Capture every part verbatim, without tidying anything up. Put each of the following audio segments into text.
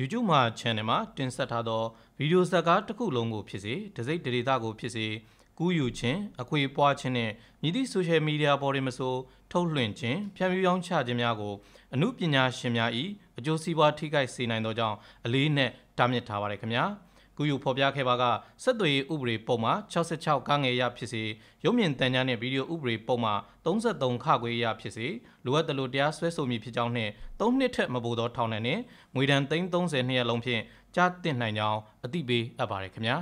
YouTube မှာ channel မှာတင်ဆက်ထားသောဗီဒီယိုဇာတ်ကားတစ်ခုလုံးကိုဖြစ်စေတစိမ့်ဒေတာကိုဖြစ်စေကူးယူခြင်းအခွေပွားခြင်းနဲ့မြည်သည့် social media ပေါ်တွင်မဆိုထုတ်လွှင့်ခြင်းဖြန့်ဖြူးရောင်းချခြင်းများကိုအမှုပညာရှင်များ၏အကျိုးစီးပွားထိခိုက်စေနိုင်သောကြောင့်အလေးနက်တားမြစ်ထားပါတယ်ခင်ဗျာကူးယူဖော်ပြခဲ့ပါကဆက်သွယ်ရေးဥပဒေပုံမှာ၆၆ကားငယ်ရဖြစ်စေရုပ်မြင်သံကြားနှင့်ဗီဒီယိုဥပဒေပုံမှာ၃၃ခခွေရဖြစ်စေလိုအပ်သလိုတရားစွဲဆိုမည်ဖြစ်ကြောင်းနှင့်၃နှစ်ထက်မပိုသောထောင်ဒဏ်နှင့်ငွေဒဏ်သိန်း၃၀နှစ်ရက်လုံးဖြင့်ကြားသင့်နိုင်ကြောင်းအသိပေးအပ်ပါတယ်ခင်ဗျာ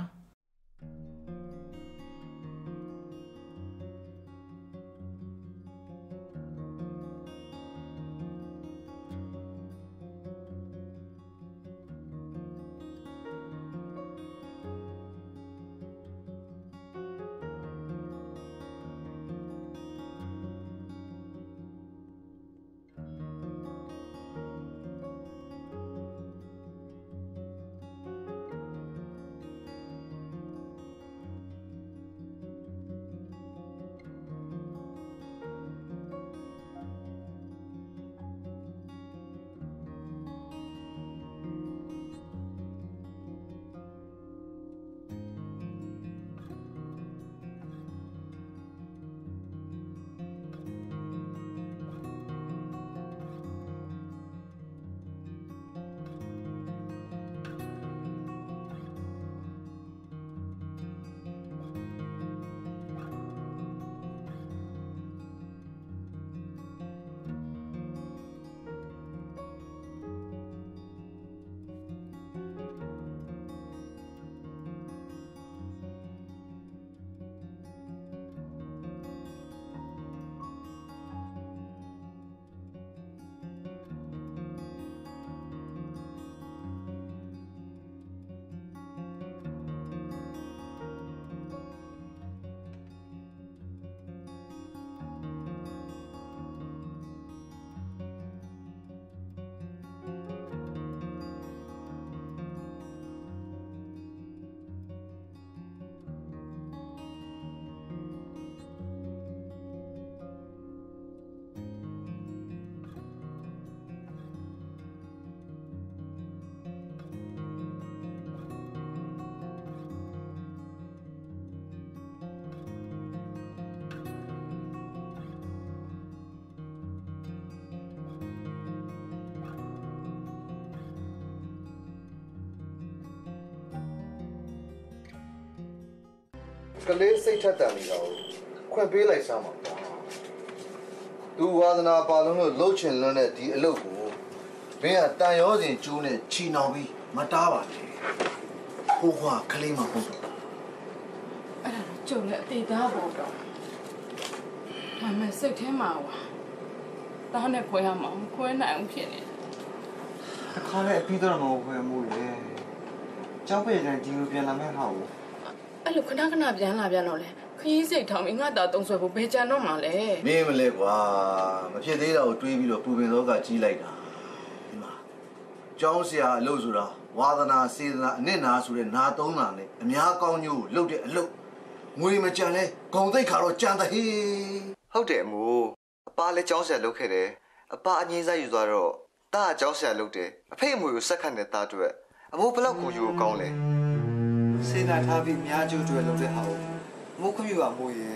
ကလေးစိတ်ထက်တန်နေတာကိုခွင့်ပေးလိုက်စမ်းပါသူဝါသနာပါလုံးလို့လှုပ်ချင်လွန်းတဲ့ဒီအလုပ်ကိုမင်းကတန်ရောစဉ်ကျိုးနဲ့ချီနှောင်ပြီးမတားပါနဲ့ဟိုကွာကလေးမဟုတ်ဘူးအဲ့ဒါကျုံနဲ့အသေးသားပေါ့တော့ဒါမဲ့စိတ်ထဲမှာဝါတားနဲ့ခွဲရမှာခွဲနိုင်အောင်ဖြစ်နေတခါလေအပြီးတော့မဟုတ်ခွဲမှုလေကြောက်ပေတဲ့ဒီလိုပြန်လာမဲ့ဟာကိုအဲ့လိုခဏခဏပြန်လာပြန်တော့လေခရီးစိတ်ထောင်ပြီးငါတာတုံးဆွဲဖို့ဘယ်ကြံတော့မှလဲမင်းမလဲကွာမဖြစ်သေးတာကိုတွေးပြီးတော့ပူပင်သောကကြီးလိုက်တာဒီမှာကျောင်းဆရာအလုပ်ဆိုတာဝါသနာစေတနာအနစ်နာဆိုတဲ့နာသုံးနာနဲ့အများကောင်းညို့လုပ်တဲ့အလုပ်ငွေမကြံလဲဂုံသိက္ခါတော့ကြံတဲ့ဟေးဟုတ်တယ်အမို့အပလည်းကျောင်းဆရာလုပ်ခဲ့တယ်အပအငင်းစားယူသွားတော့တားကျောင်းဆရာလုပ်တယ်အဖေအမွေကိုစက်ခတ်နေတာအတွက်အမို့ဘလောက်ကိုယူကောင်းလဲစေနာထားပြီးများကျိုးကျွဲလုပ်တဲ့ဟာကိုမိုးခွင့်ပြုပါမို့ရဲ့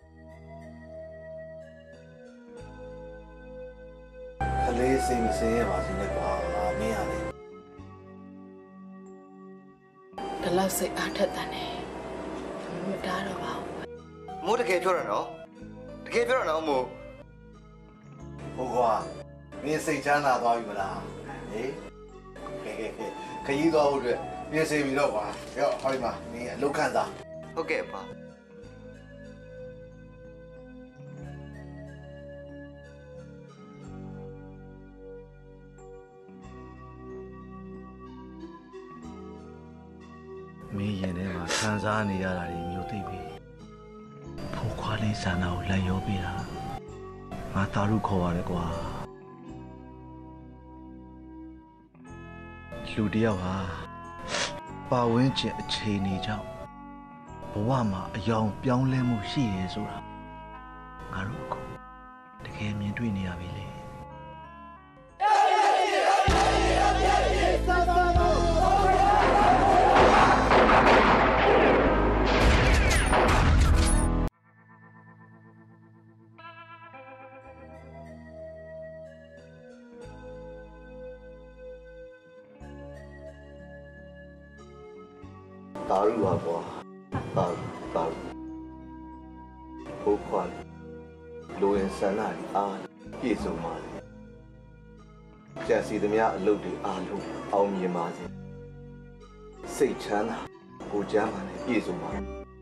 ကလေးစိတ်မစဲရပါစေနဲ့ကွာမင်းရလေဒီလောက်စိတ်အားထက်တန်နေမတားတော့ပါဘူးမိုးတကယ်ပြောရနော်တကယ်ပြောရနော်မို့ဟိုကွာမင်းစိတ်ချမ်းသာသွားပြီမလားဟေးကဲကဲကဲခရီးသွားဖို့အတွက်ပြင်ဆင်ပြီတော့ကွာရောဟောဒီမှာမင်းအလုပ်ခန့်စားဟုတ်ကဲ့ပါမင်းရင်ထဲမှာခံစားနေရတာတွေမျိုးသိပြီဖိုးခွားလေးဆန္ဒကိုလိုက်ရောပေးတာငါတာရုခေါ်ရတယ်ကွာလူတယောက်ဟာပါဝင်းကျင်အခြေအနေကြောင့်ဘဝမှာအယောင်ပြောင်းလဲမှုရှိရဲဆိုတာငါတို့အခုတကယ်မြင်တွေ့နေရပြီလေတာရုပါကွာတာတာဘိုးခွာလိုရင်ဆန္ဒအားပြည့်စုံပါလေကြံစီသမျှအလုပ်တွေအားလုံးအောင်မြင်ပါစေစိတ်ချမ်းသာကိုကျမ်းပါနဲ့ပြည့်စုံပါ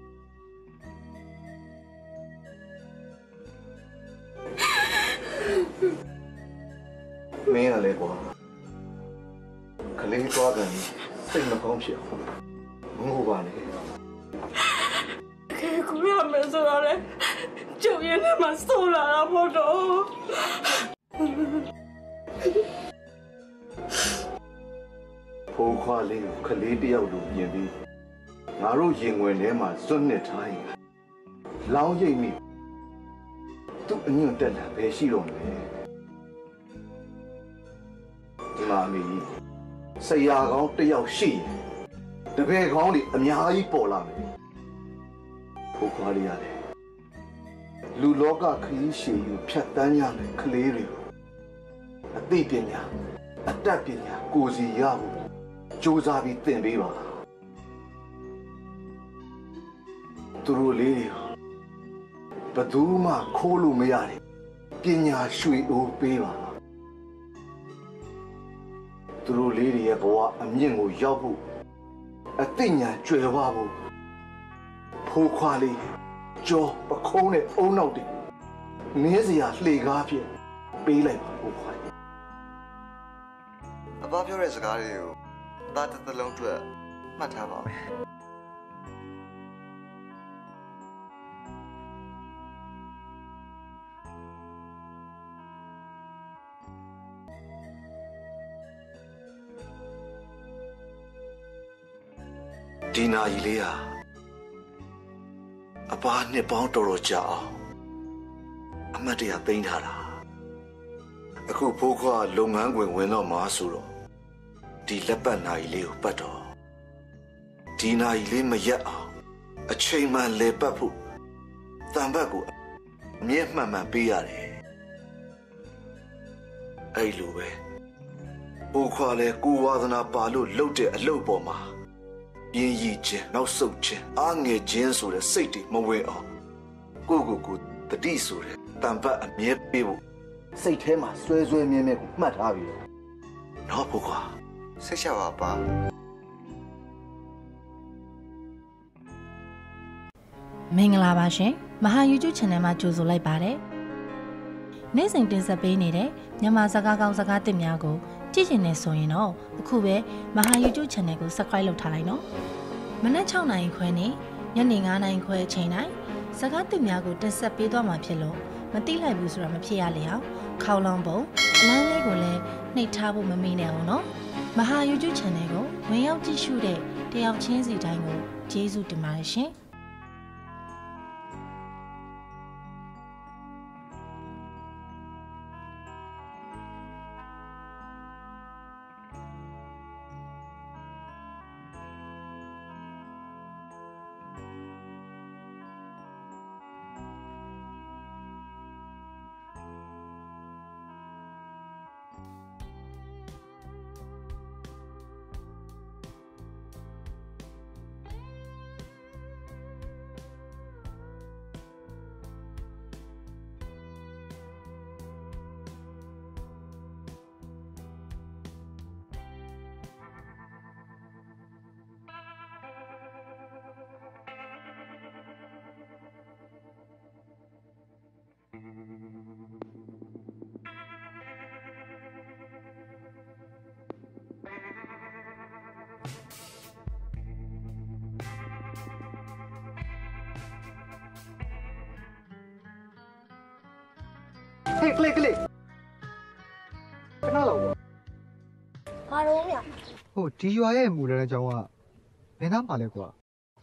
မင်းကလည်းကွာကလေးသွားတယ်စိတ်မကောင်းဖြစ်အောင်ငိုပါနဲ့ခဲကိုရမယ်ဆိုတော့လေကျုပ်ရဲ့နဲ့မဆိုးလာတာပေါ့တော့ဖိုးခွာလေးကိုကလေးတယောက်လိုပြင်ပြီးငါတို့ရင်ဝင်ထဲမှာစွန့်နစ်ထားရင်လောင်းရိပ်မိသူ့အညွန့်တက်လာပဲရှိတော့မယ်ဒီမှာအမေကြီးဆရာကောင်းတယောက်ရှိရင်တပည့်ကောင်းတွေအများကြီးပေါ်လာမယ်ဖိုးခွာလေးရတယ်လူလောကခရီးရှည်ကိုဖြတ်တန်းရမယ်ကလေးတွေကိုအသိပညာအတတ်ပညာကိုယ်စီရဖို့ကြိုးစားပြီးသင်ပေးပါသူတို့လေးတွေဘယ်သူမှခိုးလို့မရတယ်ပညာရွှေအိုးပေးပါသူတို့လေးတွေရဲ့ဘဝအမြင့်ကိုရောက်ဖို့အသိဉာဏ်ကျွယ်ဝဖို့ဖိုးခွာလေးကြောပခုံးနဲ့အုံနောက်တွေနင်းစရာလှေကားဖြင့်ပေးလိုက်ပါဖိုးခွာလေးအဘပြောတဲ့စကားတွေကိုသားတစ်သလုံးအတွက်မှတ်ထားပါမယ်ဒီနာကြီးလေးဟာအပါနှစ်ပေါင်းတော်တော်ကြာအောင်အမတ်တရသိမ်းထားတာအခုဖိုးခွာလုပ်ငန်းခွင်ဝင်တော့မှာဆိုတော့ဒီလက်ပတ်နာကြီးလေးကိုပတ်တော့ဒီနာကြီးလေးမရက်အောင်အချိန်မှန်လဲပတ်ဖို့တန်ဘက်ကိုအမြဲမှန်မှန်ပေးရတယ်အဲ့လိုပဲဖိုးခွာလဲကိုဝါသနာပါလို့လှုပ်တဲ့အလုပ်ပေါ်မှာရင်းရည်ခြင်းနောက်ဆုတ်ခြင်းအားငယ်ခြင်းဆိုတဲ့စိတ်တွေမဝင်အောင်ကိုကိုကိုတတိဆိုတဲ့တန်ပတ်အမြဲပေးဖို့စိတ်ထဲမှာဆွဲဆွဲမြဲမြဲကိုမှတ်ထားပြီနော်ဖိုးခွာစိတ်ချပါပါမင်္ဂလာပါရှင်မဟာ YouTube Channel မှာကြိုဆိုလိုက်ပါတယ်နေ့စဉ်တင်ဆက်ပေးနေတဲ့မြန်မာစကားကောင်းစကားသစ်များကိုကြည့်ချင်နေဆိုရင်တော့အခုပဲမဟာ YouTube Channel ကို Subscribe လုပ်ထားလိုက်နော်မနက်၆နာရီခွဲနဲ့ညနေ၅နာရီခွဲအချိန်တိုင်းစကားသစ်များကိုတင်ဆက်ပေးသွားမှာဖြစ်လို့မသိလိုက်ဘူးဆိုတာမဖြစ်ရလေအောင်ခေါလောင်ပုံအလန်းလေးကိုလည်းနှိပ်ထားဖို့မမေ့နဲ့အောင်နော်မဟာ YouTube Channel ကိုဝင်ရောက်ကြည့်ရှုတဲ့တယောက်ချင်းစီတိုင်းကိုကျေးဇူးတင်ပါတယ်ရှင်ဟေးကလေးကလေးခဏလောက်ဘာလို့လဲဟိုဒီရွာရဲ့မူလတဲ့အကြောင်းကဘယ်နားမှာလဲကွာ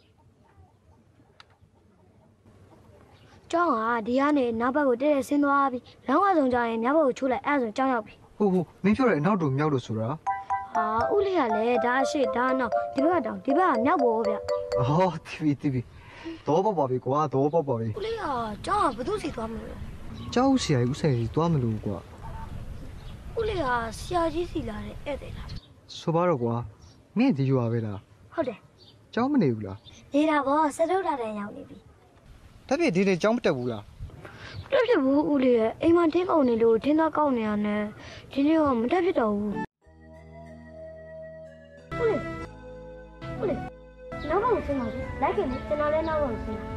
ကျောင်းကဒီကနေနောက်ဘက်ကိုတည့်တည့်ဆင်းသွားပြီးလမ်းဝဆောင်ကြရင်မြောက်ဘက်ကိုချိုးလိုက်အဲ့ဒါဆိုကျောင်းရောက်ပြီဟိုဟိုမင်းပြောတဲ့အနောက်တူမြောက်လို့ဆိုတာဟာဥလေးကလည်းဒါအရှိဒါအနောက်ဒီဘက်ကတောင်ဒီဘက်ကမြောက်ဖို့ဗျအော်တီဗီတီဗီတော့ပေါ့ပါပြီကွာတော့ပေါ့ပါပြီဥလေးကကျောင်းကဘယ်သူစီသွားမလို့ကျောင်းဆရာကြီးဦးဆယ်ကြီးသွားမလို့ကွာဥလေးကဆရာကြီးစီလာတဲ့ဧည့်သည်လားဆိုပါတော့ကွာမင်းဒီရွာပဲလားဟုတ်တယ်ကျောင်းမနေဘူးလားနေတာပေါ့စတုတ်တာတန်းရောက်နေပြီဒါပြည့်ဒီနေ့ကျောင်းမတက်ဘူးလားတက်ဖြစ်ဘူးဦးလေးရဲ့အိမ်မှာထင်းကုန်နေလို့ထင်းသားကောက်နေရနဲ့ဒီနေ့ကမတက်ဖြစ်တော့ဘူးဦးလေးဦးလေးနောက်တော့ဆင်းပါစေလိုက်ခင်ကျွန်တော်လည်းနောက်တော့ဆင်းပါ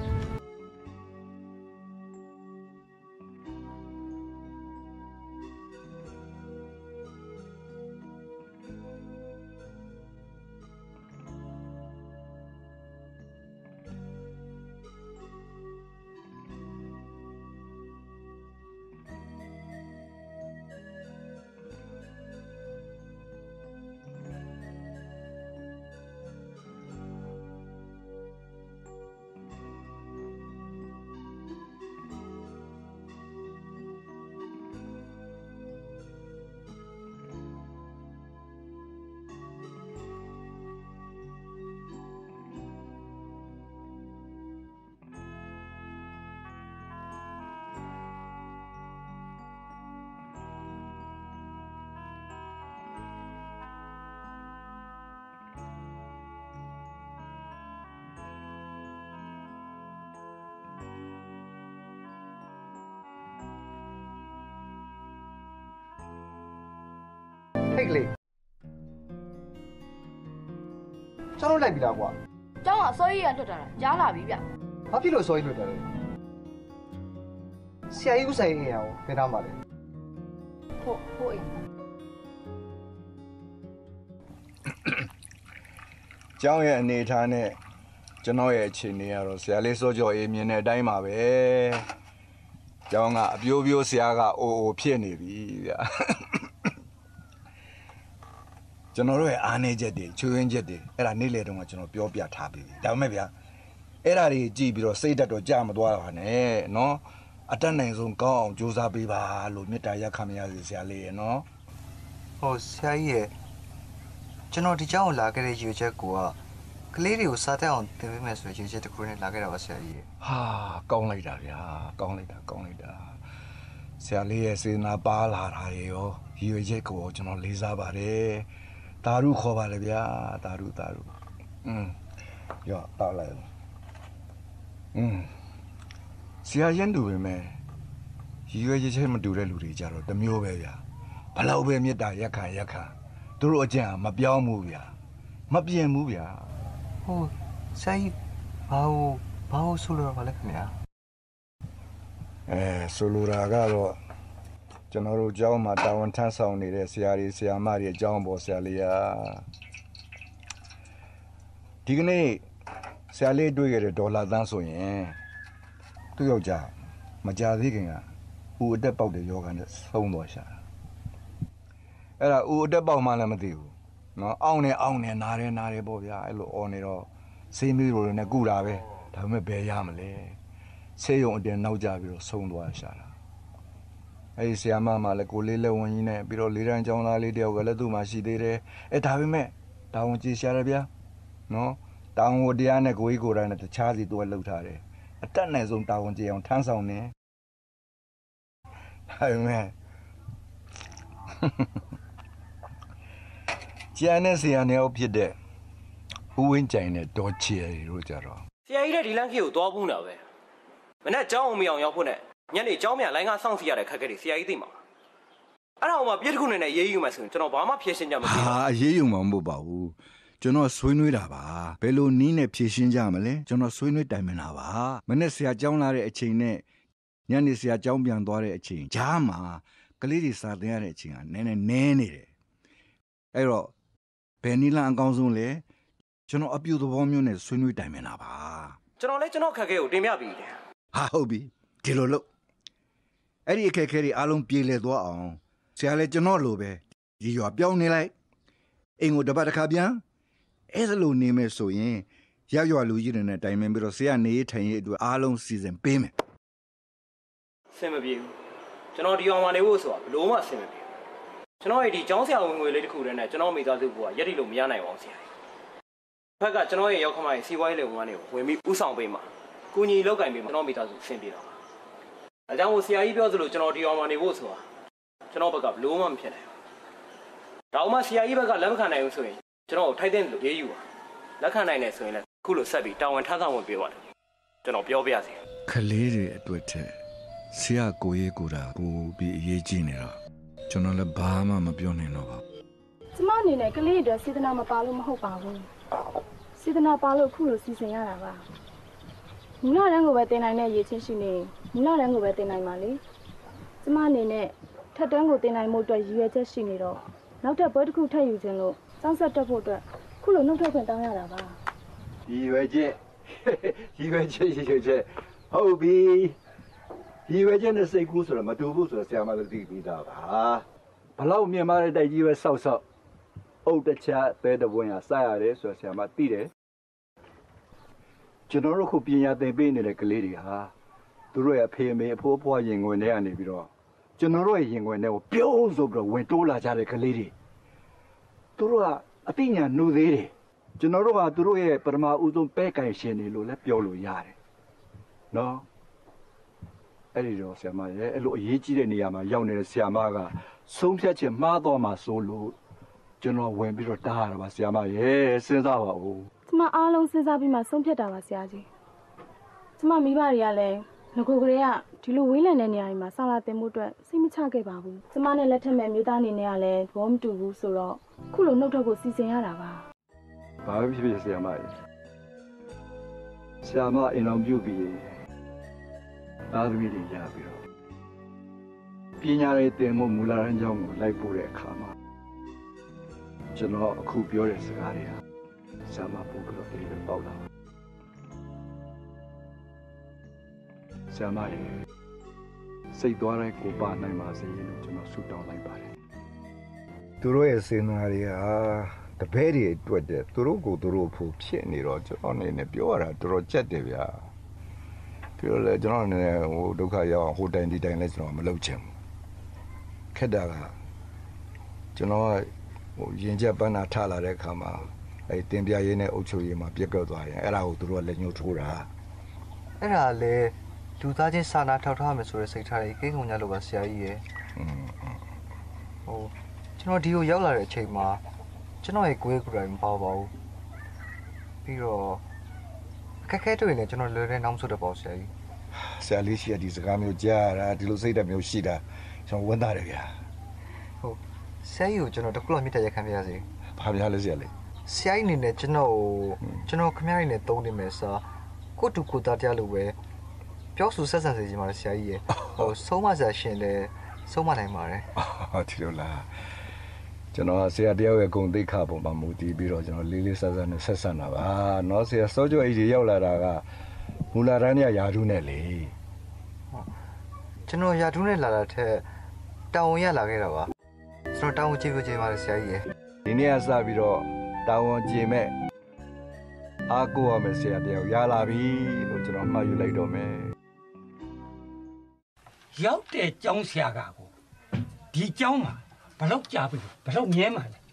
ဟဲ့ကလေးကျောင်းတော့လိုက်ပြီလားကွာကျောင်းကအစိုးရကလွတ်တာကြားလာပြီဗျဘာဖြစ်လို့စောကြီးလွတ်တယ်လဲဆရာကြီးဥဆိုင်ရင်ရောဘယ်သားမှာလဲဟုတ်ဟုတ်အိမ်ကျောင်းရဲ့အနေအထားနဲ့ကျွန်တော်ရဲ့အခြေအနေကတော့ဆရာလေးစောကျော်အေးမြင်တဲ့အတိုင်းပါပဲကျောင်းကအပြိုးပြိုးဆရာကအိုအိုဖြစ်နေပြီဗျာကျွန်တော်တို့ရဲ့အားနည်းချက်တွေချွေးရင်းချက်တွေအဲ့ဒါနေ့လေတုန်းကကျွန်တော်ပြောပြထားပြီဒါပေမဲ့ဗျာအဲ့ဒါတွေကြည့်ပြီးတော့စိတ်ဓာတ်တော့ကြာမသွားပါနဲ့နော်အတက်နိုင်ဆုံးကောင်းအောင်ကြိုးစားပေးပါလို့မေတ္တာရက်ခံရစီဆရာလေးရဲ့နော်ဟိုဆရာကြီးရဲ့ကျွန်တော်ဒီကျောင်းကိုလာခဲ့တဲ့ရွေချက်ကိုကကလေးတွေကိုစားတဲ့အောင်သင်ပေးမယ်ဆိုတဲ့ရွေချက်တစ်ခုနဲ့လာခဲ့တာပါဆရာကြီးရဲ့ဟာကောင်းလိုက်တာဗျာကောင်းလိုက်တာကောင်းလိုက်တာဆရာလေးရဲ့စေနာပါလာတာရေရောရွေချက်ကိုကျွန်တော်လေးစားပါတယ်တာရုခေါ်ပါလေဗျာတာရုတာရုอืมရောတောက်လိုက်อืมဆရာရင်တူပဲမဲ့ရွေချက်ချက်မတူတဲ့လူတွေကြတော့တမျိုးပဲဗျာဘလောက်ပဲမေတ္တာရက်ခံရက်ခံသူတို့အကျင့်မပြောင်းဘူးဗျာမပြင်းဘူးဗျာဟိုဆရာကြီးဘာလို့ဘာလို့ဆိုလို့ပါလဲခင်ဗျာအဲဆိုလိုတာကတော့ကျွန်တော်တို့ကျောင်းမှာတာဝန်ထမ်းဆောင်နေတဲ့ဆရာကြီးဆရာမတွေအကြောင်းပေါ်ဆရာလေးရာဒီကနေ့ဆရာလေးတွေ့ခဲ့တဲ့ဒေါ်လာသန်းဆိုရင်သူ့ယောက်ျားမကြသေးခင်ကဦးအတက်ပေါက်တဲ့ယောဂနဲ့ဆုံးသွားရှာအဲ့ဒါဦးအတက်ပေါက်မှလည်းမသိဘူးနော်အောင်းနေအောင်းနေနားရဲနားရဲပေါ့ဗျာအဲ့လိုအော်နေတော့ဆေးမီးလိုနဲ့ကုတာပဲဒါပေမဲ့ဘယ်ရမလဲဆေးရုံအတင်နောက်ကြပြီးတော့ဆုံးသွားရှာတာအဲ့ဒီဆရာမမှလည်းကိုလေးလက်ဝင်ကြီးနဲ့ပြီးတော့လေးတန်းကျောင်းသားလေးတယောက်ကလည်းသူ့မှာရှိသေးတယ်အဲ့ဒါပေမဲ့တာဝန်ကြီးရှာတယ်ဗျာနော်တာဝန်တရားနဲ့ကိုကြီးကိုယ်တိုင်နဲ့တခြားစီသူကလှုပ်ထားတယ်အတက်နိုင်ဆုံးတာဝန်ကြီးအောင်ထမ်းဆောင်နေဒါပေမဲ့ကျန်တဲ့ဆရာနေအောင်ဖြစ်တဲ့ဦးဝင်းကြိုင်နဲ့ဒေါ်ချီရီတို့ကြတော့ဆရာကြီးတဲ့ဒီလမ်းခေကိုသွားဘူးနာပဲမနေ့ကျောင်းအောင်မအောင်ရောက်ဖို့နဲ့ညနေကျောင်းမြန်လိုင်းကစောင့်စီရတဲ့ခက်ခဲတွေဆရာကြီးသိမှာအဲ့ဒါအောင်မှပြည့်တစ်ခုနဲ့ရေးယူမှဆိုရင်ကျွန်တော်ဘာမှဖြေရှင်းကြမလို့ဟာရေးယူမှာမဟုတ်ပါဘူးကျွန်တော်ဆွေးနွေးတာပါဘယ်လိုနီးနဲ့ဖြေရှင်းကြမလဲကျွန်တော်ဆွေးနွေးတိုင်ပင်တာပါမနေ့ဆရာကျောင်းလာတဲ့အချိန်နဲ့ညနေဆရာကျောင်းပြန်သွားတဲ့အချိန်ကြားမှာကလေးတွေစာသင်ရတဲ့အချိန်ကနည်းနည်းနည်းနေတယ်အဲ့တော့ဘယ်နီလန်အကောင်းဆုံးလဲကျွန်တော်အပြူသဘောမျိုးနဲ့ဆွေးနွေးတိုင်ပင်တာပါကျွန်တော်လည်းကျွန်တော်ခက်ခဲကိုတင်ပြပြီးတယ်ဟာဟုတ်ပြီဒီလိုလို့အဲ့ဒီအခက်အခဲတွေအားလုံးပြေလည်သွားအောင်ဆရာလည်းကျွန်တော်လိုပဲဒီရွာပြောင်းနေလိုက်အိမ်ကိုတပတ်တစ်ခါပြန်အဲ့ဒါလိုနေမယ်ဆိုရင်ရရွာလူကြီးတွေနဲ့တိုင်ပင်ပြီးတော့ဆရာနေထိုင်ရေးအတွက်အားလုံးစီစဉ်ပေးမယ်ဆင်မပြေဘူးကျွန်တော်ဒီအောင်မနေဖို့ဆိုတာဘလို့မှဆင်မပြေဘူးကျွန်တော်ရဲ့ဒီကျောင်းဆရာဝင်ငွေလေးတစ်ခုတည်းနဲ့ကျွန်တော်မိသားစုကရက်တိလို့မရနိုင်ပါဘူးဆရာဖက်ကကျွန်တော်ရဲ့ရောက်ခမရဲ့စီးပွားရေးလုပ်ငန်းတွေကိုဝင်ပြီးဥဆောင်ပေးမှာကုညီလောက်ကင်ပေးမှာကျွန်တော်မိသားစုဆင်ပြေတော့အဲကြောင့်ဟိုဆရာကြီးပြောသလိုကျွန်တော်ဒီအောင်မနေဖို့ဆိုတာကျွန်တော်ဘက်ကဘလို့မှမဖြစ်နိုင်ဘူးဒါမှဆရာကြီးဘက်ကလက်မခံနိုင်ဘူးဆိုရင်ကျွန်တော်ထိုက်တဲ့လူရေးယူပါလက်ခံနိုင်တယ်ဆိုရင်လည်းခုလိုဆက်ပြီးတာဝန်ထမ်းဆောင်ဝင်ပေးပါတယ်ကျွန်တော်ပြောပြရစီခလေးတွေအတွက်ထက်ဆရာကိုရေးကိုတာကိုပြီးအရေးကြီးနေတာကျွန်တော်လည်းဘာမှမပြောနိုင်တော့ပါကျမအနေနဲ့ကလေးတွေစေတနာမပါလို့မဟုတ်ပါဘူးစေတနာပါလို့ခုလိုစီစဉ်ရတာပါမူလတန်းကိုပဲတင်နိုင်တဲ့ရည်ချင်းရှိနေမူလတန်းကိုပဲတင်နိုင်ပါလေကျမအနေနဲ့ထက်တန်းကိုတင်နိုင်မှုအတွက်ရည်ရွယ်ချက်ရှိနေတော့နောက်ထပ်ဘွဲတစ်ခုထပ်ယူခြင်းလို့စောင့်ဆက်တက်ဖို့အတွက်ခုလိုနှုတ်ထွက်ခွင့်တောင်းရတာပါရည်ရွယ်ချက်ရည်ရွယ်ချက်ရည်ရွယ်ချက်ဟုတ်ပြီရည်ရွယ်ချက်နဲ့စိတ်ကူးဆိုတော့မတူဘူးဆိုတော့ဆရာမလည်းသိပြီးသားပါဘလောက်မြင်မာတဲ့တိုက်ကြီးပဲစောက်စောက်အုတ်တချသဲတပွင့်ရစရတယ်ဆိုတော့ဆရာမသိတယ်ကျွန်တော်တို့ခုပညာသင်ပေးနေတဲ့ကလေးတွေဟာသူတို့ရဲ့အဖေအမေအဖိုးအဖွားရင်ခွင်ထဲကနေပြီးတော့ကျွန်တော်တို့ရဲ့ရင်ခွင်ထဲကိုပြုံးဆိုပြီးတော့ဝင်တိုးလာကြတဲ့ကလေးတွေသူတို့ကအသိဉာဏ်နှူသေးတယ်ကျွန်တော်တို့ကသူတို့ရဲ့ပထမဦးဆုံးပဲကင်ရှင်တွေလို့လည်းပြောလို့ရတယ်နော်အဲ့ဒီတော့ဆရာမရဲ့အဲ့လိုအရေးကြီးတဲ့နေရာမှာရောက်နေတဲ့ဆရာမကဆုံးဖြတ်ချက်မှားတော့မှဆိုလို့ကျွန်တော်ဝင်ပြီးတော့တားရတာပါဆရာမရဲ့စဉ်းစားပါဦးကျမအားလုံးစဉ်းစားပြီးမှဆုံးဖြတ်တာပါဆရာကြီးကျမမိဘတွေကလည်းငကိုကလေးကဒီလိုဝေးလံတဲ့နေရာတွေမှာဆောင်းလာတင်မှုအတွက်စိတ်မချခဲ့ပါဘူးကျမနဲ့လက်ထက်မဲ့မျိုးသားအနေနဲ့ကလည်းသဘောမတူဘူးဆိုတော့ခုလိုနှုတ်ထွက်ဖို့စီစဉ်ရတာပါဘာဖြစ်ဖြစ်ဆရာမရဲ့ဆရာမအင်အောင်ပြုပြီးသားသမီးတွေရပြီးတော့ပညာရေးသင်ဖို့မူလတန်းကျောင်းကိုလိုက်ပို့တဲ့အခါမှာကျွန်တော်အခုပြောတဲ့စကားတွေဟာဆရာမပို့ပြီးတော့ဒီလိုပေါက်လာဆရာမရဲ့စိတ်သွားတိုင်းကိုပါနိုင်ပါစေလို့ကျွန်တော်ဆုတောင်းလိုက်ပါတယ်သူတို့ရဲ့စေနာတွေဟာတပည့်တွေအတွက်တဲ့သူတို့ကိုသူတို့ဖို့ဖြစ်နေတော့ကျွန်တော်အနေနဲ့ပြောရတာတော်တော်ကြက်တယ်ဗျာပြောလဲကျွန်တော်အနေနဲ့ဟိုဒုက္ခရောက်ဟိုတိုင်ဒီတိုင်လဲကျွန်တော်မလုပ်ချင်ဘူးခက်တာကကျွန်တော်ကဟိုရင်ချက်ပန်းနာထလာတဲ့အခါမှာအဲတင်ပြရေးနဲ့အုပ်ချုပ်ရေးမှာပြက်ကွက်သွားရင်အဲ့ဒါကိုသူတို့ကလက်ညှိုးထိုးတာအဲ့ဒါလေလူသားချင်းစာနာထောက်ထားမယ်ဆိုတဲ့စိတ်ထားတွေကိန်းကုန်ကြလို့ပါဆရာကြီးရယ်ဟိုကျွန်တော်ဒီကိုရောက်လာတဲ့အချိန်မှာကျွန်တော်ရဲ့ကိုယ်ကိုယ်တိုင်မပေါ့ပါဘူးပြီးတော့အခက်အခဲတွေလည်းကျွန်တော်လွယ်တဲ့နောက်ဆုတ်တော့ပေါ့ဆရာကြီးဆရာလေးရှိရဒီစကားမျိုးကြားတာဒီလိုစိတ်ဓာတ်မျိုးရှိတာကျွန်တော်ဝမ်းသာတယ်ဗျာဟုတ်ဆရာကြီးကိုကျွန်တော်တခုလောက်မြတ်ရခံပြရစီဘာများလဲဆရာလေးဆရာကြီးအနေနဲ့ကျွန်တော်ကျွန်တော်ခမရည်နဲ့တုံးနေမယ်ဆိုကိုတူကိုသားတရားလို့ပဲပြောဆိုဆက်ဆံစေချင်ပါတယ်ဆရာကြီးရယ်ဟိုဆုံးမဆရာရှင်လည်းဆုံးမနိုင်ပါတယ်ဟုတ်ဒီလိုလားကျွန်တော်ဆရာတယောက်ရဲ့ဂုဏ်သိက္ခာပုံမှာမူတည်ပြီးတော့ကျွန်တော်လေးလေးဆဆနဲ့ဆက်ဆံတာပါเนาะဆရာစောကျော်အေးကြီးရောက်လာတာကမူလာတန်းရယာထုနဲ့လေကျွန်တော်ယာထုနဲ့လာတာထက်တောင်ဝင်ရလာခဲ့တာပါကျွန်တော်တောင်ဝင်ကြည့်ပြချင်ပါတယ်ဆရာကြီးရယ်ဒီနေ့ကစပြီးတော့တောင်ဝင်ကြည့်မဲ့အားကိုးရမယ်ဆရာတယောက်ရလာပြီလို့ကျွန်တော်မှတ်ယူလိုက်တော့မယ်ရောက်တဲ့ကျောင်းဆရာကကိုဒီကျောင်းမှာဘလောက်ကြာပြီဘလောက်မြဲမှာလဲ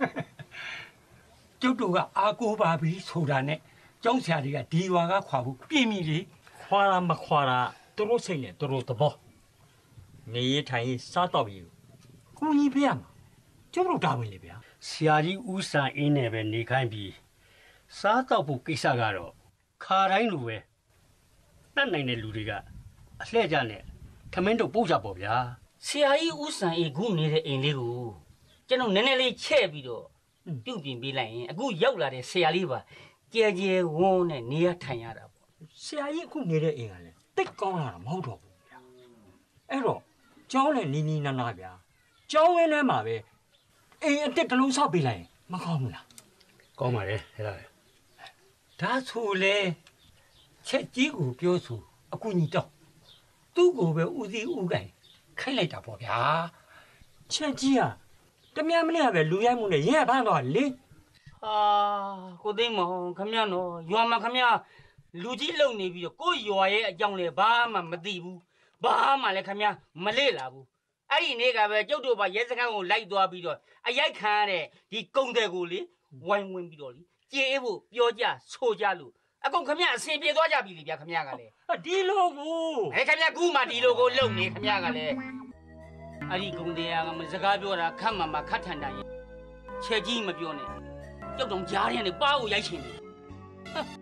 ကျုပ်တို့ကအာကိုပါပြီဆိုတာနဲ့ကျောင်းဆရာတွေကဒီရွာကခွာဖို့ပြင်ပြီလေခွာတာမခွာတာသူတို့စိတ်နဲ့သူတို့သဘောနေရထိုင်စားတော့ပြီကိုကြီးဖေးရမှာကျုပ်တို့တာဝန်လေဗျာဆရာကြီးဦးစံအင်းနဲ့ပဲနေခိုင်းပြီးစားတော့ဖို့ကိစ္စကတော့ခါတိုင်းလိုပဲတတ်နိုင်တဲ့လူတွေကအလှဲ့ကြနဲ့ထမင်းတို့ပို့ကြပေါ့ဗျာဆရာကြီးဦးစံအေးခုနေတဲ့အိမ်လေးကိုကျွန်တော်နည်းနည်းလေးချဲ့ပြီးတော့ပြုတ်ပြင်ပေးလိုက်ရင်အခုရောက်လာတဲ့ဆရာလေးပါကြဲကြဲဝန်းနဲ့နေရထိုင်ရတာပေါ့ဆရာကြီးအခုနေတဲ့အိမ်ကလည်းတိတ်ကောင်းလာတာမဟုတ်တော့ဘူးဗျာအဲ့တော့ကျောင်းလည်းနီးနီးနားနားဗျာကျောင်းဝင်းထဲမှာပဲအိမ်အတက်တစ်လုံးဆောက်ပေးလိုက်ရင်မကောင်းဘူးလားကောင်းပါလေအဲ့ဒါဒါဆိုလေချက်ကြီးကိုပြောဆိုအခုညီတော့သူ့ကိုပဲဦးစီးဦးကိုင်ခိုင်းလိုက်တာပေါ့ဗျာချက်ကြီးอ่ะတမန်မနဲ့ပဲလူရိုက်မှုနဲ့ရဲဖမ်းသွားလေဟာကိုသိမ်းမောင်ခမရနော်ရွာမှာခမရလူကြီးလုံနေပြီးတော့ကိုရွာရဲ့အကြောင်းလေဘာမှမသိဘူးဘာမှလည်းခမရမလေ့လာဘူးအဲ့ဒီနေ့ကပဲကျုပ်တို့ပါရဲစခန်းကိုလိုက်သွားပြီးတော့အရိုက်ခံရတဲ့ဒီကုံတဲ့ကိုလေဝိုင်းဝန်းပြီးတော့လေကြေးဖို့ပြောကြဆိုကြလို့အကုန်ခမရအစင်ပြေသွားကြပြီလေဗျာခမရကလည်းဒီလိုကိုအဲခမရကူမှဒီလိုကိုလုံနေခမရကလည်းအဲ့ဒီကုံတဲ့ကမစကားပြောတာခတ်မှမှခတ်ထန်တန်ရဲ့ချက်ကြီးမပြောနဲ့ကြောက်တော့ကြားရနေပါကိုရိုက်ချင်တယ်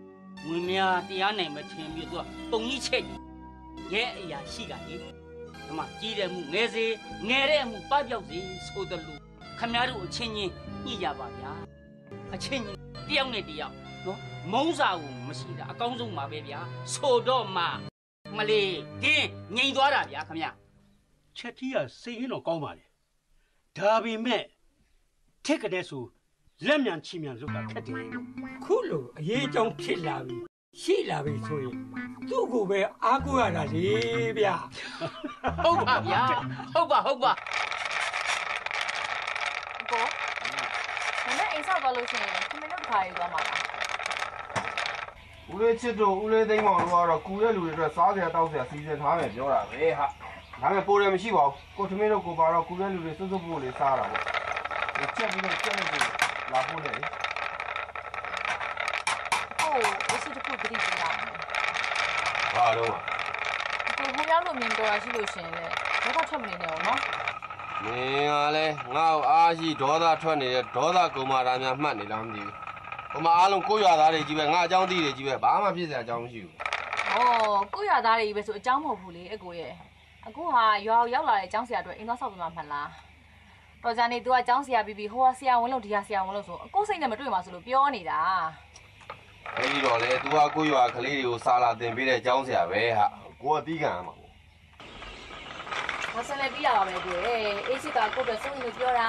ငွေများတရားနိုင်မထင်ပြီးသူကပုံကြီးချက်ကြီးရဲအရာရှိကလေဒီမှာကြီးတဲ့မှုငယ်စေငယ်တဲ့အမှုပပြောက်စေဆိုတယ်လို့ခမရတို့အချင်းချင်းညှိကြပါဗျာအချင်းချင်းတယောက်နဲ့တယောက်နော်မုန်းစာကိုမရှိတာအကောင်းဆုံးပါပဲဗျာဆိုတော့မှမလေးကင်းငြိမ်သွားတာဗျာခမရချက်ကြီးကစိတ်ရင်းတော့ကောင်းပါလေဒါပေမဲ့ထက်ကတဲ့ဆိုလက်မြန်ချီမြန်လုပ်တာခက်တယ်ခုလိုအရေးအကြောင်းဖြစ်လာပြီရှိလာပြီဆိုရင်သူ့ကိုပဲအားကိုးရတာလေဗျာဟုတ်ပါဗျာဟုတ်ပါဟုတ်ပါကိုမနေ့အိမ်ဆောက်သွားလို့ရှိရင်ခမင်းတို့ခါရေးသွားမှာလားဦးလေးချစ်တို့ဦးလေးသိမ်းမောင်တို့ကတော့ကူတဲ့လူတွေအတွက်စားစရာတောက်စရာစီစဉ်ထားမယ်ပြောတာပဲဟာဒါပေမဲ့ပိုတယ်မရှိပါဘူးကိုထမင်းတို့ကိုပါတော့ကူတဲ့လူတွေစွတ်စွတ်ပို့လေးစားတာပေါ့ချက်ပြီးတော့ချက်နေတယ်လာဖို့လေဟိုအစ်စ်တခုပြည့်ပြလာဘာတော့ကိုဟိုရောက်လို့မြင်တော့ရှိလို့ရှင်လေတော့ထွက်မနေနဲ့အောင်နော်မင်းကလည်းငါ့ကိုအားရှိဒေါသထွက်နေတဲ့ဒေါသကုမာရာများမှတ်နေလားမသိဘူးဟိုမှာအားလုံးကိုရွာသားတွေကြီးပဲငါအကြောင်းသိတွေကြီးပဲဘာမှဖြစ်စရာအကြောင်းမရှိဘူးဩကိုရွာသားတွေပဲဆိုအကြောင်းမဟုတ်ဘူးလေအကိုရဲ့အခုဟာရွာကိုရောက်လာတဲ့အကြောင်းဆရာအတွက်အင်းသွားဆောက်ပြမှာမှတ်လားတော်ကြနေ तू ကအကြောင်းဆရာပြီးပြီးဟိုကဆရာဝန်လို့ဒီကဆရာဝန်လို့ဆိုအကိုစိတ်နဲ့မတွေ့မှာဆိုလို့ပြောနေတာအဲ့ဒီတော့လေ तू ကကိုရွာကလေးတွေကိုစာလာတင်ပေးတဲ့အကြောင်းဆရာပဲဟာကိုကတီးခံရမှာပေါ့မဆလဲပြီးရပါမယ်ကွယ်အေးချစ်ကကိုပဲဆုံးလို့ပြောတာ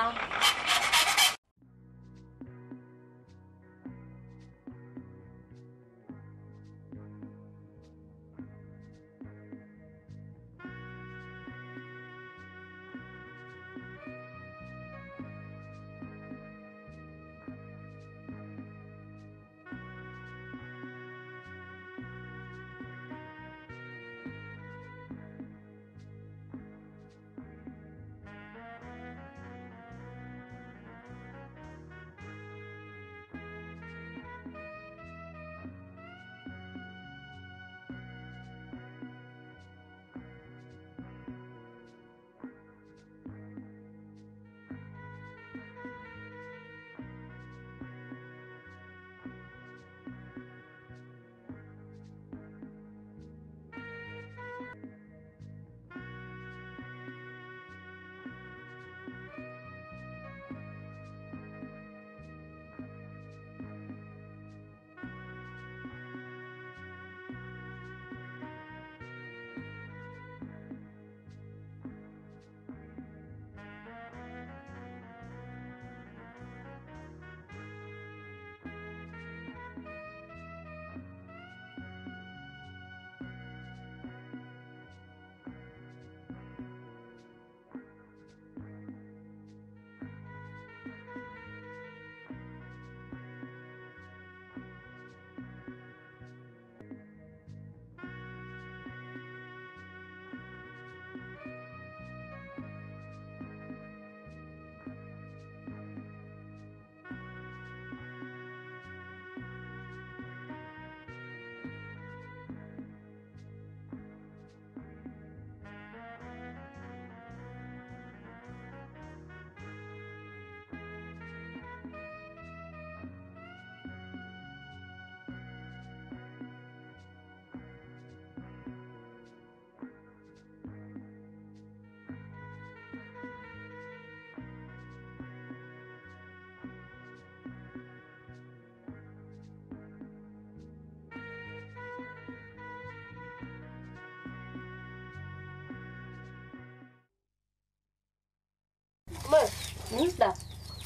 မင်းသား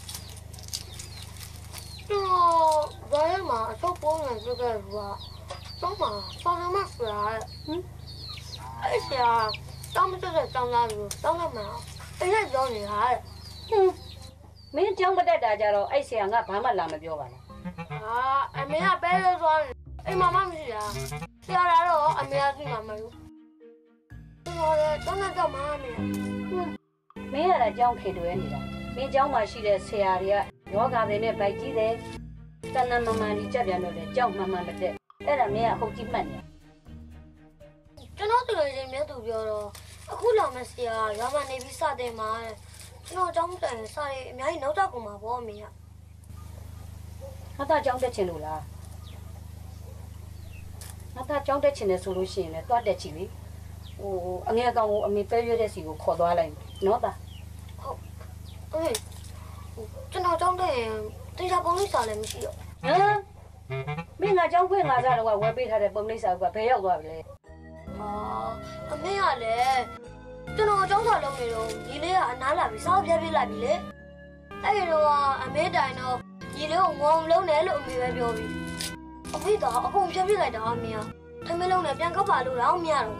တော့ဘာမှအတော့ပေါ်နေကြတယ်ကတော့မှဆောင်းမဆရာဟင်အဲ့ဆရာတောင်းမတက်တဲ့တောင်းသားလို့တောင်းလိုက်မှာအဲ့ဒါကြောင်းနေတာဟင်မင်းကြောင်းမတက်တာကြတော့အဲ့ဆရာကဘာမှလာမပြောပါနဲ့ဟာအမေကပဲလို့ဆိုအိမ်မမမရှိတာဆရာကတော့အမေကသိမှာမလို့ဟောတယ်တောင်းတော့မမမေမင်းရတာကြောင်းခေတွဲနေတာမင်းเจ้าမှာရှိတဲ့ဆရာတွေကယောဂတွေနဲ့ဗိုက်ကြီးတယ်တဏ္ဍမမှန်ကြီးကြက်ပြန်တော့လေကြောက်မှန်မှန်မတက်အဲ့ဒါမင်းကဟုတ်ကြီးမှတ်နေကျွန်တော်တို့လည်းမြတ်သူပြောတော့အခုလာမဆရာရွာမနေပြီးစတယ်မှာကျွန်တော်เจ้าမတိုင်စရအများကြီးနောက်တော့ကုန်မှာပေါ့အမေကဟာတာเจ้าတက်ချင်လို့လားငါသားကြောင်းတက်ချင်တယ်ဆိုလို့ရှိရင်လည်းတွားတက်ချီလေဟိုအငယ်ကောင်ကိုအမေပဲရွက်တဲ့စီကိုခေါ်သွားလိုက်နော်သားဟုတ်အမေကျွန်တော်ကြောင်းတက်ရင်တေချာပုံလေးစာလည်းမရှိတော့ဟမ်မင်းငါကြောင်းခွင့်ငါစားတော့ဝယ်ပေးထားတဲ့ပုံလေးစာကဘယ်ရောက်သွားပြီလဲဟာအမေကလည်းကျွန်တော်ကြောင်းစာလုပ်နေတော့ဒီလေးကအနားလာပြီးစားပြပြလိုက်ပြီလေအဲ့ဒီတော့အမေတိုင်တော့ဒီလေးကိုငုံလုံးတယ်လို့အမေပဲပြောပြီးအဖေတော့အကုန်ပြပြလိုက်တာအမေကထမင်းလုံးနဲ့ပြန်ကောက်ပါလို့တော့မရတော့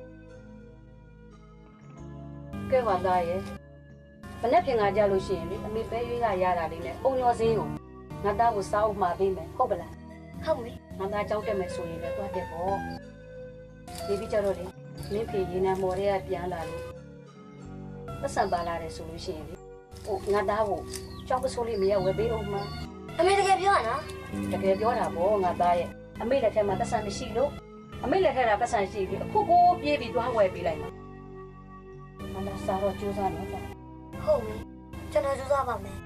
ကဲပါသားရဲ့ဘယ်နဲ့ပြင်ကကြလို့ရှိရင်လေအမေပဲရွေးကရတာလေးနဲ့အုံရောစင်းကိုငါသားကိုစားအောင်မှာပေးမယ်ဟုတ်ပလားဟုတ်ပြီငါသားကြောင်းတက်မယ်ဆိုရင်လည်းသွားတက်ပေါ့ဒီပြီးကြတော့လေမင်းဖေရင်နဲ့မော်ရဲကပြန်လာလို့ပတ်စံပါလာတယ်ဆိုလို့ရှိရင်လေဟိုငါသားကိုကြောင်းပစိုးလေးမရဝယ်ပေးအောင်မှာအမေတကယ်ပြောရနော်တကယ်ပြောတာပေါ့ငါသားရဲ့အမေလက်ထက်မှာပတ်စံမရှိလို့အမေလက်ထက်ကပတ်စံရှိပြီးအခုကိုပြေးပြီးသွားဝယ်ပေးလိုက်မှာငါသားစားတော့ကြိုးစားနော်ဟုတ်ပြီကျွန်တော်ကြိုးစားပါမယ်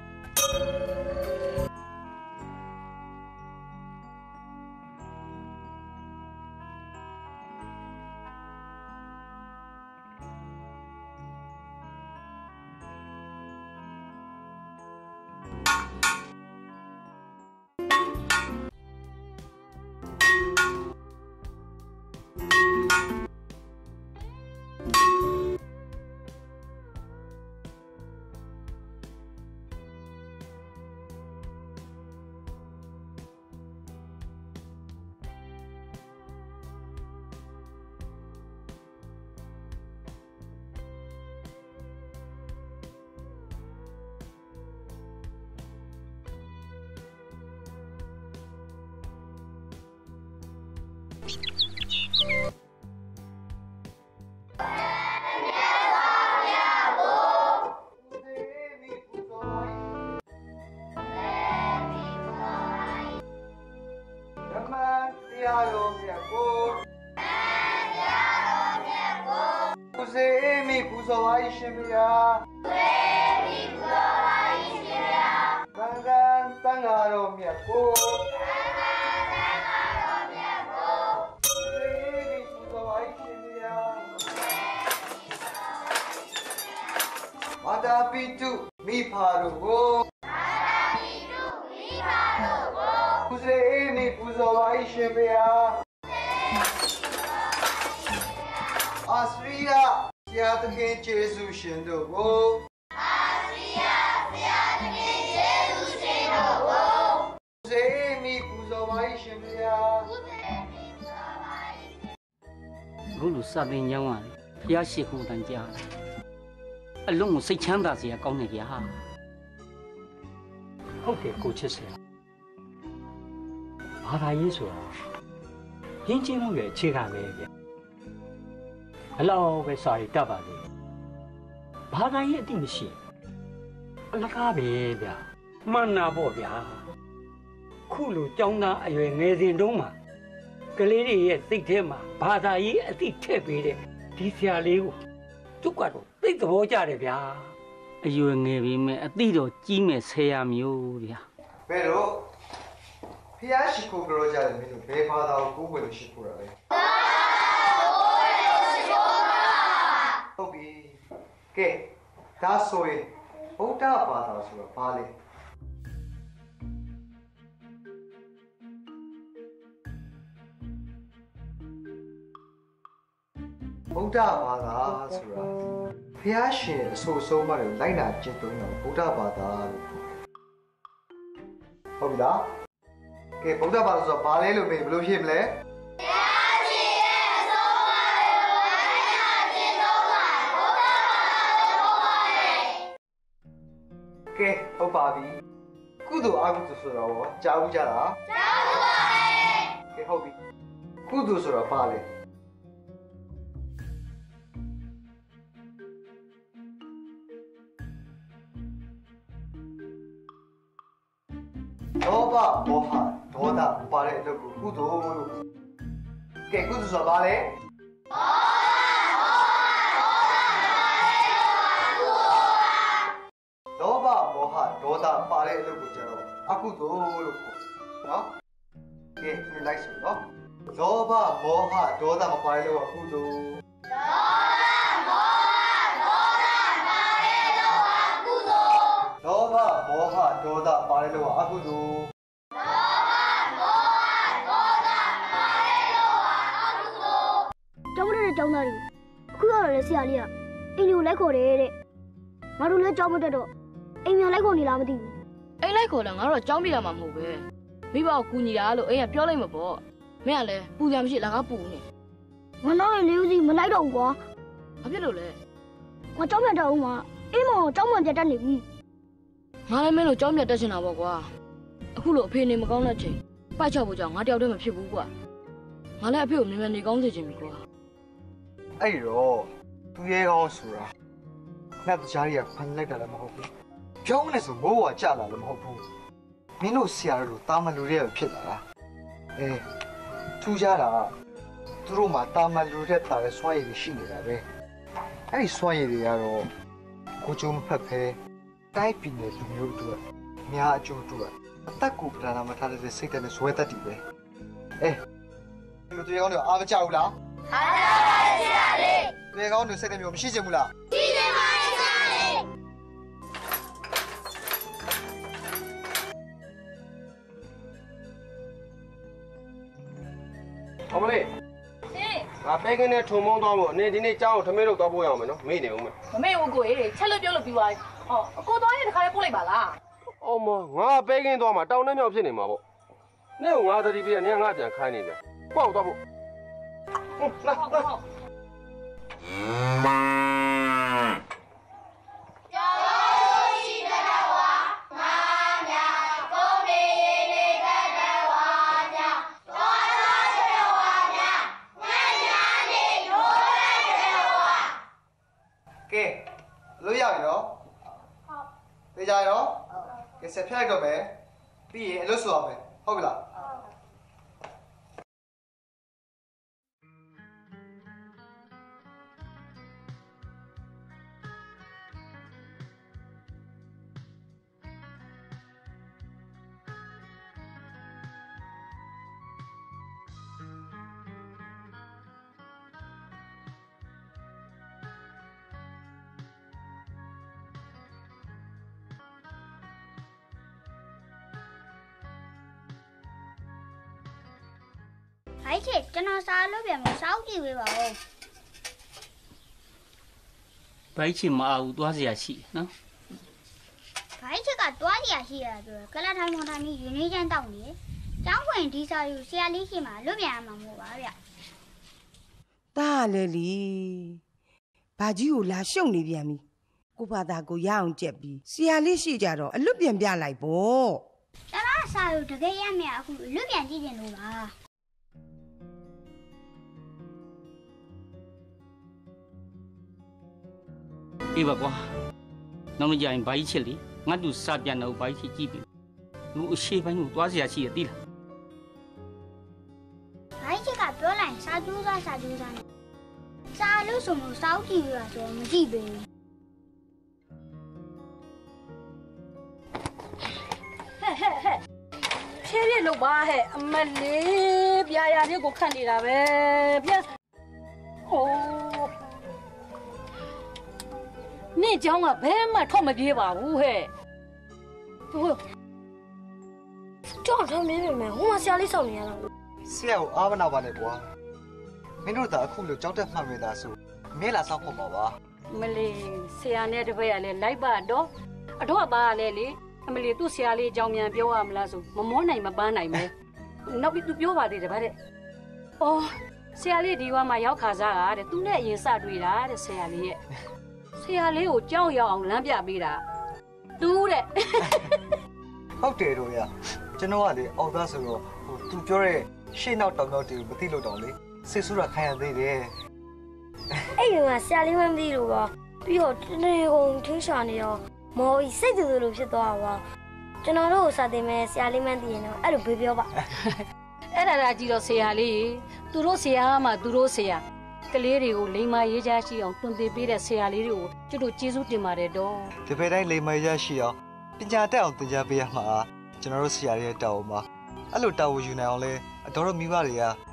စာတင်ကြောင်းကဘုရားရှိခိုးတန်ကြားအလုံးကိုစိတ်ချမ်းသာစရာကောင်းနေကြဟာဟုတ်တယ်ကိုချစ်စရာဘာသာရေးဆိုတာရင်းချင်းမှုရဲ့အခြေခံပဲဗျအလောက်ပဲစာရီတတ်ပါလေဘာသာရေးအတိမရှိအလကားပဲဗျမှန်နာပေါ့ဗျာခုလိုចောင်းသားအရွယ်ငယ်စဉ်တုန်းမှာကလေးတွေရဲ့စိတ်ထဲမှာဘာသာရေးအတိထည့်ပေးတဲ့ဒီဆရာလေးကိုသူကတော့သိသဘောကျတယ်ဗျာအရွယ်ငယ်ပြီးမဲ့အတိတော့ကြီးမဲ့ဆရာမျိုးဗျာဘယ်တော့ဖျားရှိခိုးကြောကြတယ်မင်းတို့ဘယ်ဘာသာကိုကိုယ်ကိုရှိခိုးတာလဲဟုတ်ပြီကဲဒါဆိုရင်ဗုဒ္ဓဘာသာဆိုတော့ဘာလဲဗုဒ္ဓဘာသာဆိုတာဘုရားရှင်အဆိုဆုံးမှလည်းလိုက်နာကျင့်သုံးတာဗုဒ္ဓဘာသာလို့ဟုတ်ပြီလားကဲဗုဒ္ဓဘာသာဆိုတာဘာလဲလို့မေးဘယ်လိုဖြေမလဲဘုရားရှင်ရဲ့အဆုံးအမတွေကိုလိုက်နာကျင့်သုံးတာဗုဒ္ဓဘာသာလို့ခေါ်ပါတယ်ကဲဟုတ်ပါပြီကုသိုလ်အကုသိုလ်ဆိုတော့ကြားဦးကြလားကြားဦးပါတယ်ကဲဟုတ်ပြီကုသိုလ်ဆိုတာဘာလဲလောဘမောဟဒေါသပါတဲ့အလုပ်ကိုကုသိုလ်လို့ကဲကုသိုလ်ဆိုတာဘာလဲလောဘမောဟဒေါသပါတဲ့အလုပ်ကိုကျွန်တော်အကုသိုလ်လို့ခေါ်နော်ကဲဒီလိုက်ဆိုနော်လောဘမောဟဒေါသမပါလို့အကုသိုလ်လောဘမောဟဒေါသပါလို့အကုသိုလ်ကျောင်းတဲ့ကျောင်းသားတွေအခုရတဲ့ဆရာလေးကအိမ်ကိုလိုက်ခေါ်တယ်တဲ့ငါတို့လည်းကျောင်းမတက်တော့အိမ်ပြန်လိုက်ခေါ်နေလားမသိဘူးအိမ်လိုက်ခေါ်တာငါတို့ကြောင်းပြရမှာမဟုတ်ပဲမိဘကိုကူညီတာလို့အိမ်ကပြောလိုက်မှာပေါ့မင်းကလည်းပူကြမရှိလားငါပူနေငါတော့လေးဦးစီမလိုက်တော့ဘူးကွာဘာဖြစ်လို့လဲငါကြောင်းပြန်တက်အောင်မှာအိမ်မောင်ကြောင်းပြန်တက်နေပြီငါလည်းမင်းတို့ကြောင်းပြန်တက်ချင်တာပေါ့ကွာအခုလိုအဖေနေမကောင်းတဲ့ချိန်ပိုက်ချဖို့ကြောင့်ငါတယောက်တည်းမဖြစ်ဘူးကွာငါလည်းအဖေကိုမြင်မြင်နေကောင်းစေချင်ပြီကွာအဲ့တော့သူရဲကောင်းဆိုတာငါကြားရဖန်လိုက်တာလည်းမဟုတ်ဘူးကြောင်းနဲ့ဆိုမိုးဝါကြလာလည်းမဟုတ်ဘူးမင်းတို့ဆရာတို့တာမလူတွေဖြစ်လာတာအေးထူးခြားတာသူတို့မှာတာမလူတဲ့တာရဲ့စွမ်းရည်ရှိနေတာပဲအဲ့ဒီစွမ်းရည်တွေကတော့ကိုကျုံဖက်ဖဲတိုင်းပြည်နယ်လူမျိုးတို့အများအကျိုးတို့အသက်ကိုပဓာနာမထားတဲ့စိတ်နဲ့ဇွဲတတ်တည်ပဲအေးဒီလိုတရားကောင်းတွေအားမကြဘူးလားအားကြပါဆရာလေးတရားကောင်းတွေစိတ်နဲ့မျိုးမရှိချင်ဘူးလားရှိချင်ပါတယ်ဆရာလေးအမလေးငါပဲကင်းနဲ့ထုံမုံသွားဖို့အနေဒီနေ့ကြောင်းကိုထမင်းလုပ်သွားဖို့ရအောင်မယ်နော်မေ့နေဦးမယ်မမေ့ဘူးကိုရေချက်လို့ပြောလို့ပြီးသွားပြီဟောအကိုသွားရင်တစ်ခါလေးပို့လိုက်ပါလားအော်မငါပဲကင်းသွားမှာတောင်းနှမြောက်ဖြစ်နေမှာပေါ့နေ့ကငါသတိပေးနေငါပြန်ခိုင်းနေတယ်ပေါ့သွားဖို့ဟုတ်လာလာကဲလို့ရပြီနော်ဟုတ်သိကြရောကဲဆက်ဖြတ်လိုက်တော့မယ်ပြီးရင်အလုပ်ဆိုအောင်မယ်ဟုတ်ပြီလားဟိုက်ချစ်ကျွန်တော်စားလို့ပြန်မစောက်ကြည့်ပေးပါဦးဘိုက်ချင်မအောင်သွားเสียရှိနော်ဟိုက်ချစ်ကတွားရရှိရဆိုတော့ကလထိုင်မောင်ထိုင်ပြီးရင်းနှီးချမ်းတောက်နေကျောင်းခွင်ဒီစာယူဆရာလေးရှိမှလွတ်ပြန်ရမှာမို့ပါဗျတားလေလီဘာကြီးကိုလာရှုံနေပြန်ပြီကိုဘာသာကိုရအောင်ကြက်ပြီးဆရာလေးရှိကြတော့အလွတ်ပြန်ပြလိုက်ပေါ့ကျွန်တော်စာယူတကယ်ရမယ်အခုလွတ်ပြန်ကြည့်နေလို့ပါအေးပါကွာနောက်မကြရင်ဘိုက်ချစ်လေငါတို့စပြန်တော့ဘိုက်ချစ်ကြည့်ပြီလူအရှိပိုင်းကိုသွားเสียရှိရသိလားဟိုက်ချစ်ကပြောလိုက်စာကျူးစားစာကျူးစားနဲ့စာလို့ဆိုလို့စောက်ကြည့်ရဆိုတော့မကြည့်ပေးဘူးဟဲ့ဟဲ့ဟဲ့ဖြည်းဖြည်းလုပ်ပါဟဲ့အမလေးပြာရာလေးကိုခတ်နေတာပဲပြအိုးနင့်เจ้าကဘယ်မှထွက်မပြေးပါဘူးဟဲ့ဟိုကျောင်းထမင်းပဲမယ်ဟိုမှာဆရာလေးဆောင်နေရတာဆရာကိုအားမနာပါနဲ့ကွာမင်းတို့သာအခုလိုကြောက်တက်မှန်နေတာဆိုမဲလာဆောက်ဖို့ပါပါမလေးဆရာနဲ့တပည့်ကလည်းလိုက်ပါတော့အတော့ပါကလည်းလေအမလေးသူ့ဆရာလေးအကြောင်းမြန်ပြောရမလားဆိုမမောနိုင်မပန်းနိုင်ပဲနောက်ပြီးသူပြောပါသေးတယ်ဗါတဲ့အော်ဆရာလေးဒီဝါမှာရောက်ခါစားတာတဲ့သူနဲ့အရင်စတွေ့တာတဲ့ဆရာလေးရဲ့ဆရာလေးကိုကြောက်ရအောင်လမ်းပြပေးတာတူးတဲ့ဟုတ်တယ်တို့ရကျွန်တော်ကလေအောက်သားဆိုတော့ဟိုသူပြောတဲ့ရှေ့နောက်တောင်တောင်တီကိုမသိလို့တောင်လေစိတ်ဆူတာခံရသေးတယ်အဲ့ဒီမှာဆရာလေးမမသိလို့ပါပြီးတော့တနေ့ကုန်ထင်းရှာနေရောမော်ကြီးစိတ်တူတူလိုဖြစ်သွားပါကျွန်တော်တို့စာတင်မဲ့ဆရာလေးမသိရင်တော့အဲ့လိုဘေးပြောပါအဲ့ဒါကြည့်တော့ဆရာလေးသူတို့ဆရာမှသူတို့ဆရာကလေးတွေကိုလိမ္မာရေးချရှိအောင်တွင်တင်ပေးတဲ့ဆရာလေးတွေကိုကျွတ်တို့ကျေးဇူးတင်ပါတယ်တော့ဒီဖက်တိုင်းလိမ္မာရရှိအောင်ပညာတတ်အောင်သင်ကြားပေးရမှာကျွန်တော်တို့ဆရာရဲ့တာဝန်ပါအဲ့လိုတာဝန်ယူနိုင်အောင်လဲအတော်တို့မိဘတွေက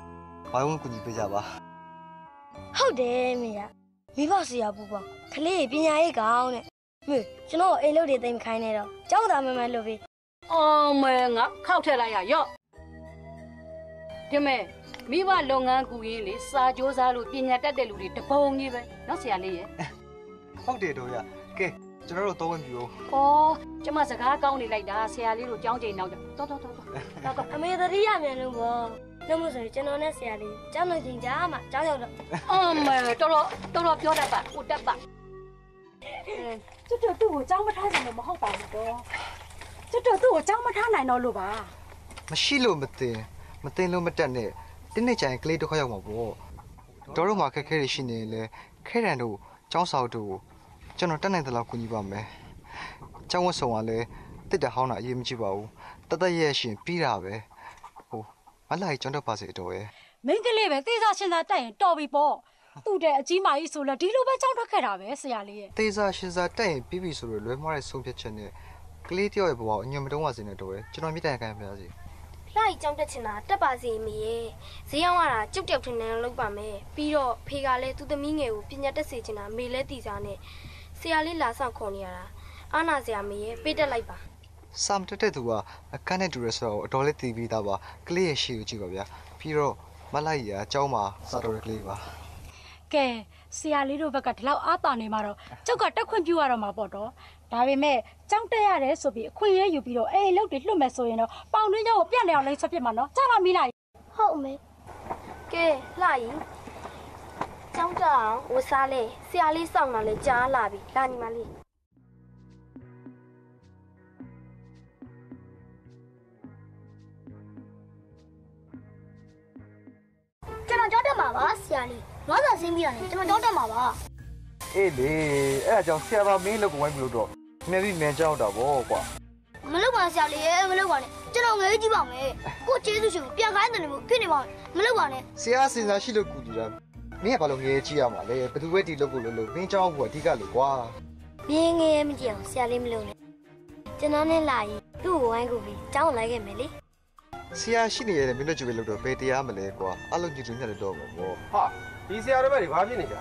ဝိုင်းဝန်းကူညီပေးကြပါဟုတ်တယ်မေရမိဘဆရာပူပါခလေးပညာရေးကောင်းတဲ့မေကျွန်တော်အိမ်လုပ်တွေသိမ်းခိုင်းနေတော့ကျောင်းသားမမလုပ်ပြီးအော်မဲငါခောက်ထက်လိုက်ရရော့ဒီမဲ့မိဘလုပ်ငန်းကူရင်းလေစာကြိုးစားလို့ပညာတတ်တဲ့လူတွေတပုံကြီးပဲနော်ဆရာလေးရဲ့ဟုတ်တယ်တို့ရကဲကျွန်တော်တို့တော့ဝင်ပြီ哦ဩကျမစကားကောင်းနေလိုက်တာဆရာလေးတို့ကြောင်းချိန်နောက်တော့တော်တော်တော်တော်တော်အမေတတိယမြန်လို့ပေါ့လို့မဆိုရင်ကျွန်တော်နဲ့ဆရာလေးကျောင်းလို့ချိန်ကြာမှကျောင်းရောက်တော့အော်မဲတော်တော်တော်တော်ပြောတတ်ပါဦးတတ်ပါကျွတ်တူကိုကျောင်းမထားနိုင်လို့မဟုတ်ပါဘူးတော့ကျွတ်တူကိုကျောင်းမထားနိုင်တော့လို့ပါမရှိလို့မတင်မတင်လို့မတက်နဲ့တင်းနေကြရင်ကလေးတစ်ခါရောက်မှာပေါ့တော်တို့မှာခက်ခဲရရှိနေလေခဲရန်တို့ကျောင်းဆောင်တို့ကျွန်တော်တက်နိုင်တဲ့လောက်ကူညီပါမယ်ကျောင်းဝတ်ဆောင်ကလည်းတစ်တဟောင်းတာအရေးမကြီးပါဘူးတသက်ရဲ့ရှင်ပြီးတာပဲဟိုမလိုက်ကျောင်းတက်ပါစေတော့ရဲ့မင်းကလေးပဲသေစာရှင်သာတက်ရင်တော်ပြီပေါ့သူ့တဲ့အကြီးမကြီးဆိုလဲဒီလိုပဲကျောင်းထွက်ခဲ့တာပဲဆရာလေးရဲ့သေစာရှင်သာတက်ရင်ပြီးပြီဆိုတော့လွဲမှားတဲ့ဆုံးဖြတ်ချက်နဲ့ကလေးတယောက်ရဲ့ဘဝကိုအညံမတုံးပါစေနဲ့တော့ရဲ့ကျွန်တော်မြစ်တိုင်ခံရပါစေလိုက်ကြောင်းတက်ချင်တာတက်ပါစေမေရဲ့ဈေးရောက်ရတာကျုပ်တယောက်ထင်တယ်လောက်ပါမယ်ပြီးတော့ဖေကလည်းသူ့သမီးငယ်ကိုပညာတက်စေချင်တာမေလည်းတည်စားနဲ့ဆရာလေးလာဆောင်ခေါ်နေရတာအာနာဆရာမေရဲ့ပေးတက်လိုက်ပါစမ်တက်တဲ့သူကအကန့်နဲ့တူရဲဆိုတော့အတော်လေးတည်ပြီးသားပါကလေးရဲ့ရှေ့ကိုကြည့်ပါဗျာပြီးတော့မလိုက်ရအเจ้าမှာစတော်ရကလေးပါကဲဆရာလေးတို့ဘက်ကဒီလောက်အားတာနေမှာတော့ကျုပ်ကတက်ခွင့်ပြုရတော့မှာပေါ့တော့ဒါပေမဲ့ကြောင်းတက်ရတယ်ဆိုပြီးအခွင့်အရေးယူပြီးတော့အေးလုတ်တွေလွတ်မယ်ဆိုရင်တော့ပေါင်တွင်းကျောင်းကိုပြတ်နေအောင်လိမ့်ဆက်ပြစ်မှာနော်ကြားလာမိလားဟုတ်မေကဲလာရင်ကျောင်းတက်အောင်ဝစားလေးဆရာလေးစောင့်တာလေကြားလာပြီလာညီမလေးကျွန်တော်ကြောက်တက်မှာပါဆရာလေးငါးစာဆင်းပြီးရတယ်ကျွန်တော်ကြောက်တက်မှာပါအေးလေအဲ့ဒါကြောင့်ဆရာပါမင်းလောက်ကိုဝိုင်းပြီးလို့တော့မြင်ပြီးမြန်ကြောက်တာဗောကွာမလုပ်ပါဆရာလေးမလုပ်ပါနဲ့ကျွန်တော်ငယ်ကြီးပါမယ်ကိုကျေးဇူးရှင်ပြန်ခိုင်းတယ်လို့ဖြစ်နေပါမလုပ်ပါနဲ့ဆရာစင်စာရှိလို့ကူညီတာမင်းကဘာလို့ငယ်ကြီးရမှာလဲဘယ်သူပဲဒီလုပ်ကိုလို့လို့မင်းကြောက်ဖို့အဓိကလို့ကွာမင်းငယ်မကြည့်အောင်ဆရာလေးမလုပ်နဲ့ကျွန်တော်နဲ့လာရင်သူ့ကိုဝိုင်းကူပြီးကျောင်းလိုက်ခဲ့မယ်လေဆရာရှိနေရတယ်မင်းတို့ကြွေးလို့တော့ဘယ်တရားမလဲကွာအလုပ်ကြည့်တူညက်တော့မှာဗောဟာဒီဆရာတွေပဲဒီဘာဖြစ်နေကြ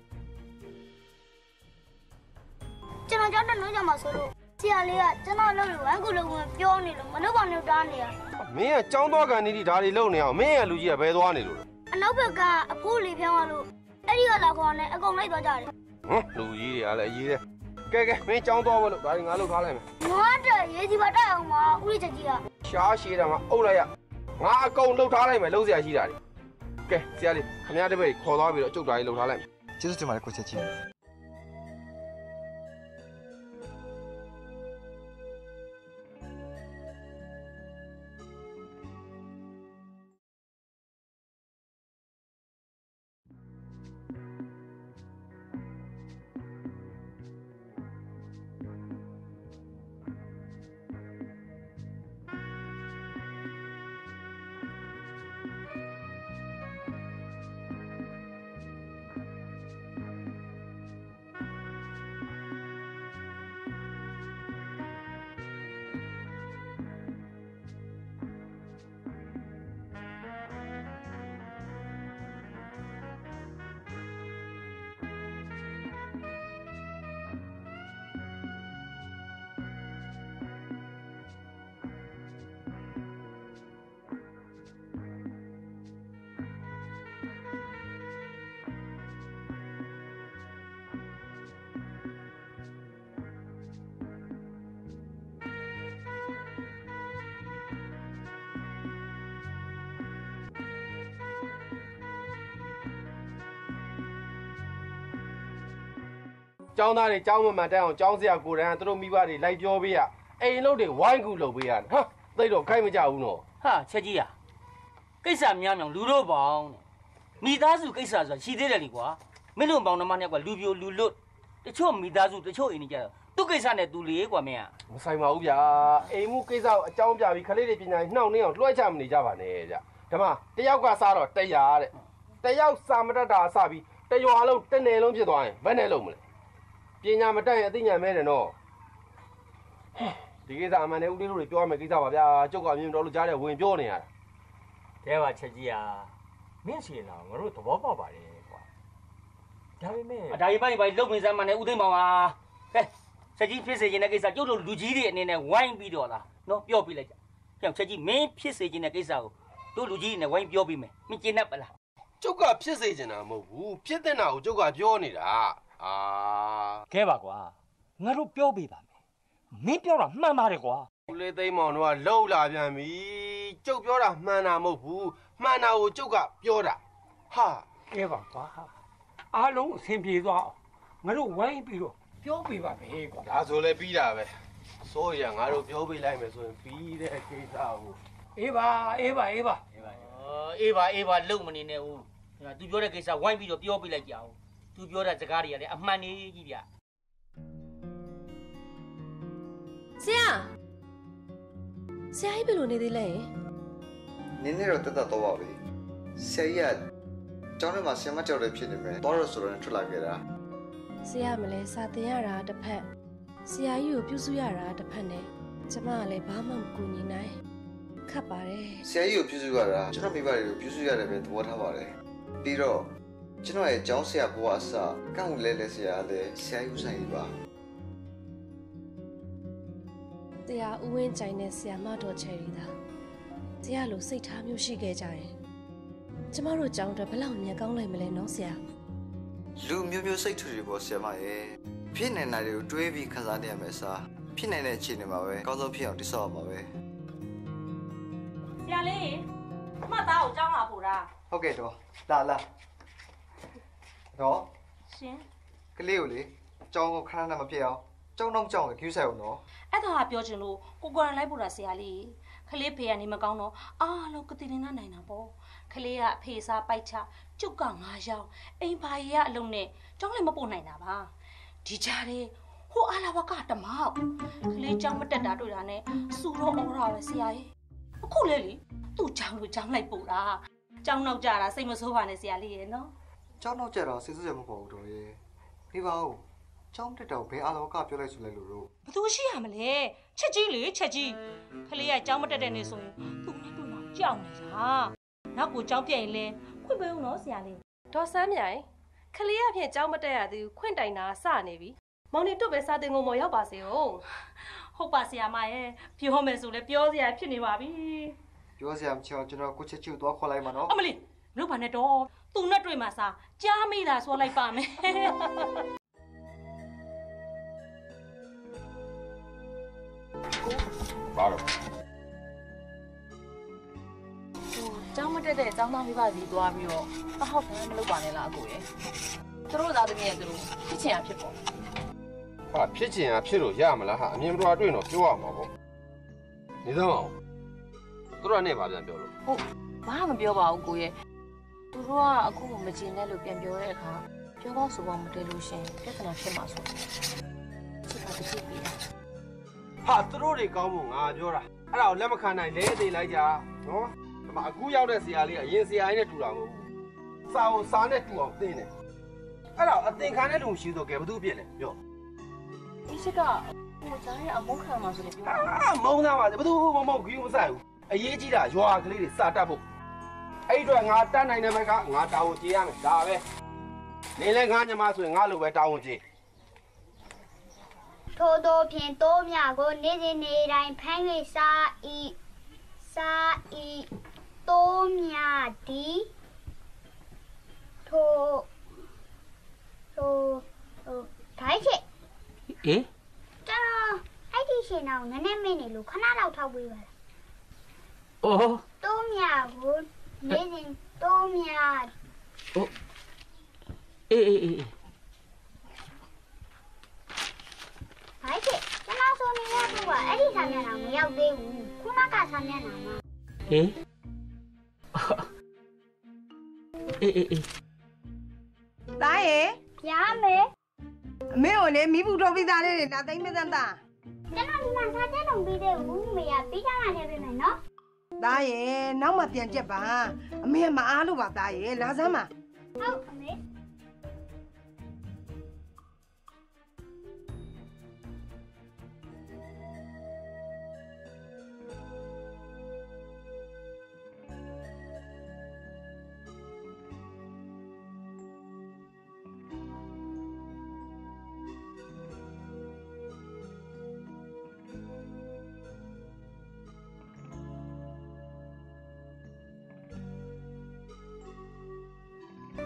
ကျွန်တော်ကြောက်တဲ့လုံးကြမှာဆိုလို့ဆရာလေးကကျွန်တော်လုပ်လို့ဝိုင်းကူလုံးဝင်ပြောနေလို့မလုပ်ပါနဲ့တားနေရမင်းကကြောင်းသွားကန်နေဒီဒါတွေလုပ်နေအောင်မင်းရဲ့လူကြီးကဘယ်သွားနေလို့လဲအနောက်ဘက်ကအဖိုးလေးဖြောင်းသွားလို့အဲ့ဒီကလာခေါ်နေအကုန်လိုက်သွားကြတယ်ဟမ်လူကြီးတွေကလည်းအရေးတယ်ကဲကဲမင်းကြောင်းသွားဖို့လို့ဒါတွေငါလုပ်ထားလိုက်မယ်ငါတဲ့ရေးစီပါတိုက်အောင်ပါဦးလေးချက်ကြီးကရှားရှည်တယ်မှာအုပ်လိုက်ရငါအကုန်လုပ်ထားလိုက်မယ်လုံးစရာရှိတာတွေကဲဆရာလေးခင်ဗျားတပည့်ခေါ်သွားပြီးတော့အကျုပ်ဓာတ်ကြီးလုပ်ထားလိုက်မယ်ကျေးဇူးတင်ပါတယ်ကိုချက်ကြီးကျောင်းသားတွေကျောင်းမမှန်တက်အောင်ကျောင်းဆရာကိုယ်တိုင်ကသူတို့မိဘတွေလိုက်ပြောပေးရအိမ်လုပ်တွေဝိုင်းကူလုပ်ပေးရတယ်ဟာသိတော့ခိုင်းမကြဘူးနော်ဟာချက်ကြီးอ่ะကိစ္စများများလူတို့ပေါင်းမိသားစုကိစ္စဆိုတာရှိသေးတယ်လေကွာမင်းတို့ပေါင်းနှမနဲ့ကွာလူပြိုလူလွတ်တချို့မိသားစုတချို့အိမ်နေကြတော့သူ့ကိစ္စနဲ့သူလေကွာမင်းอ่ะမဆိုင်ပါဘူးဗျာအိမ်မှုကိစ္စကိုအကြောင်းပြပြီးခလေးတွေပညာနှောင့်နှင်းအောင်လွှဲချမနေကြပါနဲ့ဗျဓမ္မတယောက်ကစားတော့တရားတဲ့တယောက်စာမတတ်တာစပြီးတရွာလုံးတနယ်လုံးဖြစ်သွားရင်ဘယ်နဲ့လုံးမလဲပညာမတတ်ရင်အသိဉာဏ်မဲတယ်နော်ဒီကိစ္စအမှန်နဲ့ဦးလေးတို့တွေပြောရမယ်ကိစ္စပါဗျာကျုပ်ကအမြင်တော်လို့ကြားတယ်ဝင်ပြောနေရတာတဲပါချက်ကြီးอ่ะမင်းစီလာငါတို့သဘောပေါက်ပါတယ်ကွာဒါပေမဲ့ဒါကြီးပိုင်းပိုင်းလုံနေစမ်းမှနဲ့ဦးသိန်းမောင်ဟာဟဲ့ချက်ကြီးဖြစ်စေခြင်းတဲ့ကိစ္စကျုပ်တို့လူကြီးတွေအနေနဲ့ဝိုင်းပြီးတော့လားနော်ပြောပြလိုက်ကြကြောင်ချက်ကြီးမင်းဖြစ်စေခြင်းတဲ့ကိစ္စကိုတို့လူကြီးတွေနဲ့ဝိုင်းပြောပြီးမယ်မင်းကျင်တတ်ပလားကျုပ်ကဖြစ်စေချင်တာမဟုတ်ဘူးဖြစ်တဲ့နာကိုကျုပ်ကပြောနေတာအာခဲပါကွာငါတို့ပြောပေးပါမယ်မင်းပြောတာမှန်ပါတယ်ကွာဦးလေးသိန်းမောင်တို့ကလှုပ်လာပြန်ပြီကျုပ်ပြောတာမှန်တာမဟုတ်ဘူးမှန်တာကိုကျုပ်ကပြောတာဟာခဲပါကွာအားလုံးအဆင်ပြေသွားအောင်ငါတို့ဝိုင်းပြီးတော့ပြောပေးပါမယ်ကွာဒါဆိုလဲပြီးတာပဲစိုးရငါတို့ပြောပေးလိုက်မယ်ဆိုရင်ပြီးတဲ့ကိစ္စကိုအေးပါအေးပါအေးပါအေးပါအေးပါအေးပါလုံမနေနဲ့ဦးသူပြောတဲ့ကိစ္စဝိုင်းပြီးတော့ပြောပေးလိုက်ကြအောင်သူပြောတဲ့စကားတွေကလည်းအမှန်ကြီးကြီးဗျဆရာဆရာကြီးဘယ်လိုနေသေးလဲနင်းနေတော့တက်တက်တော့ပါပြီဆရာကြီးကကျောင်းထဲမှာဆရာမကြောက်တယ်ဖြစ်နေမယ်တော့ရဆိုတော့ထွက်လာခဲ့တာဆရာမလဲစာသင်ရတာတစ်ဖက်ဆရာကြီးကိုပြုစုရတာတစ်ဖက်နဲ့ကျမကလည်းဘာမှမကူညီနိုင်ခတ်ပါတယ်ဆရာကြီးကိုပြုစုရတာကျွန်တော်မိဘတွေကိုပြုစုရတယ်ပဲသဘောထားပါတယ်ပြီးတော့ကျွန်တော်ရဲ့ကျောင်းဆရာဘဝအစကန့်လဲလဲဆရာလည်းဆရာကြီးဦးဆိုင်ကြီးပါတရားဦးဝင်းကြိုင်နဲ့ဆရာမတော်ချယ်ရီသာတရားလိုစိတ်ထားမျိုးရှိခဲ့ကြတယ်ကျမတို့ကျောင်းအတွက်ဘယ်လောက်မြန်ကောင်းလိုက်မလဲနော်ဆရာလူမျိုးမျိုးစိတ်ထူတွေပေါ့ဆရာမရဲ့ဖြစ်နေတာတွေကိုတွေးပြီးခန်းစားနေရမယ်စားဖြစ်နေတဲ့အခြေအနေမှာပဲအကောင်းဆုံးဖြစ်အောင်တည်ဆောက်ရမှာပဲဆရာလေးအမသားကိုကြောင်းလာပို့တာဟုတ်ကဲ့တော့လာလာတော့ရှင်ကလေးကိုလေကြောင်းကိုခဏခဏမဖြစ်အောင်ကြောင်းတော့ကြောင်းကို queue ဆိုင်အောင်နော်အဲ့ဒါကပြောချင်လို့ကိုကိုရန်လိုက်ပို့တာဆရာလေးခလေးဖေကနေမကောင်းတော့အားလုံးကတိနေနိုင်တာပေါ့ခလေးကအဖေစားပိုက်ချကျုပ်ကငါရောက်အိမ်ဘာကြီးကအလုံးနဲ့ကြောင်းလည်းမပို့နိုင်တာပါဒီကြားလေးဟိုအားလာဘကတမောက်ခလေးကြောင်းမတက်တာတွေ့တာနဲ့စူတော့အော်တာပဲဆရာကြီးအခုလေလေသူ့ကြောင်းလို့ကြောင်းလိုက်ပို့တာကြောင်းနောက်ကြတာစိတ်မဆိုးပါနဲ့ဆရာလေးရဲ့နော်ကြောင်းနောက်ကြတော့စိတ်ဆိုးရမပေါ့ဘူးတော်ရဲ့ဒီပါဦးကျောင်းတက်တော့ဘယ်အားလောကပြောလိုက်ဆိုလိုက်လို့တော့ဘသူရှိရမလဲချက်ကြီးလေချက်ကြီးခလေးကကျောင်းမတက်တဲ့နေဆိုရင်သူနဲ့တွေ့တော့ကြောက်နေတာနောက်ကိုကျောင်းပြည့်ရင်လဲခွင့်ပေးဦးနော်ဆရာလေးဒေါ်စမ်းမြိုင်ခလေးရဖြင့်ကျောင်းမတက်ရသေးဘူးခွင့်တိုင်တာစနေပြီမောင်နေတွတ်ပဲစာတင်ကုန်မော်ရောက်ပါစေဟုတ်ဟုတ်ပါဆရာမရဲ့ပြောမယ်ဆိုလဲပြောစရာဖြစ်နေပါပြီပြောစရာမချောကျွန်တော်ကိုချက်ချူသွားခေါ်လိုက်မှာနော်အမလီမလုပ်ပါနဲ့တော့သူနဲ့တွေ့မှာစားကြားမိတာဆိုလိုက်ပါမယ်ဘာလို့ကျောင်းမတက်တဲ့အကြောင်းသားမိဘစီသွားပြီးတော့အဟောက်ခံမလုပ်ပါနဲ့လားအကိုရဲ့သူတို့သားသမီးရဲ့သူတို့ဖြစ်ချင်တာဖြစ်ပေါ့ဟာဖြစ်ချင်တာဖြစ်လို့ရမလားဟာအမြင်တော်တွေ့တော့ပြောရမှာပေါ့နေတော့အောင်သူတို့ကနေပါပြန်ပြောလို့ဟုတ်ဘာမှမပြောပါဘူးကိုရဲ့သူတို့ကအခုမကျင်နဲ့လို့ပြန်ပြောတဲ့အခါပြောတော့ဆိုတော့မတည်လို့ရှင်ပြဿနာဖြစ်မှာဆိုချစ်ပါတတိပြရဟာသူတို့တွေကောင်းဖို့ငါပြောတာအဲ့ဒါကိုလက်မခံနိုင်လဲသေးလိုက်ကြနော်ဒီမှာအခုရောက်တဲ့ဆရာလေးကအရင်ဆရာကြီးနဲ့တူတာမဟုတ်ဘူးစာကိုစာနဲ့တူအောင်သင်တယ်အဲ့ဒါအသင်ခံတဲ့လူရှိတော့ကဲဘာသူဖြစ်လဲပြောဒီချက်ကဟိုသားရဲ့အမုန်းခံမှာဆိုလေပြောအာမုန်းသားပါစေဘာသူမမုန်းကြီးမဆိုင်ဘူးအရေးကြီးတာရွာကလေးတွေစာတတ်ဖို့အဲ့အတွက်ငါတတ်နိုင်တဲ့ဘက်ကငါတာဝန်ကျေးရမယ်ဒါပဲနေလဲငါညမဆိုရင်ငါလိုပဲတာဝန်ကျေးထို့သောဖြင့်တိုးမြကိုနေ့စဉ်နေ့တိုင်းဖမ်း၍စားဤစားဤတိုးမြဒီထို့ထို့ထိုင်ချေဟေးကျွန်တော်အဲ့ဒီရှင်အောင်နည်းနည်းမင်းနေလို့ခဏလောက်ထောက်ပေးပါလားအော်တိုးမြကိုနေ့စဉ်တိုးမြအိုးအေးအေးအေးဘာဖြစ်ကျွန်တော်ဆိုနေရတော့အဲ့ဒီဆာမျက်နှာမရောက်သေးဘူးခုနကဆာမျက်နှာမှာဟေးအေးအေးအေးသားရဲ့ရမေအမေကိုလေမိဘူးထုတ်ပြီးသားလေးတွေလာသိမ့်မသန်းသားကျွန်တော်ဒီမှာစားတဲ့လုံးပြီးသေးဘူးမေရပြီးကြမှာနေပြီမယ်နော်သားရဲ့နောက်မှပြန်ကြက်ပါအမေကမအားလို့ပါသားရဲ့လာစမ်းပါဟုတ်အမေ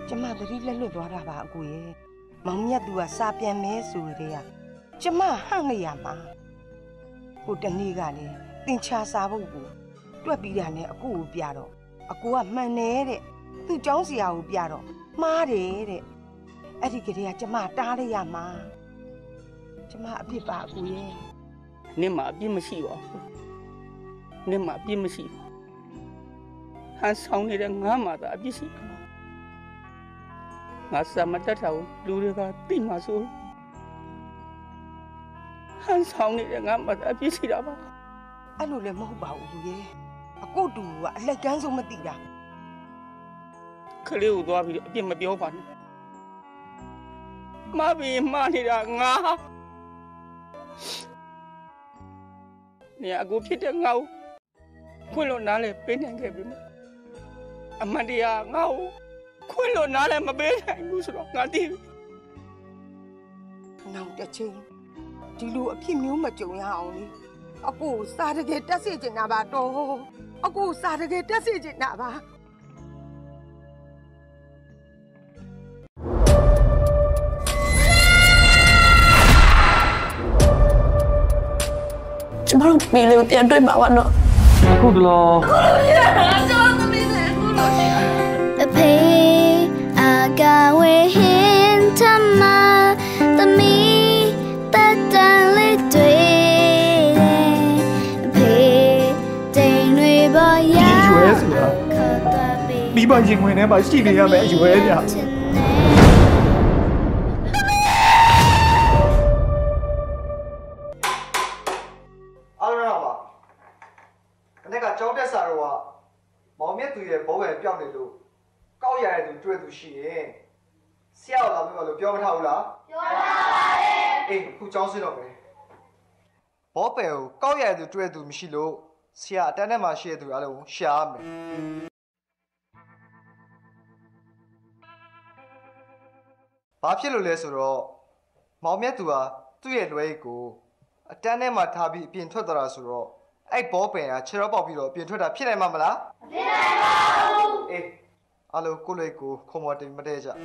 ကျမသတိလက်လွတ်သွားတာပါအကိုရဲ့မောင်မြတ်သူကစာပြန်မဲဆိုတဲ့ကကျမဟန့်လိုက်ရမှာကိုတနေ့ကလည်းတင်ချာစာဖို့ကိုတွက်ပြီးတာနဲ့အကိုကိုပြတော့အကိုကမှန်နေတဲ့သူ့เจ้าဆရာကိုပြတော့မှားတယ်တဲ့အဲ့ဒီကလေးကကျမတားလိုက်ရမှာကျမအဖြစ်ပါအကိုရဲ့နင့်မှာအပြစ်မရှိပါဘူးနင့်မှာအပြစ်မရှိဘူးဟန်ဆောင်နေတဲ့ငါမှသာအပြစ်ရှိတာငါစာမတတ်တာကိုလူတွေကသိမှဆိုဟန်ဆောင်နေတဲ့ငါမှသာအပြစ်ရှိတာပါအဲ့လိုလည်းမဟုတ်ပါဘူးလူရဲ့အကိုတူကအလက်ကန်းဆုံးမသိတာခလေးကိုသွားပြီးအပြစ်မပြောပါနဲ့မဘီမှားနေတာငါနေအကိုဖြစ်တဲ့ငါ့ကိုခွင့်လို့နားလဲပေးနိုင်ခဲ့ပြီမအမှန်တရားငါ့ကိုခွင့်လို့နားလဲမပေးနိုင်ဘူးဆိုတော့ငါသိပြီနောက်တစ်ချိန်ဒီလိုအဖြစ်မျိုးမကြုံရအောင်လေအကိုစားတကယ်တက်စေချင်တာပါတော့အကိုစားတကယ်တက်စေချင်တာပါကျမတို့ပြည်လေးကိုပြန်တွေ့မှာပါနော်အခုတလောအဖေအကာဝေဟင်သမာသမီးတတန်လေးတွေ့အဖေတိမ်တွေပေါ်ရရွယ်ဆိုတာမိဘရင်ဝင်ထဲမှာရှိနေရမယ်အရွယ်ဗျာကျောင်းတက်စာတော့ကမောင်မြတ်သူရဲ့ဘောဝင်ပြောင်းနေလို့ကောက်ရတဲ့သူတွေ့သူရှိရင်ဆရာကိုလာပြီးတော့ပြောမထားဘူးလားပြောထားပါတယ်အေးခုကျောင်းဆင်းတော့မယ်ဘောပယ်ကိုကောက်ရတဲ့သူတွေ့သူမရှိလို့ဆရာအတန်းထဲမှာရှိတဲ့သူအားလုံးရှာရမယ်ဘာဖြစ်လို့လဲဆိုတော့မောင်မြတ်သူဟာသူ့ရဲ့လွဲကိုအတန်းထဲမှာထားပြီးအပြင်ထွက်သွားတာဆိုတော့အဲ့ဘောပင်ကခြေတော့ပေါက်ပြီးတော့ပြင်ထွက်တာဖြစ်နိုင်မှာမလားမဖြစ်နိုင်ပါဘူးအေးအလိုကိုလေးကိုခုံမတင်မတဲ့ကြ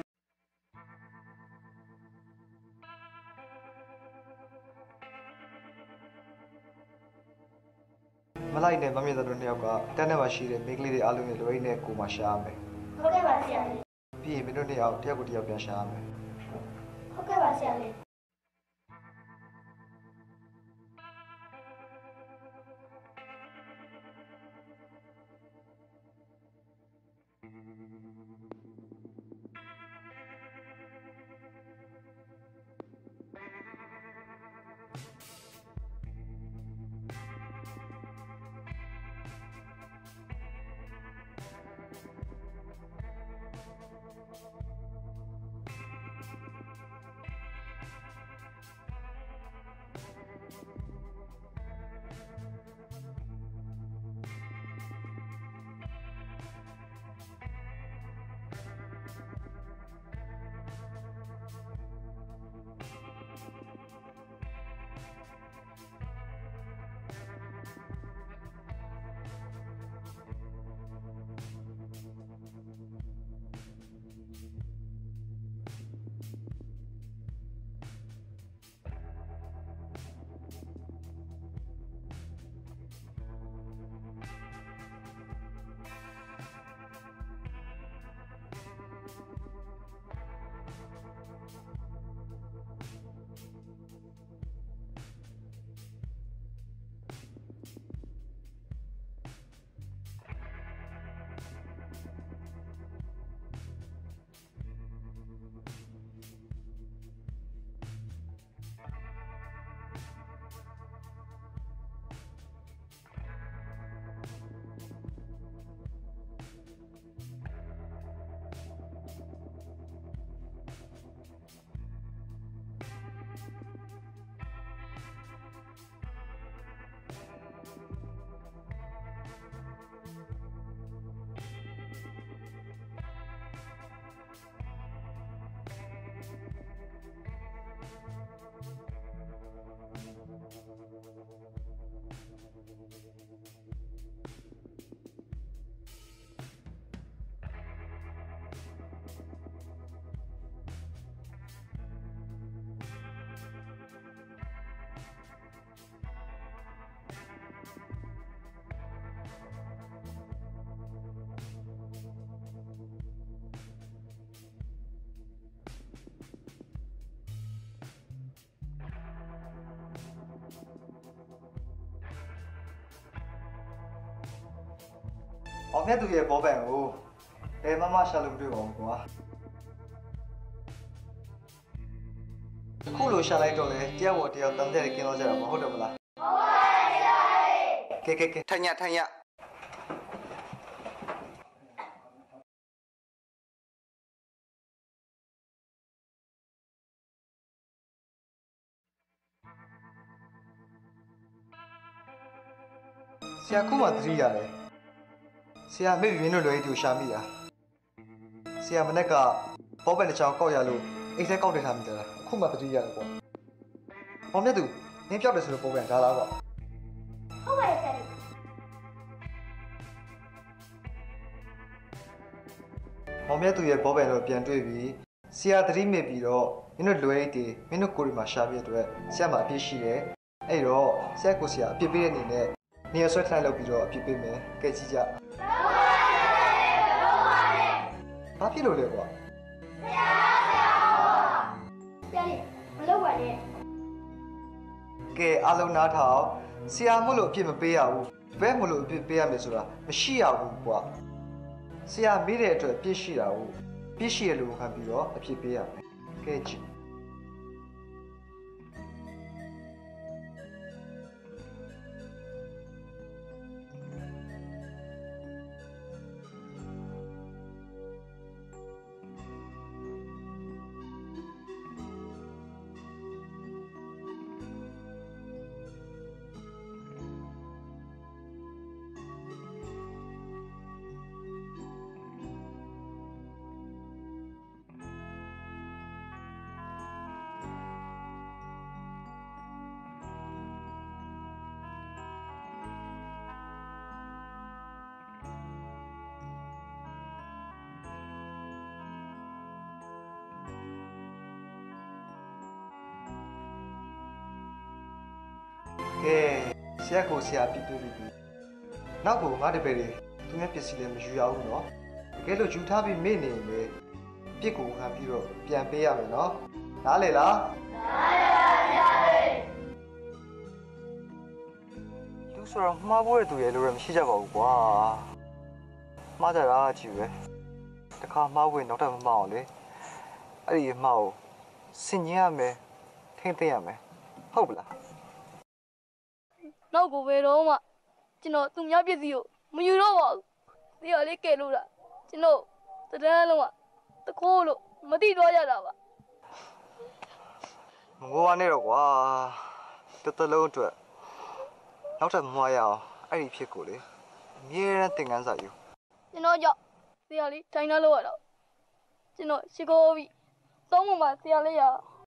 မလိုက်နဲ့မမြင်တဲ့တို့နှစ်ယောက်ကတန်းထဲမှာရှိတဲ့မိန်းကလေးတွေအားလုံးနဲ့လွိနဲ့ကိုမှရှာရမယ်ဟုတ်ကဲ့ပါဆရာလေးပြီးရင်မင်းတို့နှစ်ယောက်တယောက်ကိုတယောက်ပြန်ရှာရမယ်ဟုတ်ကဲ့ပါဆရာလေးအောင်မြတ်သူရဲ့ဘောပန်ကိုဘယ်မှမရှာလို့မတွေ့ပါဘူးကွာခုလိုရှာလိုက်တော့လေတယောက်ပေါ်တယောက်တန်တဲ့ကင်းတော့ကြတာမဟုတ်တော့မလားဟုတ်ပါရဲ့ဆရာကဲကဲကဲထိုင်ရထိုင်ရဆရာခုမှသတိရတယ်ဆရာမေ့ပြင်းတို့လွယ်တူရှာမိတာဆရာမနေ့ကဘောပန်တစ်ချောင်းကောက်ရလို့အိတ်ဆက်ကောက်တင်ထားမိတာအခုမှသတိရတယ်ပေါ့မောင်မြတ်သူနင်းပြောက်တယ်ဆိုလို့ပုံပြန်ဒါလားပေါ့ဟုတ်ပါရဲ့ဆရာမောင်မြတ်သူရဲ့ဘောပန်တော့ပြန်တွေ့ပြီဆရာသတိမေ့ပြီးတော့မင်းတို့လွယ်အိတ်တွေမင်းတို့ကိုယ်ဒီမှာရှာပြတဲ့အတွက်ဆရာမှာအပြည့်ရှိတယ်အဲ့တော့ဆရာကိုဆရာအပြည့်ပေးတဲ့အနေနဲ့နေရာဆွဲထိုင်လုပ်ပြီးတော့အပြည့်ပေးမယ်ကဲကြည့်ကြဘာဖြစ်လို့လဲကွာဆရာဆရာဆရာမလုပ်ပါနဲ့ကဲအားလုံးနားထောင်ဆရာမို့လို့အပြည့်မပေးရဘူးဘယ်မို့လို့အပြည့်ပေးရမယ်ဆိုတာမရှိရဘူးကွာဆရာမေးတဲ့အတွက်အပြည့်ရှိတာကိုပြည့်ရှိရလို့ခံပြီးတော့အပြည့်ပေးရမယ်ကဲကြည့်ကဲဆရာကိုဆရာပြပြပြီးနောက်ကိုငါတပည့်တွေသူများပစ္စည်းလည်းမယူရဘူးနော်တကယ်လို့ယူထားပြီးမေ့နေရင်လေပြစ်ကိုခံပြီးတော့ပြန်ပေးရမယ်နော်နားလေလားနားလေပါဆရာလူဆိုတော့မှားဖို့ရသူရဲ့လိုရမရှိကြပါဘူးကွာမှားကြတာကြည့်ပဲတခါမှားဖို့နောက်ထပ်မမှားအောင်လေအဲ့ဒီမှားကိုစင်ကျင်ရမယ်ထိမ့်သိရမယ်ဟုတ်ပလားနောက်ကိုပဲတော့မှကျွန်တော်သူများပစ္စည်းကိုမယူတော့ပါဘူး။ဒီဟာလေးကဲလို့လားကျွန်တော်တဒန်းလုံးကတခိုးလို့မတိတော့ရတာပါ။မငိုရနဲ့တော့ကွာတတလုံးအတွက်နောက်ထပ်မမွားရအောင်အဲ့ဒီဖြစ်ကိုလေအမြဲတမ်းသင်ခန်းစာယူကျွန်တော်ကြောက်ဒီဟာလေးထိုင်နှလို့ရတော့ကျွန်တော်ရှိခိုးပြီးသုံးပုံမှာဆရာလေးရ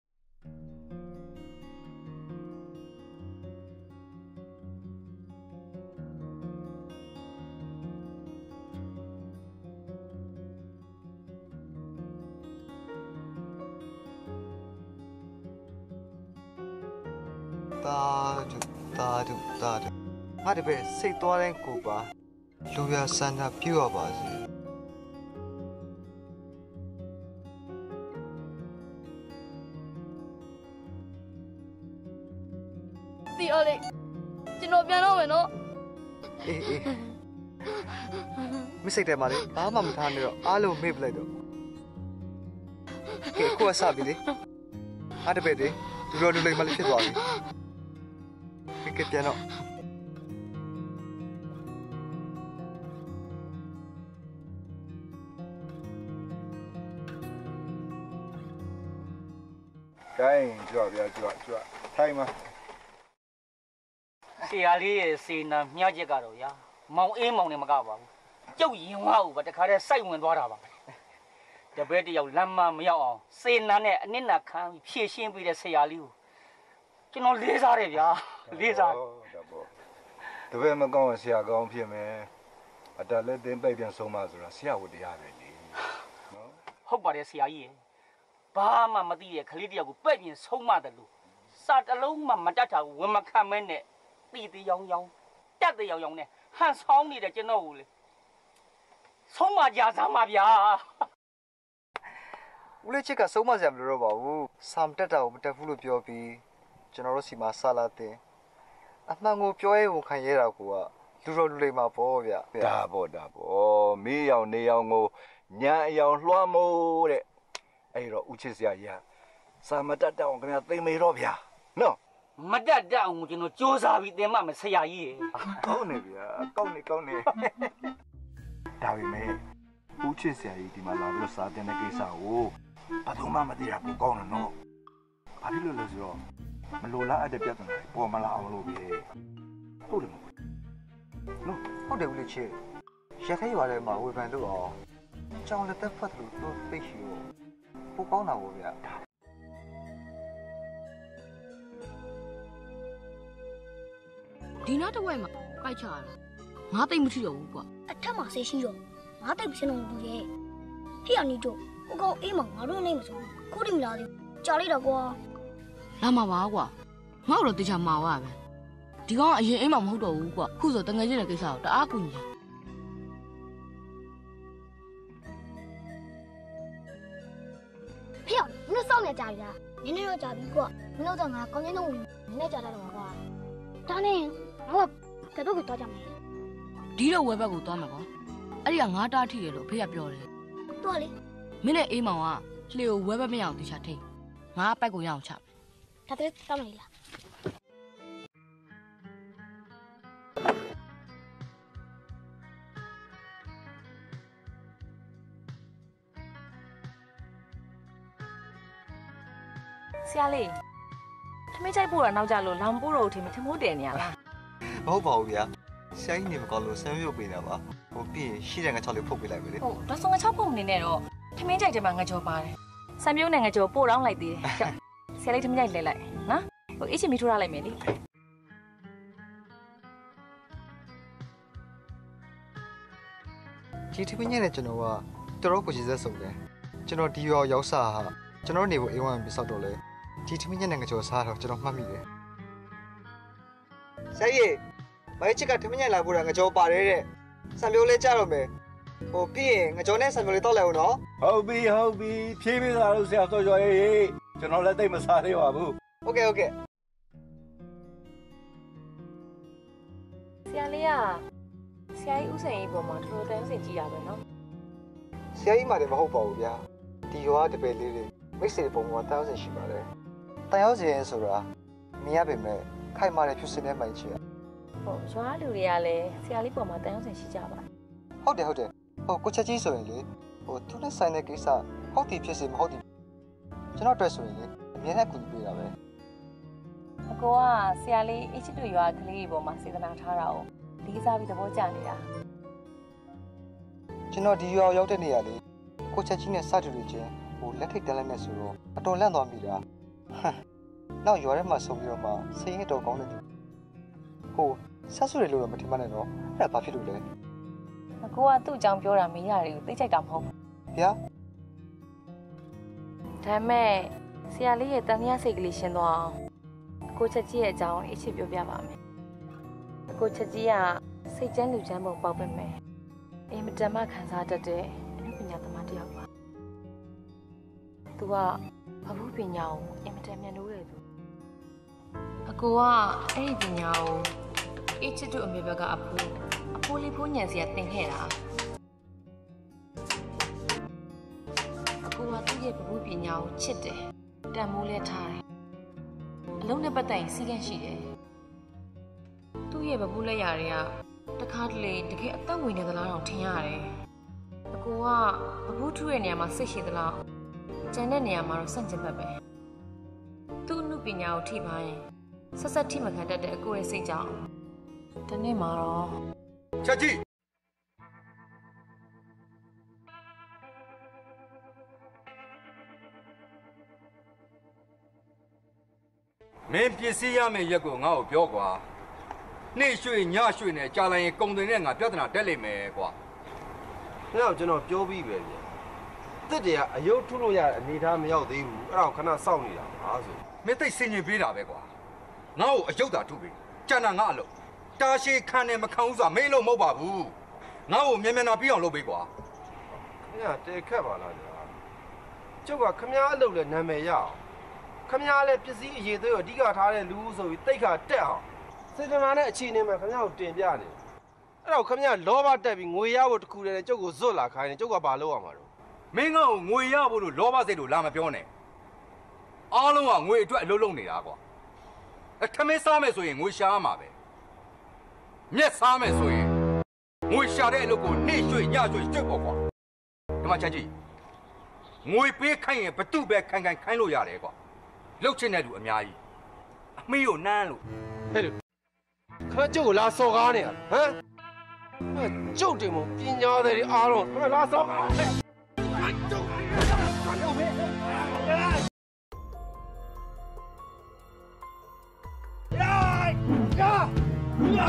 တာဒုတာဒုတာဒုငါတပည့်စိတ်သွားတဲ့ကိုပါလူရဆန္ဒပြုရပါစေဒီအလေးကျွန်တော်ပြန်တော့မယ်နော်အေးအေးမစိတ်တယ်မလေးဘာမှမထားနဲ့တော့အားလုံးမေ့ပလိုက်တော့ကဲကိုယ်ဆပြီလေအားတပည့်တွေလူတော်လူလိမ္မာလေးဖြစ်သွားပြီကဲပြန်တော့ကိုင်းကြွဗျာကြွကြွထိုင်မှာဆရာလေးရဲ့စေနာမြှချက်ကတော့ဗျာမောင်အေးမောင်နဲ့မကပါဘူးကျုပ်ရင်ဝါ့ဦးပါတခါတည်းစိုက်ဝင်သွားတာပါတပည့်တယောက်လမ်းမမရောက်အောင်စေနာနဲ့အနစ်နာခံဖြည့်ရှင်းပေးတဲ့ဆရာလေးကိုကျွန်တော်လေးစားတယ်ဗျာလေးစားတပည့်မကောင်းဆရာကောင်းဖြစ်မယ်အတလည်းတင်းပိတ်ပြန်ဆုံးမဆိုတာဆရာဝတရားပဲလေနော်ဟုတ်ပါတယ်ဆရာကြီးဘာမှမသိတဲ့ကလေးတယောက်ကိုပဲ့ပြင်ဆုံးမတယ်လို့စာတလုံးမှမတတ်တာကိုဝင်မခံမဲနဲ့တီတီရောင်ရောင်တက်တဲ့ရောင်ရောင်နဲ့ဟန်ဆောင်နေတဲ့ကျွန်တော်ကိုလေဆုံးမကြစမ်းပါဗျာဦးလေးချစ်ကဆုံးမစရာမလိုတော့ပါဘူးဆမ်တက်တာကိုမတက်ဘူးလို့ပြောပြီးကျွန်တော်တို့စီမှာဆာလာတင်အမှန်ကိုပြောရဲဝန်ခံရဲတာကိုကလူတော်လူလိမ္မာပေါ့ဗျ။ဒါပေါ့ဒါပေါ့မေးအောင်နေအောင်ကိုညာအယောင်လွှမ်းမိုးတဲ့အဲ့တော့ဦးချစ်စရာကြီးစာမတတ်တောင်ခင်ဗျာသိမေတော့ဗျာနော်မတတ်တတ်အောင်ကျွန်တော်စူးစမ်းပြီးသင်မှမယ်ဆရာကြီးရေကောင်းနေဗျာကောင်းနေကောင်းနေဒါပေမဲ့ဦးချစ်စရာကြီးဒီမှာလာပြီးစာတင်တဲ့ကိစ္စကိုဘာလို့မှမသိတာကိုကောင်းတယ်နော်ဘာဖြစ်လို့လဲဆိုတော့မလိုလားအပ်တဲ့ပြဿနာတွေပေါ်မလာအောင်လို့ပဲဟုတ်တယ်မဟုတ်နော်ဟုတ်တယ်ဦးလေးချစ်ရခိုင်ရွာထဲမှာဝေဖန်လို့အောင်ကြောင်လက်သက်ဖတ်လို့သူသိရှိလို့ပိုကောင်းတာပေါ့ဗျာဒီနားတစ်ဝက်မှာပိုက်ချရတာငါသိမထီတော့ဘူးကွာအထက်မှာဆေးရှိတော့ငါသိမစင်းတော့ဘူးရဲ့ဖြစ်အောင်နေတော့ဟိုကောင်အေးမှာငါတို့နေမစိုးခုတိမလာသေးကြာလိုက်တော့ကွာလာမှာပါကွာငါ့တော့တခြားမှာဝါပဲဒီကောင်အရင်အိမ်မှာမဟုတ်တော့ဘူးကွာခုဆိုတငယ်ချင်းတဲ့ကိစ္စကိုတအားကူညီတယ်ဖေမင်းစောင့်နေကြရလားနင်းနေတော့ကြာပြီကွာမင်းတို့တော့ငါကောင်းချင်းတော့နင်းနေကြတာတော့ကွာဒါနဲ့ငါကကတော့ကတော့ကြမယ်ဒီတော့ဝဲဘက်ကိုသွားမှာကွာအဲ့ဒီကငါးတားထိရလို့ဖေကပြောတယ်တော့လေမင်းနဲ့အေးမောင်ကလှေကိုဝဲဘက်မရအောင်တေချာထိငါပိုက်ကိုရအောင်ချမယ်ဒါတဲ့တောင်းနေလားဆရာလေးထမင်းချိုက်ပို့တာနောက်ကြလို့လောင်ပို့တော့ထင်မထမိုးတယ်နေရလားမဟုတ်ပါဘူးဗျာဆရာကြီးနေမကောင်းလို့ဆမ်းရုပ်ပေးတာပါဟိုပြီးရင်ရှိတဲ့ငါချောက်လေးဖုတ်ပေးလိုက်မယ်လေဟုတ်ဒါဆိုငါချောက်ဖုတ်နေနဲ့တော့ထမင်းချိုက်တယ်မှာငါကြောပါတယ်ဆံပြုံးနဲ့ငါကြောပို့တော့လိုက်သေးတယ်ဆရာလေးထမင်းချိုက်လဲလိုက်နော်ဟိုအချင်းမီထိုးရလိုက်မယ်လေဒီထမင်းညနဲ့ကျွန်တော်ကတော်တော်ကိုရည်စက်ဆုံးတယ်ကျွန်တော်ဒီရောရောက်စားဟာကျွန်တော်နေဖို့အိမ်ဝမ်းပြဆောက်တော့လေဒီထမင်းညနဲ့ငါကြောစားတော့ကျွန်တော်မှတ်မိတယ်ဆရာကြီးမိုင်းချစ်ကထမင်းညလာဖို့တာငါကြောပါတယ်တဲ့ဆံမျိုးလေးကြတော့မယ်ဟိုပြီးရင်ငါကြောနဲ့ဆံမျိုးလေးတောက်လိုက်အောင်နော်ဟုတ်ပြီဟုတ်ပြီဖြည်းဖြည်းစားလို့ဆရာစောကျော်ရေးကျွန်တော်လည်းသိမစားသေးပါဘူးโอเคโอเคဆရာလေးကဆရာကြီးဥစိန်ကြီးပေါ်မှာတော်တော်တန်းစင်ကြည့်ရပဲနော်ဆရာကြီးမှလည်းမဟုတ်ပါဘူးဗျာဒီရွာတပည့်လေးတွေမိတ်ဆွေပုံပေါ်တောင်းစင်ရှိပါတယ်တန်ရောက်စင်ဆိုတာမြင်ရပေမဲ့ခိုင်မာတဲ့ဖြူစင်တဲ့မိုင်းချီရဟုတ်ရွာလူတွေကလည်းဆရာလေးပေါ်မှာတန်ရောက်စင်ရှိကြပါဟုတ်တယ်ဟုတ်တယ်ဟိုကိုချက်ကြီးဆိုရင်လေဟိုသူနဲ့ဆိုင်တဲ့ကိစ္စဟုတ်တယ်ဖြစ်စေမဟုတ်တယ်ကျွန်တော်တွေ့ဆိုရင်လေအမြဲတမ်းကူညီပေးတာပဲအကိုကဆရာလေးအချစ်တူရွာကလေးပေါ်မှာစေတနာထားတာကိုဒီစားပြီးသဘောကျနေတာကျွန်တော်ဒီရွာရောက်တဲ့နေရာလေးကိုချက်ကြီးနဲ့စတူတွေချင်းဟိုလက်ထိတ်တန်းလိုက်နေဆိုတော့အတော်လန့်သွားမိတာနောက်ရွာထဲမှာဆုံပြီးတော့မှစိတ်ရတော်ကောင်းနေတယ်ဟိုဆက်ဆွေလို့တော့မထင်မှနဲ့တော့အဲ့ဒါဘာဖြစ်လို့လဲအကိုကသူ့အကြောင်းပြောတာမင်းရတယ်ကိုသိချိုက်တာမဟုတ်ဘူးဗျာဒါမဲ့ဆရာလေးရဲ့တန်မြစိတ်ကလေးရှင်းသွားအောင်အကိုချက်ကြီးရဲ့အကြောင်းအချစ်ပြောပြပါမယ်အကိုချက်ကြီးကစိတ်ချမ်းလူချမ်းပုံပေါက်ပဲမယ်အင်မတန်မှခံစားတတ်တဲ့အနုပညာသမားတစ်ယောက်ပါသူကဘဝပညာကိုအင်မတန်မြန်လို့တယ်သူအကိုကအဲ့ဒီပညာကိုအချစ်တို့အမေဘက်ကအဖိုးအဖိုးလေးဖိုးညံစီကသင်ခဲ့တာအကိုကသူ့ရဲ့ဘဝပညာကိုချစ်တယ်တန်မိုးလဲထားတယ်အလုံးနဲ့ပတ်သက်ရင်စီးကန်းရှိတယ်သူ့ရဲ့ဘဝလက်ရာတွေကတခါတလေတကယ်အသက်ဝင်နေသလားတော့ထင်ရတယ်အကိုကဘဝထုရဲ့နေရာမှာစိတ်ရှိသလားကျန်တဲ့နေရာမှာတော့စန့်ကျင်ဘက်ပဲသူ့အမှုပညာကိုထိပါရင်ဆက်ဆက်ထိမခံတတ်တဲ့အကိုရဲ့စိတ်ကြောင့်ဒီနေ့မှာတော့ချက်ကြီးမင်းပစ္စည်းရမယ့်ရက်ကိုငါ့ကိုပြောကွာနေ့ရွှေညရွှေနဲ့ကြာလိုက်ရင်ကုံတင်နဲ့ငါပြဿနာတက်လိမ့်မယ်ကွာအဲ့တော့ကျွန်တော်ပြောပြီးပဲဗျတစ်တည်းကအယုတ်ထုလို့ရတဲ့အနေထားမရောက်သေးဘူးအဲ့ဒါကိုခဏစောင့်နေတာပါဆိုမင်းသိစင်ញင်ပေးတာပဲကွာငါ့ကိုအယုတ်တာထုပေးကြာနာငါအလုပ်တာရှည်ခံနေမခံဘူးဆိုတာမင်းလို့မဟုတ်ပါဘူးငါ့ကိုမြန်မြန်နာပြီးအောင်လုပ်ပေးကွာခင်ဗျာတဲခက်ပါလားကြာကျုပ်ကခမားအလုပ်လဲနာမည်ရအောင်ခမားလဲပစ္စည်းအရေးသေးကိုအဓိကထားတဲ့လူဆိုပြီးတိတ်ခါတက်အောင်စေတနာနဲ့အခြေအနေမှာခမားကိုတင်ပြနေအဲ့တော့ခင်ဗျာလောဘတက်ပြီးငွေရဖို့တခုတည်းနဲ့ကျုပ်ကိုဇွတ်လာခိုင်းနေကျုပ်ကဘာလုပ်ရမှာတော့မင်းငါ့ကိုငွေရဖို့လို့လောဘစိတ်လို့လာမပြောနဲ့အားလုံးကငွေအတွက်အလုပ်လုပ်နေတာကွာအထမင်းစားမယ်ဆိုရင်ငွေရှာရမှာပဲမျက်စားမယ်ဆိုရင်ငွေရှာတဲ့အလုပ်ကိုနေ့ရွှေ့ညရွှေ့ကျွတ်ပေါ့ကွာဒီမှာချမ်းကြီးငွေပေးခိုင်းရင်ဘသူပဲခိုင်ခိုင်ခိုင်းလို့ရတယ်ကွာလှုပ်ချင်တဲ့လူအများကြီးအမေကိုနမ်းလို့ဟဲ့လို့ခါကျုပ်ကိုလာစော်ကားနေရဟမ်ကျုပ်တင်မပညာတွေအားလုံးခါလာစော်ကားနေကျုပ်ကျုပ်မေးယာယာယာ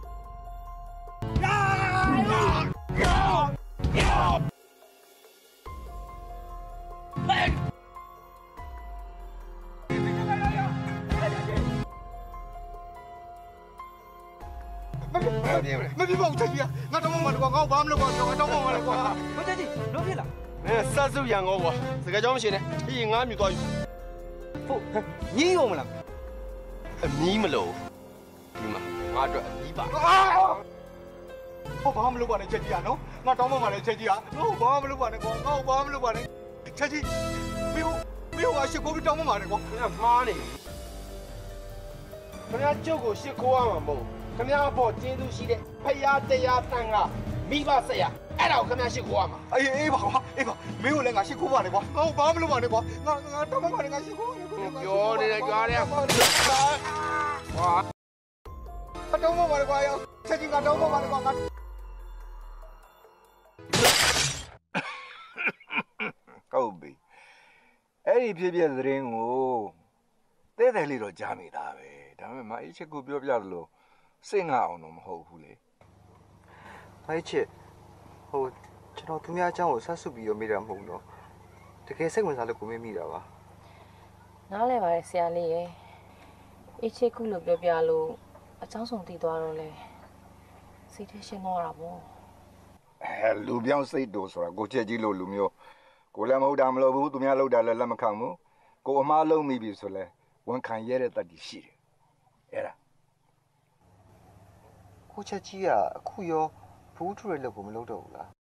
မပြပေါ့ချက်ကြီးငါတောင်းမှမလို့ကွာငါ့ဘာမှမလုပ်ပါဘူးငါတောင်းမှမလို့ကွာမချက်ကြီးလုံးဖြစ်လားအဲဆက်စုရန်ကောကွာစကားကြောင်းမရှိနဲ့ဒီငါမြူသွားယူဖို့ညီးရုံမလားအမီးမလို့ဒီမှာငါအတွက်အမီးပါဟောဘာမှမလုပ်ပါနဲ့ချက်ကြီးอ่ะနော်ငါတောင်းမှမလည်းချက်ကြီးอ่ะဟောဘာမှမလုပ်ပါနဲ့ကွာငါ့ဘာမှမလုပ်ပါနဲ့ချက်ကြီးမင်းမင်းကရှစ်ကိုပြီးတောင်းမှမလည်းကွာခင်ဗျာမှားနေခင်ဗျာကျုပ်ကိုရှစ်ခိုးရမှာမဟုတ်ခင်ဗျားပေါ်ကျင်းသူရှိတဲ့ဖယားတရားတန်ကမိဘဆက်ရအဲ့ဒါကိုခင်ဗျားရှစ်ခိုးရမှာအေးအေးပါကွာအေးပါမင်းကိုလည်းငါရှစ်ခိုးပါလေကွာငါ့ဘာမှမလုပ်ပါနဲ့ကွာငါငါတောင်းမှမလည်းငါရှစ်ခိုးပြောနေတယ်ကြွားတယ်ကွာတောင်းမှမလည်းကွာရောချက်ကြီးငါတောင်းမှမလည်းကွာငါဟုတ်ပြီအဲ့ဒီဖြစ်ဖြစ်သတင်းကိုတဲတဲလေးတော့ကြားမိတာပဲဒါပေမဲ့မအေးချစ်ကိုပြောပြသလိုစိတ်ငါအောင်တော့မဟုတ်ဘူးလေမအေးချစ်ဟိုကျွန်တော်သူများအကြောင်းကိုဆက်စုပြီးတော့မိတာမဟုတ်ဘူးတော့တကယ်စိတ်ဝင်စားလို့ကိုမေးမိတာပါနားလဲပါရဲ့ဆရာလေးရဲ့အေးချစ်ခုလို့ပြောပြလို့အကြောင်းစုံတည်သွားတော့လေစိတ်ထဲရှင်းတော့တာပေါ့အဲလူပြောင်းစိတ်တို့ဆိုတာကိုချက်ကြီးလို့လူမျိုးကိုလည်းမဟုတ်တာမလို့ဘူးသူများလောက်တာလည်းလက်မခံဘူးကိုအမားလုံးမိပြီဆိုလဲဝန်ခံရတဲ့တတ်တည်ရှိတယ်အဲ့ဒါကိုချက်ကြီးကအခုရောဘူးထူရဲ့လုပ်ကိုမလုပ်တော့ဘူးလား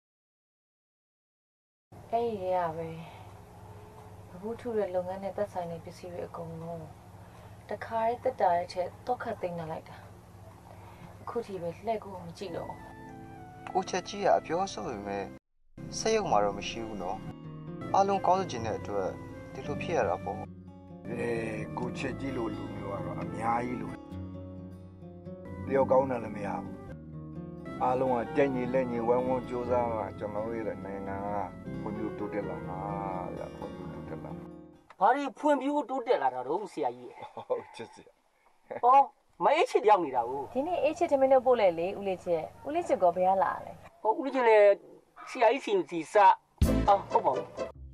အဲ့ဒီရပဲဘူးထူရဲ့လုပ်ငန်းနဲ့သက်ဆိုင်တဲ့ပစ္စည်းတွေအကုန်လုံးတခါရဲတက်တာရဲ့ချက်တော့ခတ်သိမ်းနေလိုက်တာအခုထိပဲလှည့်ကိုမကြည့်တော့ကိုချက်ကြီးကအပြောဆိုပေမဲ့စိတ်ရုံမှာတော့မရှိဘူးနော်အားလုံးကောင်းစင်တဲ့အတွက်ဒီလိုဖြစ်ရတာပေါ့အေးကိုချက်ကြီးလို့လူမျိုးကတော့အများကြီးလို့တယောက်ကောင်းတယ်လည်းမရဘူးအားလုံးကတက်ညီလက်ညီဝမ်းဝမ်းကြိုးစားတာကျွန်တော်တို့ရဲ့နိုင်ငံကဖွံ့ဖြိုးတိုးတက်လာမှာရဖွံ့ဖြိုးတိုးတက်လာမှာဘာတွေဖွံ့ဖြိုးတိုးတက်လာတာတော့ဆရာကြီးဟုတ်ချစ်စရာဟောမအေးချစ်ရောက်နေတာကိုဒီနေ့အေးချစ်သမီးတို့ပို့လဲလေဦးလေးချစ်ဦးလေးချစ်ကဘယ်လာလဲဟောဦးလေးချစ်လည်းဆရာကြီးစီစီစားအော်ဟုတ်ပါဘူး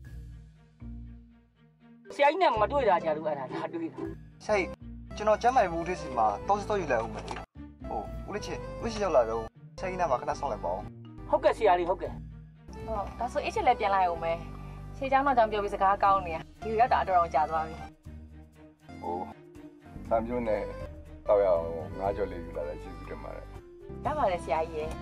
ဆရာကြီးနဲ့မတွေ့တာကြလို့အဲ့ဒါလာတွေ့တာဆိုင်ကျွန်တော်ကျမ်းမိုင်ဘူးလေးစီမှာတောက်စတော့ယူလိုက်ဦးမယ်ဟိုဦးလေးချစ်ဦးချစ်ရောက်လာတော့ဆိုင်နာမှာခဏဆောင်လိုက်ပါဦးဟုတ်ကဲ့ဆရာလေးဟုတ်ကဲ့ဟောဒါဆိုအေးချစ်လည်းပြန်လိုက်အောင်မယ်ခြေချောင်းတော့ကြောင်ပြောပြီးစကားကောင်းနေရဒီရောက်တာအတော်တော်ကြာသွားပြီဟိုဆမ်မျိုးနဲ့တော့ရအောင်ငါးကြော်လေးယူလာတဲ့ကျေးဇူးတင်ပါတယ်ရပါတယ်ဆရာကြီးရဲ့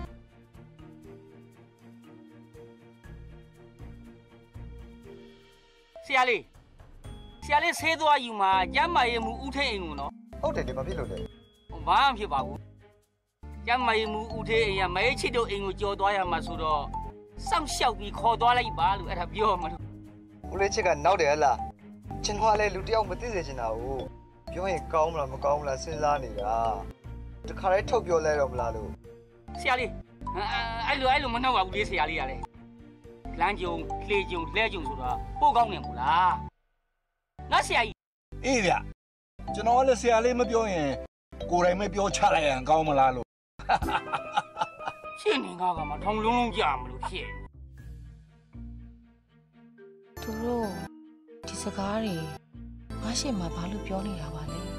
ဆရာလေးဆရာလေးဆေးသွားယူမှာကျမ်းမာရေးမှုဦးထိန်အိမ်ကိုနော်ဟုတ်တယ်လေဘာဖြစ်လို့လဲဘာမှဖြစ်ပါဘူးကျမ်းမာရေးမှုဦးထိန်အိမ်ကမဲချစ်တို့အိမ်ကိုကြော်သွားရမှာဆိုတော့စောင့်ရှောက်ပြီးခေါ်သွားလိုက်ပါလို့အဲ့ဒါပြောမှာလို့ဦးလေးချစ်ကနောက်တယ်ဟလားကျွန်တော်လည်းလူတယောက်မသိစေချင်တာကိုပြောရင်ကောင်းမလားမကောင်းဘူးလားစဉ်းစားနေတာတခါလေးထုတ်ပြောလဲတော့မလားလို့ဆရာလေးအဲ့လိုအဲ့လိုမနှောက်ပါဘူးလေဆရာလေးကလည်းလမ်းကြုံလှေကြုံလှဲကြုံဆိုတော့ပို့ကောင်းနေဘူးလားနော်ဆရာကြီးအေးဗျကျွန်တော်လည်းဆရာလေးမပြောရင်ကိုယ်တိုင်မပြောချလိုက်ရင်ကောင်းမလားလို့ရှင်းနေကားကမှထောင်လုံးလုံးကြာမလို့ဖြစ်သူတို့ဒီစကားတွေငါရှေ့မှာဘာလို့ပြောနေတာပါလဲ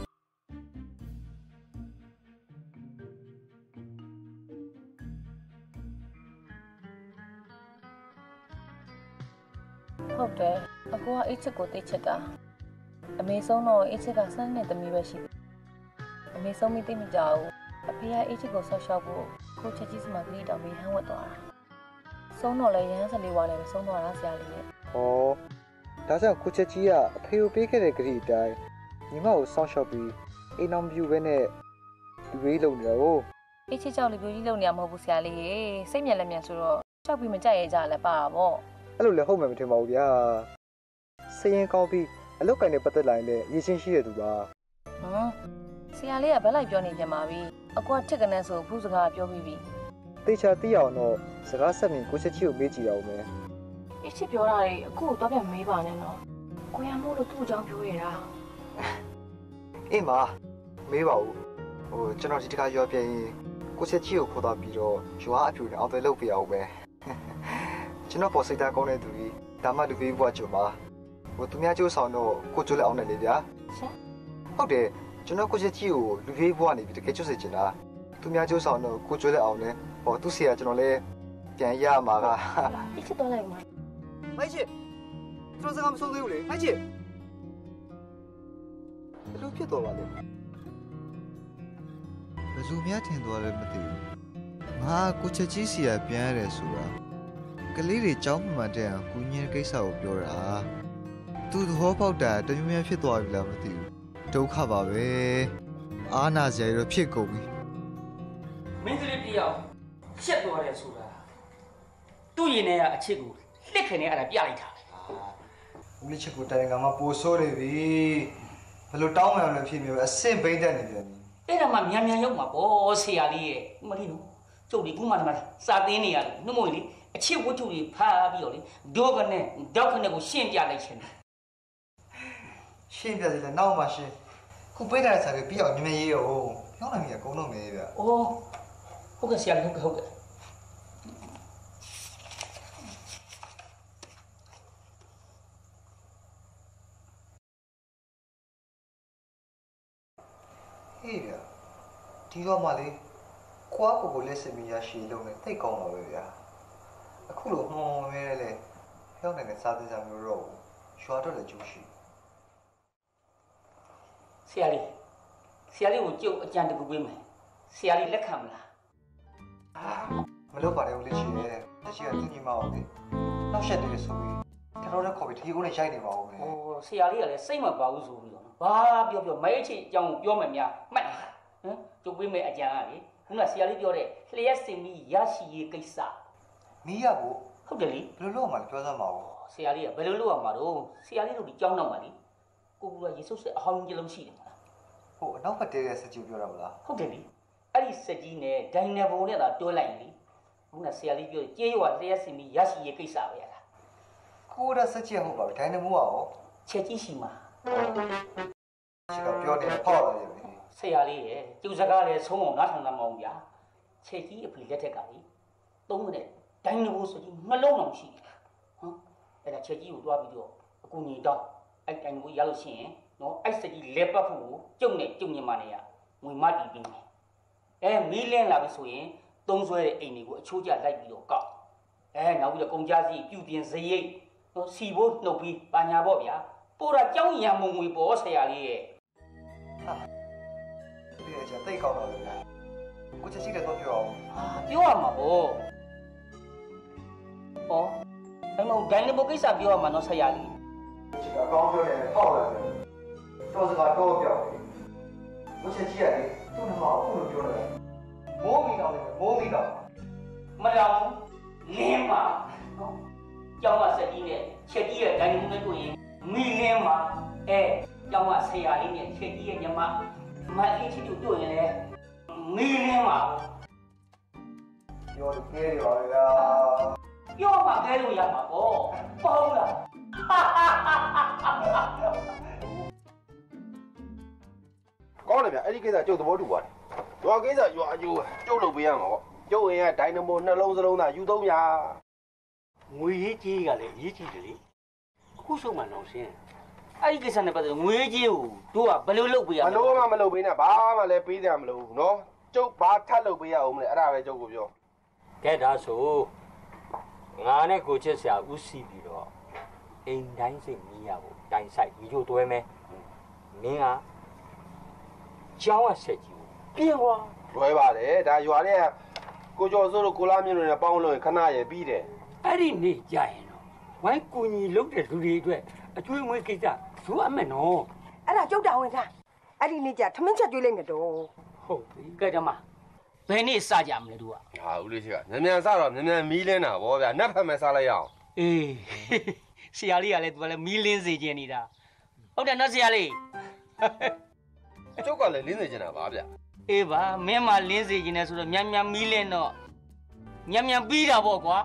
ဟုတ်တယ်အကူကအိတ်ချစ်ကိုတိတ်ချစ်တာအမေဆုံးတော့အိတ်ချစ်ကစမ်းတဲ့သမီးပဲရှိတယ်အမေဆုံးမသိမကြဘူးအဖေးအေးချစ်ကိုဆော့ရှော့ဖို့ကိုချက်ကြီးစမှာကလေးတောင်ပြီးဟန်းဝတ်သွားတာဆုံးတော့လဲရဟန်းစလေးဝါလည်းဆုံးသွားတာဆရာလေးရဲ့ဟောဒါကြောင့်ကိုချက်ကြီးကအဖေကိုပေးခဲ့တဲ့ကလေးအတိုင်းညီမကိုဆောင်းလျှော့ပြီးအိမ်အောင်ပြူပဲနဲ့လူကြီးလုံနေတာကိုအေးချစ်ကြောက်လေးပြူကြီးလုံနေရမဟုတ်ဘူးဆရာလေးရေစိတ်မြက်လက်မြက်ဆိုတော့ကြောက်ပြီးမကြိုက်ရကြလည်းပါတာပေါ့အဲ့လိုလည်းဟုတ်မှမထင်ပါဘူးဗျာစရင်ကောင်းပြီးအလုတ်ကင်နဲ့ပတ်သက်လာရင်လည်းရည်ချင်းရှိတဲ့သူပါဟမ်ဆရာလေးကဘယ်လိုက်ပြောနေပြန်ပါပြီအကွာထစ်ကနေဆိုဖူးစကားပြောပြီးပြီတေချာသိအောင်တော့စကားဆက်မြင်ကိုချက်ကြီးကိုမေးကြည့်အောင်မယ်အေးချစ်ပြောတာလေအခုတော့ပြန်မေးပါနဲ့နော်ကိုရမို့လို့သူ့အကြောင်းပြောရတာအေးမမေးပါဦးဟိုကျွန်တော်ဒီတခါရွာပြန်ရင်ကိုချက်ကြီးကိုခေါ်သွားပြီးတော့ရွာအဖြူနဲ့အောင်တယ်လုပ်ပြအောင်ပဲကျွန်တော်ပေါ်စိတ်သားကောင်းတဲ့သူကြီးဒါမှလူပေးဘွားကျုံပါဟိုသူများကျိုးဆောင်တော့ကိုကျိုးလက်အောင်နဲ့လေဗျာဟုတ်တယ်ကျွန်တော်ကိုချက်ကြီးကိုလူပေးဘွားနေပြီးတကယ်ကျွတ်စေချင်တာသူများကျိုးဆောင်တော့ကိုကျိုးလက်အောင်နဲ့ဟောသူ့ဆရာကျွန်တော်လည်းပြန်ရမှာကဒီချစ်တော့လိုက်မှာမိုက်ချစ်ကျွန်တော်စကားမဆုံးသေးဘူးလေမိုက်ချစ်ဘယ်လိုဖြစ်သွားပါလဲဘယ်သူများထင်သွားလဲမသိဘူးငါကိုချက်ကြီးစီကပြန်ရတယ်ဆိုတာကလေးတွေကြောင်းမှန်တဲ့အောင်ကုညင်းကိစ္စကိုပြောတာသူသဘောပေါက်တာတမျိုးမျိုးဖြစ်သွားပြီလားမသိဘူးဒုက္ခပါပဲအာနာစရာတွေဖြစ်ကုန်ပြီမင်းကလေးတယောက်ရှက်သွားတယ်ဆိုတာသူ့ရင်ထဲကအချစ်ကိုလှစ်ခင်နေအဲ့ဒါပြလိုက်တာဦးလေးချစ်ကိုတိုင်ကမှာပိုဆိုးနေပြီဘယ်လိုတောင်းမှန်းလဲဖြစ်နေပဲအဆင့်ဘိန်းတက်နေပြန်ပြီအဲ့ဒါမှမြန်မြန်ရောက်မှာပေါ့ဆရာလေးရဲ့မလေးနော်ကျုပ်ဒီခုမှတမစာသင်းနေရတယ်နှုတ်မွေလေးအချစ်ဝတ္ထုတွေဖားပြီးတော့လေဒေါကနဲ့ဒေါကနဲ့ကိုရှင်းပြလိုက်ခြင်းရှင်းပြစီလဲနောက်မှရှင်းခုပိတ်တဲ့စာတွေပြီးအောင်မြင်မြင်ရေးရောပြောင်းနိုင်ပြီအကုန်လုံးမေးဗျ။အော်ဟုတ်ကဲ့ဆရာဟုတ်ကဲ့ဟုတ်ကဲ့ဟေးဗျဒီတော့မှလေကွာကိုကိုလက်စမီရရှိလုံးနဲ့တိတ်ကောင်းပါပဲဗျာအခုလိုမှောင်မဲလေပြောင်းနိုင်တဲ့စာသင်စာမျိုးတော့ရွာတော့လည်းကျိုးရှိဆရာလေးဆရာလေးကိုကြုတ်အကြံတကူပေးမယ်ဆရာလေးလက်ခံမလားမလုပ်ပါနဲ့ဦးလေးချီရဲ့တချီကသူညီမအောင်လေနောက်ဆက်တယ်ဆိုပြီးတော်တော်ခေါ်ပြီးဒီကုန်းနဲ့ရိုက်နေပါဦးမယ်ဟိုဆရာလေးကလည်းစိတ်မပါဘူးဆိုပြီးတော့ဘာပြောပြောမဲချီအကြောင်းပြောမယ်များမှတ်ဟမ်ကြုတ်ပေးမယ်အကြံကလေခုနဆရာလေးပြောတဲ့လျှက်စင်ပြီးရရှိရေးကိစ္စမီးရဖို့ဟုတ်တယ်လေဘယ်လိုလုပ်အောင်လဲပြောစမ်းပါဦးဆရာလေးကဘယ်လိုလုပ်အောင်မှာတော့ဆရာလေးတို့ဒီကြောင်းတော့မှာလေကိုကူကရေစုပ်ဆက်အဟောင်းကြီးလုံးရှိတယ်မလားဟိုအနောက်ဘက်တဲတဲ့စက်ကြီးပြောတာမလားဟုတ်တယ်လေအဲ့ဒီစက်ကြီးနဲ့ဒိုင်နဘုံနဲ့သာတွဲလိုက်လေခုနဆရာလေးပြောကြေးရွာလျှက်စင်ပြီးရရှိရေးကိစ္စပဲရလားကိုရစက်ကြီးဟုတ်ပါဘူးဒိုင်နမိုးရောချက်ကြီးရှိမှာချစ်ကပြောနေဖောက်လာတယ်ဆရာလေးရဲ့ကျုပ်စကားလည်းဆုံးအောင်နားထောင်တာမဟုတ်ဗျာချက်ကြီးအဖေလက်ထက်ကလေသုံးတဲ့ဒိုင်နဘိုးဆိုကြီးနှလုံးအောင်ရှိတယ်ဟမ်အဲ့ဒါချက်ကြီးကိုတွားပြီးတော့အကူညီတောင်းအဲ့ဒိုင်နဘိုးရလို့ရှိရင်နော်အဲ့စက်ကြီးလဲပတ်ဖို့ကျုပ်နဲ့ကျုပ်ညီမနဲ့ကငွေမတီးပြီးမယ်အဲမီးလင်းလာပြီဆိုရင်သုံးဆွဲတဲ့အိမ်တွေကိုအချိုးကျလိုက်ပြီးတော့ကောက်အဲနောက်ပြီးတော့ကုန်ကြစီပြုပြင်စရိတ်နော်စီဖို့နှုတ်ပြီးပါညာပေါ့ဗျာပို့တာကြောင်းရံမုံငွေပေါ်ဆရာလေးရဲ့ဟာဒီကကျတိတ်ကောက်တော့လေကိုချက်စီလည်းတော့ပြောအောင်ဟာပြောရမှာပေါ့ဩအဲ့မဒိုင်နဘိုကိစ္စပြောရမှာနော်ဆရာလေးချစ်ကအကောင်းပြောနေတယ်ဖောက်လာတယ်တော့စကားတော့ပြောကိုချက်ကြီးကလေသူ့နှမအခုလိုပြောတယ်မိုးမိတော့လေမိုးမိတော့မလောင်လင်းပါနော်ကျောင်းကစက်ကြီးနဲ့ချက်ကြီးရဲ့ဒိုင်နဘိုနဲ့တွေ့ရင်မီလင်းပါအဲကျောင်းကဆရာလေးနဲ့ချက်ကြီးရဲ့ညီမမအင်းချစ်တို့တွေ့ရင်လေမီလင်းပါပြောလို့ကဲရောလားပြောမှာကဲလို့ရမှာပေါ့ပေါ့လားကောင်းတယ်ဗျအဲ့ဒီကိစ္စကျုပ်သဘောတူပါတယ်ရွာကိစ္စရွာအကျိုးကျုပ်လုပ်ပေးရမှာပေါ့ကျုပ်ရင်ကဒိုင်နမိုနှလုံးစလုံးသားယူသုံးရငွေရေးကြီးကလည်းရေးကြည့်တယ်လေအခုဆုံးမှတော့ရှင်းအဲ့ဒီကိစ္စနဲ့ပတ်သက်ငွေကြီးကိုတို့ကဘယ်လိုလုပ်ပေးရမလို့မှမလုပ်ပေးနဲ့ဘာမှလည်းပေးကြမလို့နော်ကျုပ်ဘာထပ်လုပ်ပေးရအောင်မလဲအဲ့ဒါပဲကျုပ်ကိုပြောကဲဒါဆိုငါနဲ့ကိုချစ်ဆရာဦးစီးပြီးတော့အိမ်တိုင်းစိတ်မီးရဖို့တိုင်ဆိုင်ဗီဒီယိုတွဲမယ်မင်းကကျောင်းကဆက်ကြီးကိုပြင်သွားလွယ်ပါတယ်ဒါရွာတဲ့ကိုကျော်စိုးတို့ကိုလာမြင့်တို့နဲ့ပေါင်းလို့ခဏရပြီးတယ်အဲ့ဒီနေ့ကြာရင်တော့ဝိုင်းကူညီလုပ်တဲ့လူတွေအတွက်အကျွေးမွေးကိစ္စဇိုးအမှန်နော်အဲ့ဒါကျုပ်တာဝန်ထားအဲ့ဒီနေ့ကျထမင်းချက်ကျွေးလိုက်မယ်တော့ဟုတ်ပြီကဲဓမ္မဘယ်နေ့စကြမလဲသူကဟာဦးလေးချစ်ကမြန်မြန်စတော့မြန်မြန်မီးလင်းတာဗောဗျာနတ်ဖက်မယ်စားလိုက်ရအောင်အေးဆရာလေးကလည်းသူကလည်းမီးလင်းစေခြင်းနေတာဟုတ်တယ်နော်ဆရာလေးကျုပ်ကလည်းလင်းစေခြင်းတာပါဗျာအေးပါမင်းမလင်းစေခြင်းနဲ့ဆိုတော့မြန်မြန်မီးလင်းတော့မြန်မြန်ပြီးတာပေါ့ကွာ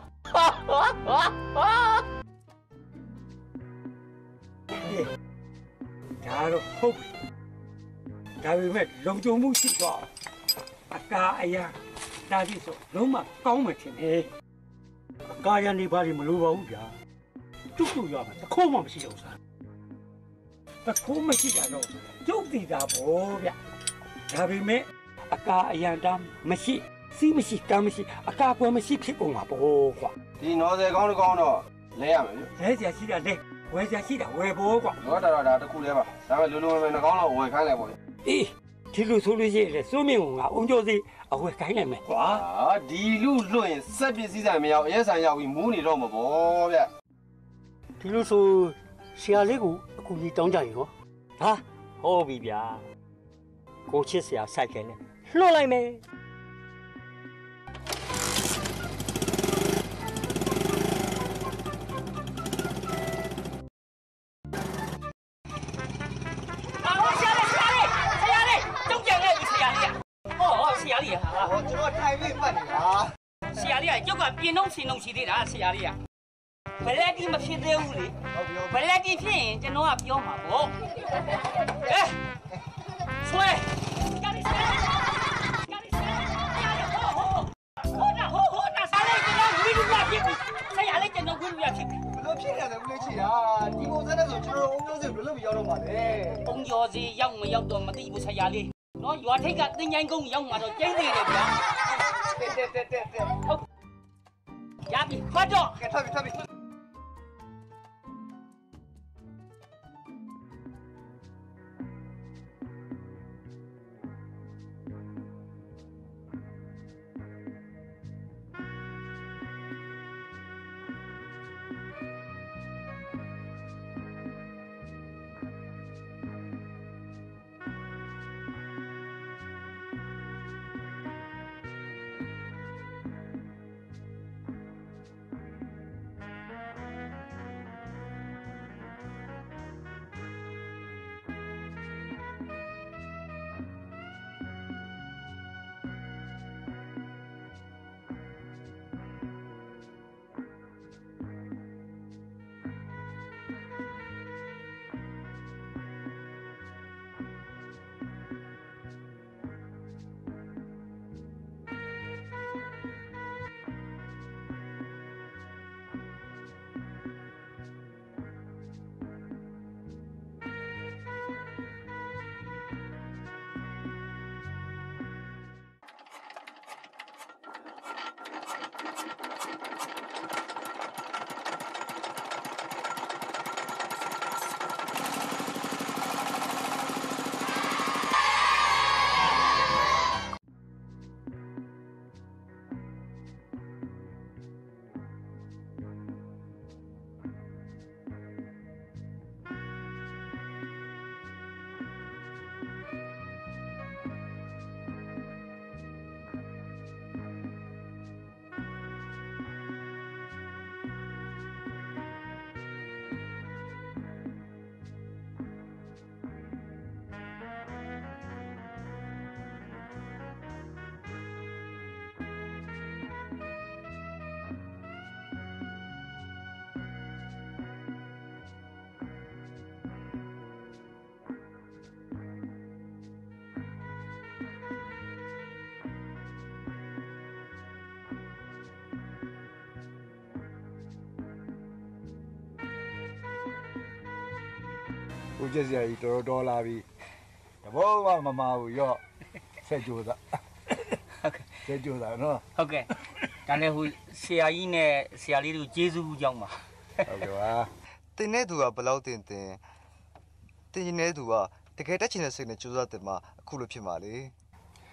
ဒါတော့ဟုတ်ပြီဒါပေမဲ့လုံခြုံမှုရှိတော့အကာအရာဒါကြည့်ဆိုလုံးမကောင်းမှထင်တယ်အကာရနေပါလိမလို့ပါဘူးဗျာတူတူရမှာတခိုးမှမရှိတော့စားတခိုးမရှိတာတော့ကျုပ်တည်တာပေါ့ဗျဒါပေမဲ့အကာအရာတမ်းမရှိစီးမရှိကမ်းမရှိအကာကွယ်မရှိဖြစ်ကုန်မှာပေါ့ကွာဒီနော်စေကောင်းတကောင်းတော့လဲရမယ်လဲစရာရှိတာလဲဝယ်စရာရှိတာဝယ်ဖို့ကွာတော့တော်ဒါတခုလဲပါဒါပေမဲ့လုံးလုံးပဲနှကောင်းတော့ဝယ်ခိုင်းလိုက်ပေါ့အေးဒီလိုဆိုလို့ရှိရင်စိုးမြင့်ကငါအုံကြိုးစီအဝယ်ခိုင်းနိုင်မယ်ကွာဟာဒီလူလွတ်ရင်စက်ပစ္စည်းဆိုင်မရောက်အရက်ဆိုင်ရောက်ပြီးမူးနေတော့မှာပေါ့ဗျဒီလိုဆိုဆရာလေးကိုအကူကြီးတောင်းကြရင်ရောဟာဟုတ်ပြီဗျာကိုချစ်ဆရာစိုက်ခဲနဲ့လွှတ်လိုက်မယ်ဆရာလေးဟာဟောကျွန်တော်ထိုင်ပြီးမှတ်နေတာဆရာလေးကကျုပ်ကပြင်းနှုံးရှင်နှုံးရှိသေးတာဆရာလေးကဘလက်တီမဖြစ်သေးဘူးလေဘလက်တီဖြစ်ရင်ကျွန်တော်ကပြောမှာပေါ့အဲဆွဲကာရီဆရာကာရီဆရာဟိုဟိုဟိုနာဟိုဟိုနာဆရာလေးကျွန်တော်ဝီလူရဖြစ်ပြီဆရာလေးကျွန်တော်ဝီလူရဖြစ်ပြီဘလို့ဖြစ်ရတယ်ဦးလေးချီတာဒီပုံစံနဲ့ဆိုကျွန်တော်အုံကျော်စီဘယ်လိုမရောက်တော့ပါလဲအုံကျော်စီရောက်မရောက်တော့မသိဘူးဆရာလေးနော်ရွာထိတ်ကတင်ချိုင်းကုန်းရောက်မှာတော့ကျင်းသေးတယ်ဗျာတက်တက်တက်တက်ဟုတ်ရပြီဖတ်တော့ကဲထပ်ပြီထပ်ပြီကိုကျက်စရာကြီးတော်တော်လာပြီတဘောမှမမဘူးရော့ဆက်ကြိုးစားဆက်ကြိုးစားနော်ဟုတ်ကဲ့ဒါနဲ့ဟိုဆရာကြီးနဲ့ဆရာလေးတို့ကျေးဇူးကြောင်းပါဟုတ်ကဲ့ပါတင်တဲ့သူကဘလောက်တင်တင်တင်နေတဲ့သူကတကယ်တက်ချင်တဲ့စိတ်နဲ့ကြိုးစားတယ်မှာအခုလိုဖြစ်မှာလေ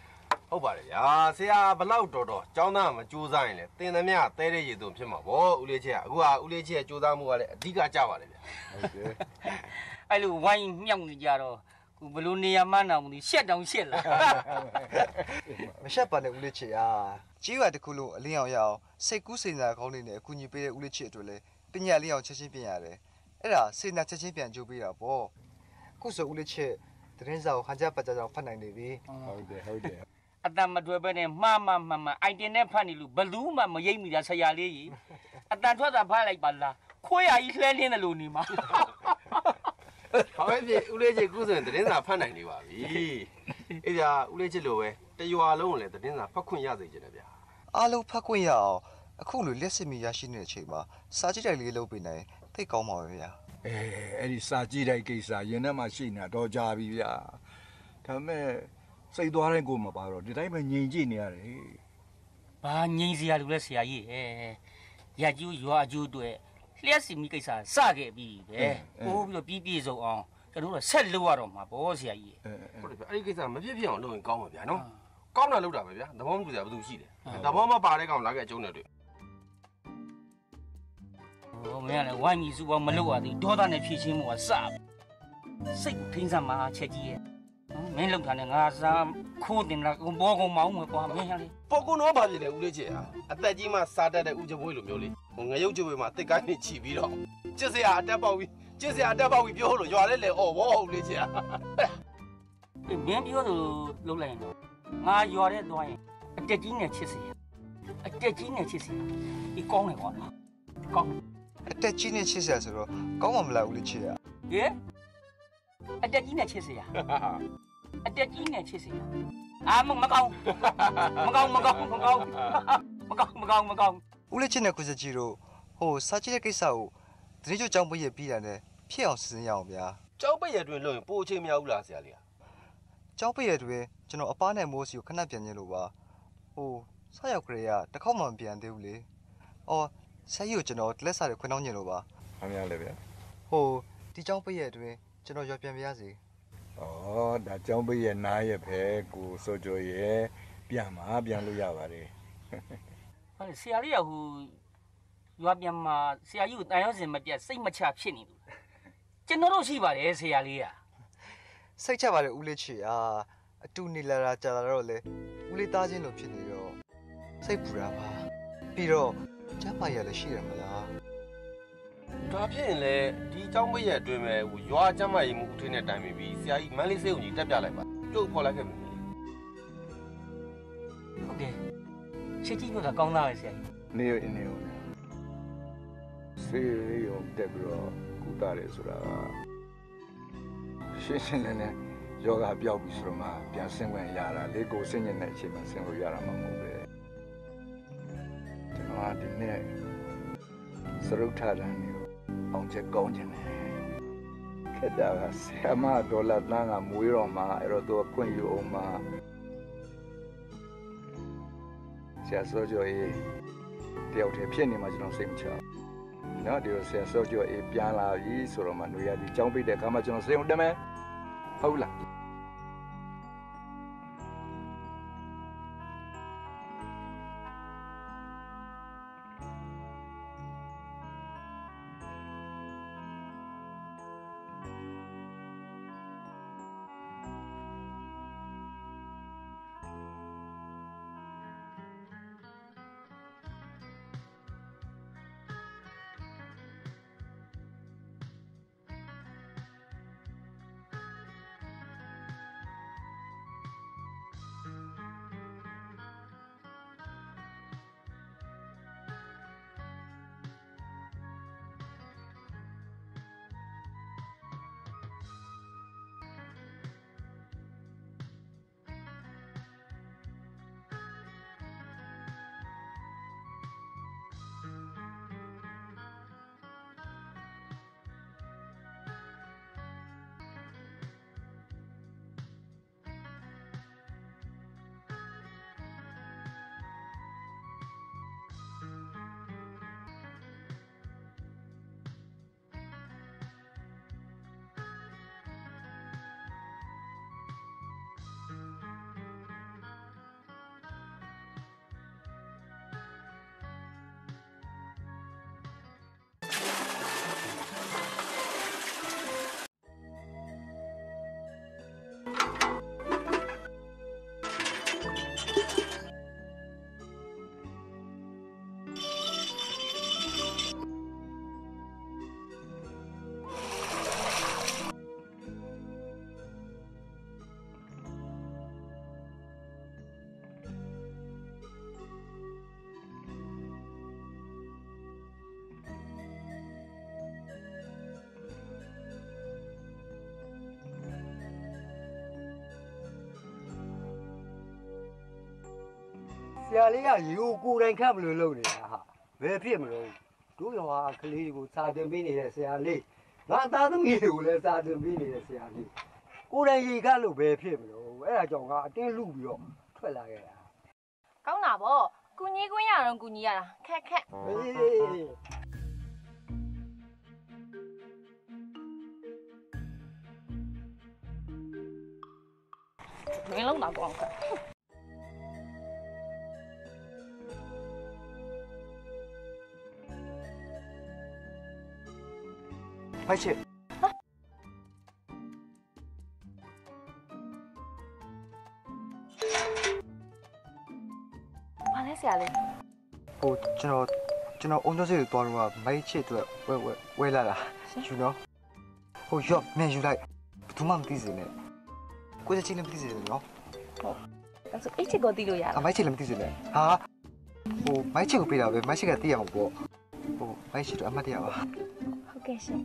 ဟုတ်ပါတယ်ဗျာဆရာဘလောက်တော်တော်ကျောင်းသားမကြိုးစားရင်လေတင်သမျှတဲတဲ့ရည်သူဖြစ်မှာပေါ့ဦးလေးချစ်ကအခုကဦးလေးချစ်ရဲ့ကြိုးစားမှုကလည်းအဓိကကြပါတယ်ဗျာဟုတ်တယ်အဲ့လိုဝိုင်းမြောက်နေကြတော့ခုဘလို့နေရာမှန်းတော်မူရှက်တောင်ရှက်လာမရှက်ပါနဲ့ဦးလေးချစ်အားကြီးရွာတစ်ခုလုံးအလင်းအောင်ရအောင်စိတ်ကူးစိတ်နာကောင်းနေတဲ့အကူအညီပေးတဲ့ဦးလေးချစ်အတွက်လည်းပညာလေးအောင်ချက်ချင်းပြင်ရတယ်အဲ့ဒါစိတ်နာချက်ချင်းပြန်ကြိုးပေးတာပေါ့ခုဆိုဦးလေးချစ်သတင်းစာကိုဟန်ကြပတ်ကြအောင်ဖတ်နိုင်နေပြီဟုတ်တယ်ဟုတ်တယ်အတမတွေ့ပဲနဲ့မှားမှားမှားမှားအိုင်တင်နဲ့ဖတ်နေလို့ဘလူးမှမရိပ်မိတာဆရာလေးကြီးအတန်ထွက်တာဖတ်လိုက်ပါလားခွေးရကြီးလှဲလင်းတယ်လို့နေမှာဘာပဲဖြစ်ဦးလေးချစ်ခုဆိုရင်သတင်းစာဖတ်နိုင်နေပါပြီအေးဗျာဦးလေးချစ်လိုပဲတရွာလုံးကိုလည်းသတင်းစာဖတ်ခွင့်ရစေချင်တယ်ဗျာအားလုံးဖတ်ခွင့်ရအောင်အခုလိုလက်စစ်မီရရှိနေတဲ့အချိန်မှာစာကြည့်တိုက်လေးလုပ်ပေးနိုင်သိကောင်းပါပဲဗျာအဲအဲ့ဒီစာကြည့်တိုက်ကိစ္စရင်ထဲမှာရှိနေတာတော့ကြာပြီဗျာဒါမဲ့စိတ်သွားတိုင်းကိုမပါတော့ဒီတိုင်းပဲငြိမ်ကြည့်နေရတယ်ဘာငြိမ်စရာလို့လဲဆရာကြီးအဲရကျူးရွာအကျိုးတွေလျှက်စီမီကိစ္စစခဲ့ပြီပဲပိုးပြီးတော့ပြီးပြည့်စုံအောင်ကျွန်တော်တို့ဆက်လုပ်ရတော့မှာပေါ့ဆရာကြီးဟုတ်တယ်ဗျအဲ့ဒီကိစ္စမဖြစ်ဖြစ်အောင်လုပ်ရင်ကောင်းပါဗျာနော်ကောင်းတာလုပ်တာပဲဗျာသဘောမတူစရာဘာလို့ရှိတယ်သဘောမပါတဲ့ကောင်လာခဲ့အကျုံးနဲ့တွေ့ဟိုမင်းကလည်းဝိုင်းကြီးစုပေါင်းမလုပ်ရသေးဒေါသနဲ့ဖြည့်ချင်းမှုကစစိတ်ထိန်းစမ်းမှာချက်ကြီးရဲ့မင်းလောက်တာနဲ့ငါစားခိုးတင်လာဘောကုံမောင်းမယ်ကွာမင်းရလေပေါ်ကုံတော့ဘာဖြစ်လဲဦးလေးချစ်ဟာအသက်ကြီးမှစားတတ်တဲ့ဦးချပွေးလိုမျိုးလေဟိုငရုတ်ချပွေးမှာတစ်ကိုင်းနဲ့ချီပြီးတော့ကျစ်စရာအတက်ပေါက်ပြီးကျစ်စရာအတက်ပေါက်ပြီးပြောလို့ရွာလဲလေအော်ဘောဦးလေးချစ်ဟာမင်းပြောလို့လုံးလိုက်ရင်တော့ငါရွာတဲ့သွားရင်အတက်ကြီးနဲ့ချစ်စရာအတက်ကြီးနဲ့ချစ်စရာဒီကောင်းတယ်ကွာကောင်းအတက်ကြီးနဲ့ချစ်စရာဆိုတော့ကောင်းမှမလားဦးလေးချစ်ရဟဲ့အတက်ကြီးနဲ့ချစ်စရာအတက်ကြီးနဲ့ချစ်စရာအာမမကောင်းမကောင်းမကောင်းမကောင်းမကောင်းမကောင်းမကောင်းဦးလေးချစ်နဲ့ကိုစကြီးတို့ဟိုစာကြည့်တဲ့ကိစ္စကိုတတိကျကြောင်းပေးရပြီးတာနဲ့ဖြစ်အောင်စဉ်းစားရအောင်ဗျာကြောင်းပေးရတွင်လို့ရင်ပိုအချိန်မရဘူးလားဆရာလေးကြောင်းပေးရတွင်ကျွန်တော်အပားနဲ့မိုးစီကိုခဏပြန်ခြင်းလို့ပါဟိုဆက်ရောက်ကလေးကတစ်ခေါက်မှမပြန်သေးဘူးလေအော်ဆက်ယူကျွန်တော်လက်စားတွေခွန်းနှောင်းခြင်းလို့ပါအများလည်းဗျာဟိုဒီကြောင်းပေးရတွင်ကျွန်တော်ရွာပြန်ပြရစီဩဒါကြောင်းပေးရနားရပဲကိုစောကြော်ရဲ့ပြန်မှာပြန်လို့ရပါတယ်ဟုတ်ဆရာလေးကဟိုရွာပြန်မှာဆရာကြီးကိုတန်ရုံးစင်မပြတ်စိတ်မချဖြစ်နေလို့ကျွန်တော်တို့ရှိပါတယ်ဆရာလေးကစိတ်ချပါတယ်ဦးလေးချီအားအတူနေလာတာကြာလာတော့လေဦးလေးသားချင်းလိုဖြစ်နေတော့စိတ်ပူတာပါပြီးတော့ကျမ်းပါရလည်းရှိရမလားဒါဖြစ်ရင်လေဒီเจ้าမရဲ့အတွင်းမဲ့ဟိုရွာကျမ်းမာရေးမှုအထင်းနဲ့တိုင်ပြီးဆရာကြီးမန်းလေးစေုံကြီးတက်ပြလိုက်ပါပြုတ်ခေါ်လိုက်ခဲ့ပြီဟုတ်တယ်ချစ်ကြီးကကောင်းသားပဲဆရာကြီးနေရနေရောစေးရုံတက်ပြီးတော့ကုတာတယ်ဆိုတာရှင်းရှင်းလင်းလင်းယောဂပြောက်ပြီဆိုတော့မှပြန်ဆင်းဝင်ရတာလေကိုဆင်းနေတဲ့အချိန်မှာဆင်းလို့ရတာမှမဟုတ်ပဲကျွန်တော်ဒီနေ့စရုပ်ထားတယ်အောင်ချက်ကောင်းခြင်းနဲ့ခက်တာကဆရာမဒေါ်လာတန်းကမွေးတော်မှာအဲ့တော့သူအခွင့်ယူအောင်မှာဆရာစောကျော်ရေးတယောက်တည်းဖြစ်နေမှကျွန်တော်စိတ်မချဘူးနော်ဒီလိုဆရာစောကျော်ရေးပြန်လာပြီဆိုတော့မှຫນွေရဒီចောင်းပိတ်တဲ့အခါမှာကျွန်တော်စိတ်ုံတက်မယ်ဟုတ်လားရာလေးကရေကိုကိုယ်တိုင်ခတ်မလို့လုပ်နေတာဟာဘယ်ဖြစ်မလို့တို့ရောဟာကလေးကိုစာတင်ပေးနေတဲ့ဆရာလေးငါသားသမီးတွေကိုလည်းစာတင်ပေးနေတဲ့ဆရာလေးကိုယ်တိုင်ရေခတ်လို့ဘယ်ဖြစ်မလို့အဲ့ဒါကြောင့်ကအတင်းလူပြီးတော့ထွက်လာခဲ့တာကောင်းတာဗောကုညီကွင်းရတော့ကုညီရတာခက်ခက်အေးမင်းလုံးတော့ကောင်းခက်မိုက်ချစ်ဘာလဲဆရာလေးဟိုကျွန်တော်ကျွန်တော်အုံကျော်စိတ်ကိုသွားတော့မိုက်ချစ်အတွက်ဝဲဝဲဝဲလာတာယူနော်ဟိုရော့မြန်ယူလိုက်ဘယ်သူမှမသိစေနဲ့ကိုယ်ချင်းလည်းမသိစေနဲ့နော်ဟုတ်အဲ့ဆိုအိတ်ချစ်ကိုတီးလို့ရလားမိုက်ချစ်လည်းမသိစေနဲ့ဟာဟိုမိုက်ချစ်ကိုပေးတာပဲမိုက်ချစ်ကသိရမှာပေါ့ဟိုမိုက်ချစ်တော့အမှတ်တရပါဟုတ်ကဲ့ရှင်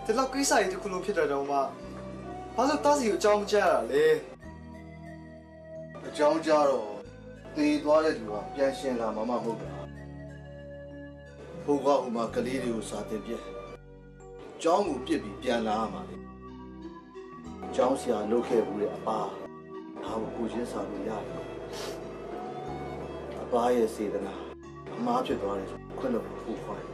ဒီလောက်ကိစ္စကြီးတစ်ခုလုံးဖြစ်တာတော့မှဘာလို့တားစီကိုအကြောင်းမကြားရလဲအကြောင်းကြားတော့သေသွားတဲ့သူကပြန်ရှင်လာမှမဟုတ်တာဘိုးကဟိုမှာကလေးတွေကိုစာတင်ပြကျောင်းကိုပြစ်ပြီးပြန်လာရမှာလေကျောင်းဆရာလုပ်ခဲ့ဘူးတဲ့အပါဒါကိုကိုချင်းစာလို့ရတယ်အပါရဲ့စေတနာအမားဖြစ်သွားတယ်ခွင့်လို့ဖူးခွာ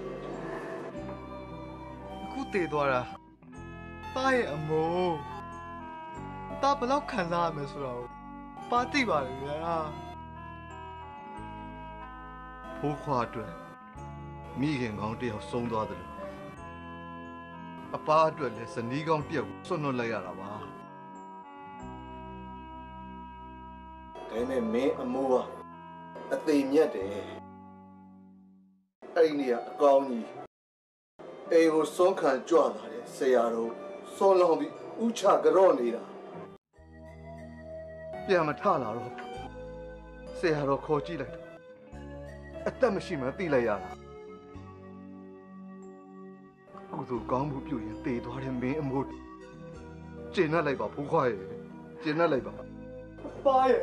အခုတည်သွားတာပါရဲ့အမိုးတာဘလောက်ခံစားရမယ်ဆိုတော့ပါသိပါလေဗျာဖူးခွာအတွက်မိခင်ကောင်းတယောက်ဆုံးသွားတယ်အပါအတွက်လည်းဇနီးကောင်းတယောက်ဆွတ်နှုတ်လိုက်ရတာပါဒါနဲ့မင်းအမိုးကအသေးမြတ်တယ်အဲ့ဒီနေရာအကောင်းကြီးအိမ်ကိုစွန့်ခံကြွလာတယ်ဆရာတော်စွန့်လောင်ပြီးဥချကြော့နေတာပြန်မထလာတော့ဆရာတော်ခေါ်ကြည့်လိုက်အသက်မရှိမှသိလိုက်ရတာကုသိုလ်ကောင်းမှုပြုရင်တည်သွားတဲ့မင်းအမိုးကျင့်လိုက်ပါဖူးခွားရဲ့ကျင့်လိုက်ပါပါရဲ့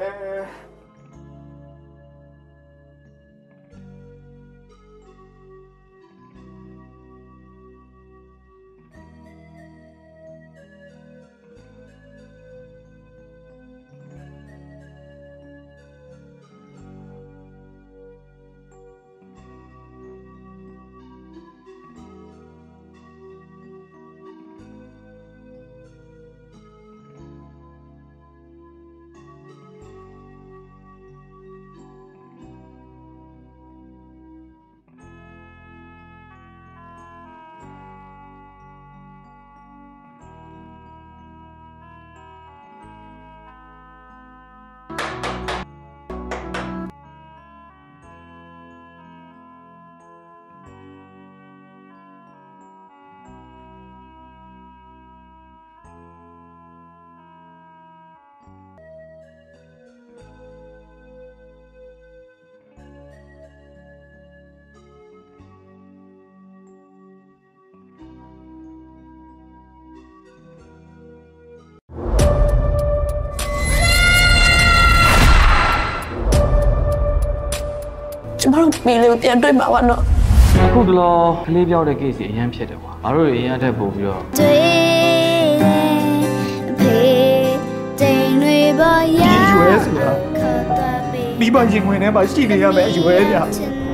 ကျမတို့မင်းလေးကိုပြန်တွေ့မှာပါနော်အခုတလောကလေးပြောက်တဲ့ case အရင်ဖြစ်တယ်ကွာငါတို့အရင်အထက်ပို့ပြီးတော့တွေ့တယ်ဖေးတိမ်တွေပေါ်ရရွယ်ဆိုတာမိဘရင်ဝင်ထဲမှာရှိနေရမယ်အရွယ်ဗျာ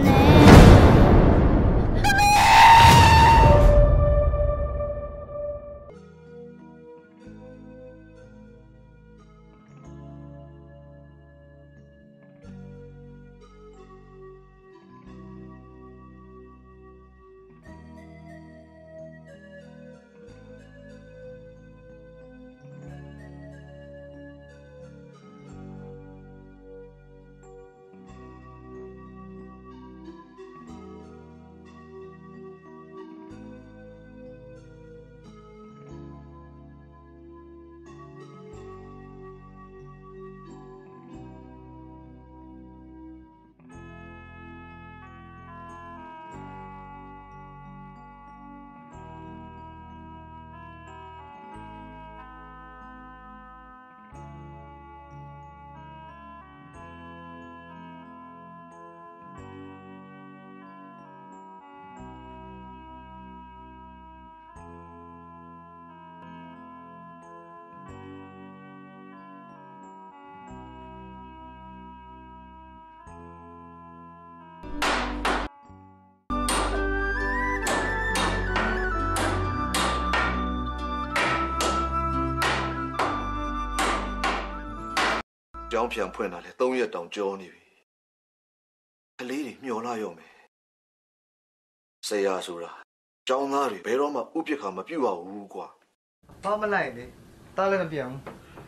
ကျောင်းပြန်ဖွင့်လာလဲသုံးရက်တောင်ကြောနေပြီကလေးတွေမျောလာရောမယ်ဆရာဆိုတာကျောင်းသားတွေဘယ်တော့မှဥပက္ခမပြုတ်ရဘူးကွာဘာမလိုက်လေတားလည်းမပြောင်း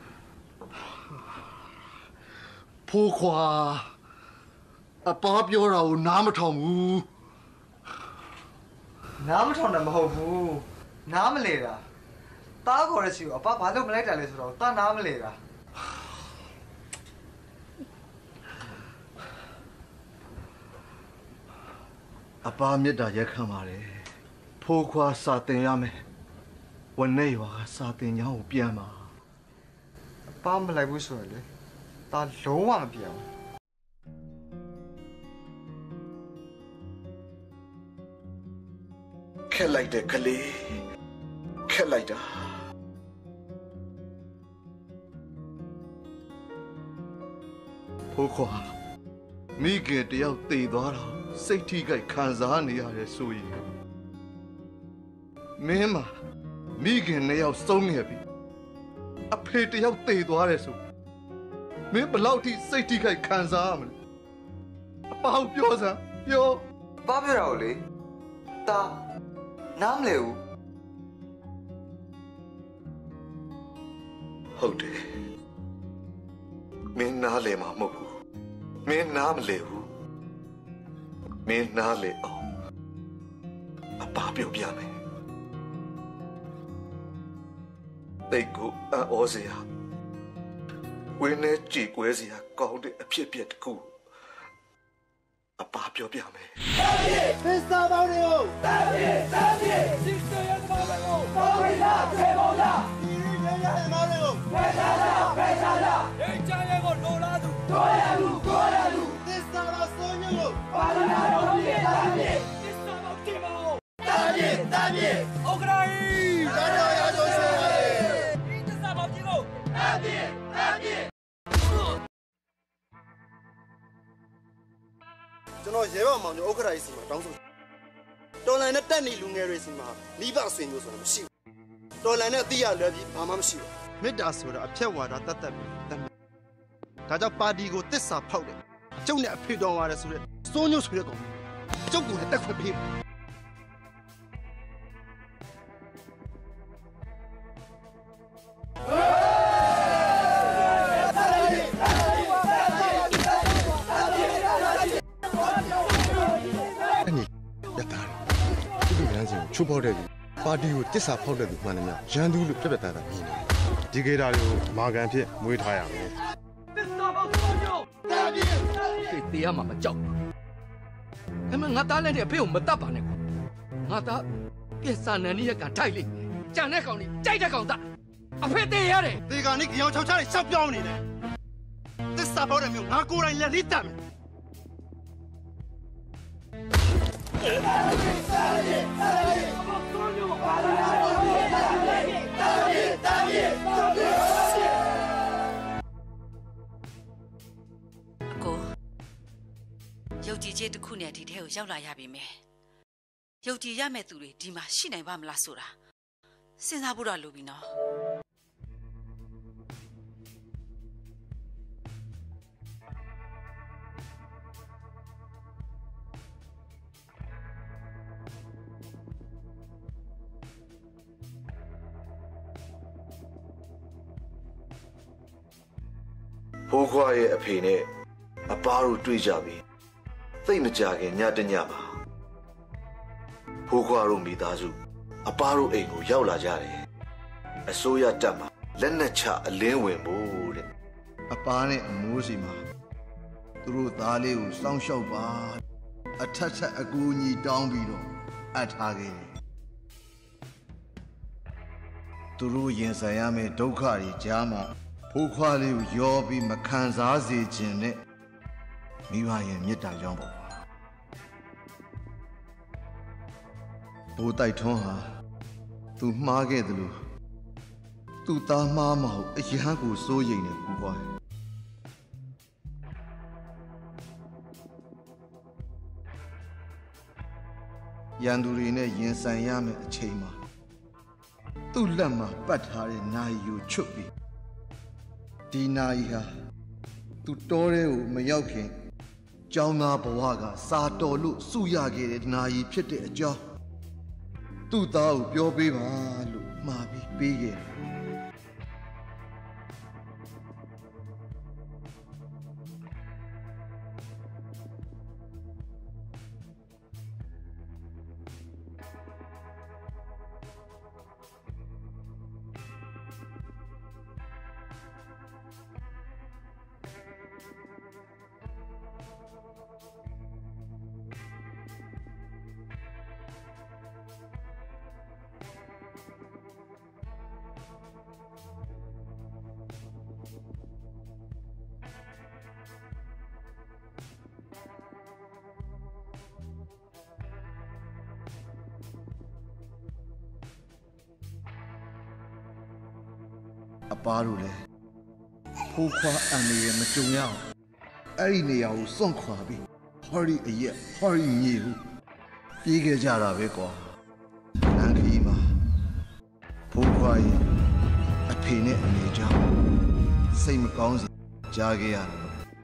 ဖိုးခွာအပါပြောတာကိုနားမထောင်ဘူးနားမထောင်တာမဟုတ်ဘူးနားမလဲတာတားခေါ်ရစီကိုအပါဘာလို့မလိုက်တာလဲဆိုတော့တားနားမလဲတာအပါမြတ်တာရက်ခံပါတယ်ဖိုးခွာစာတင်ရမယ်ဝန်နဲ့ရွာကစာတင်ကြောင်းကိုပြန်ပါပါမလိုက်ဘူးဆိုရလေဒါလုံးဝမပြန်ဘူးခက်လိုက်တဲ့ကလေးခက်လိုက်တာဖိုးခွာမိခင်တယောက်တည်သွားတာစိတ်ထိခိုက်ခံစားနေရတယ်ဆိုရင်မင်းမမိခင်နှစ်ယောက်ဆုံးခဲ့ပြီအဖေတယောက်တည်သွားတယ်ဆိုမင်းဘလောက်ထိစိတ်ထိခိုက်ခံစားရမလဲအပေါင်းပြောစမ်းပြောဘာပြောတာလဲတာနားမလဲဘူးဟုတ်တယ်မင်းနားလဲမှာမဟုတ်ဘူးမင်းနားမလဲဘူးမင်းနားလဲအောင်အပါပြောပြမယ်တိတ်ကိုအော်စရာဝင်းနဲ့ကြည်ကွဲစရာကောင်းတဲ့အဖြစ်အပျက်တစ်ခုအပါပြောပြမယ်သစ္စာပေါင်းတွေကိုတမ်းပြေတမ်းပြေစစ်စေရသမားတွေကိုပေါင်းရစေပေါင်းရဒီရရရသမားတွေကိုဖယ်ရှားရဖယ်ရှားရရိတ်ချရဲကိုလိုလားသူကိုရလူကိုရလူသစ္စာပေါင်းစိုးညကိုပါဠနာတော်ပြေတမ်းပြေသစ္စာပေါင်းတိမောတမ်းပြေတမ်းပြေဩကရာဤတော်တော်ရဆုံးစေပါလေဒီသစ္စာပေါင်းကြီးကိုတမ်းပြေတမ်းပြေကျွန်တော်ရဲဘော်မောင်တို့ဥက္ကရာကြီးစီမှာတောင်းဆိုတော်လန်နဲ့တက်နေလူငယ်တွေစီမှာမိဘဆွေမျိုးဆိုတာမရှိဘူးတော်လန်နဲ့အတိရလွယ်ပြီးဘာမှမရှိဘူးမေတ္တာဆိုတာအဖြတ်ဝါဒတတ်တတ်ပြီးတတ်တယ်ဒါကြောင့်ပါတီကိုတစ္ဆာဖောက်တယ်ကျုပ်နဲ့အဖေတော်ရတယ်ဆိုတဲ့စိုးညွှတ်ဆိုတဲ့ကောင်ကျုပ်ကိုလည်းတက်ခွင့်ပေးချိုးပေါက်တဲ့သူပါတီကိုတစ္ဆာဖောက်တဲ့သူမှန်တယ်များရန်သူလို့ပြက်ပြက်သားသားမြင်တယ်ဒီကေတာတွေကိုမာကန်ဖြစ်မွေးထားရမယ်တစ္ဆာပေါက်ဆုံးညို့တာပြေတေးတရားမှာမကြောက်ဘူးဒါမှငါသားလည်းနဲ့အဖေကိုမတတ်ပါနဲ့ကွာငါသားပြက်စာနန်ကြီးရကန်ထိုက်လိမ့်မယ်ကြံတဲ့ကောင်လေးကြိုက်တဲ့ကောင်သားအဖေတေးရတယ်ဒီကောင်ကြီးကြောင်ချောက်ချလေးရှောက်ပြောင်းနေတယ်တစ္ဆာပေါက်တဲ့မျိုးငါကိုယ်တိုင်လက်လေးတတ်မယ်အကိုယုတ်ကြည်ခြင်းတစ်ခုနဲ့ဒီထဲကိုရောက်လာရပြီမယ်ယုတ်ကြည်ရမယ့်သူတွေဒီမှာရှိနိုင်ပါမလားဆိုတာစဉ်းစားဖို့တော့လိုပြီနော်ဖိုးခွားရဲ့အဖေနဲ့အပါတို့တွေ့ကြပြီသိမကြခင်ညတညမှာဖိုးခွားတို့မိသားစုအပါတို့အိမ်ကိုရောက်လာကြတယ်အစိုးရတပ်မှာလက်နက်ချအလင်းဝင်ဖို့တဲ့အပါနဲ့အမိုးစီမှာသူတို့သားလေးကိုစောင့်ရှောက်ပါအထက်ထက်အကူအညီတောင်းပြီးတော့အပ်ထားခဲ့တယ်သူတို့ရင်ဆိုင်ရမယ့်ဒုက္ခတွေကြားမှာဖိုးခွားလေးကိုရောပြီးမခံစားစေခြင်းနဲ့မိဘရဲ့မေတ္တာကြောင့်ပေါ့ဘိုးတိုက်ထွန်းဟာသူမှားခဲ့တယ်လို့သူသားမှားမဟုတ်အရဟန်းကိုစိုးရိမ်နေကူပွားရန်သူတွေနဲ့ရင်ဆိုင်ရမယ့်အချိန်မှာသူ့လက်မှာပတ်ထားတဲ့နာရီကိုချွတ်ပြီးဒီနာရီဟာသူတောထဲကိုမရောက်ခင်ကျောင်းသားဘဝကစာတော်လို့စုရခဲ့တဲ့နာရီဖြစ်တဲ့အကြောင်းသူ့သားကိုပြောပေးပါလို့မှာပြီးပေးခဲ့တယ်အပါတို့လည်းဖိုးခွာအန်နေရမကြုံရအောင်အဲ့ဒီနေရာကိုစွန့်ခွာပြီးဟော်ရီအရက်ဟော်ရီမြေဟုပြေးခဲ့ကြတာပဲကွာလမ်းခီးမှာဖိုးခွာရင်အဖေနဲ့အနေကြောင့်စိတ်မကောင်းစရာကြားခဲ့ရတယ်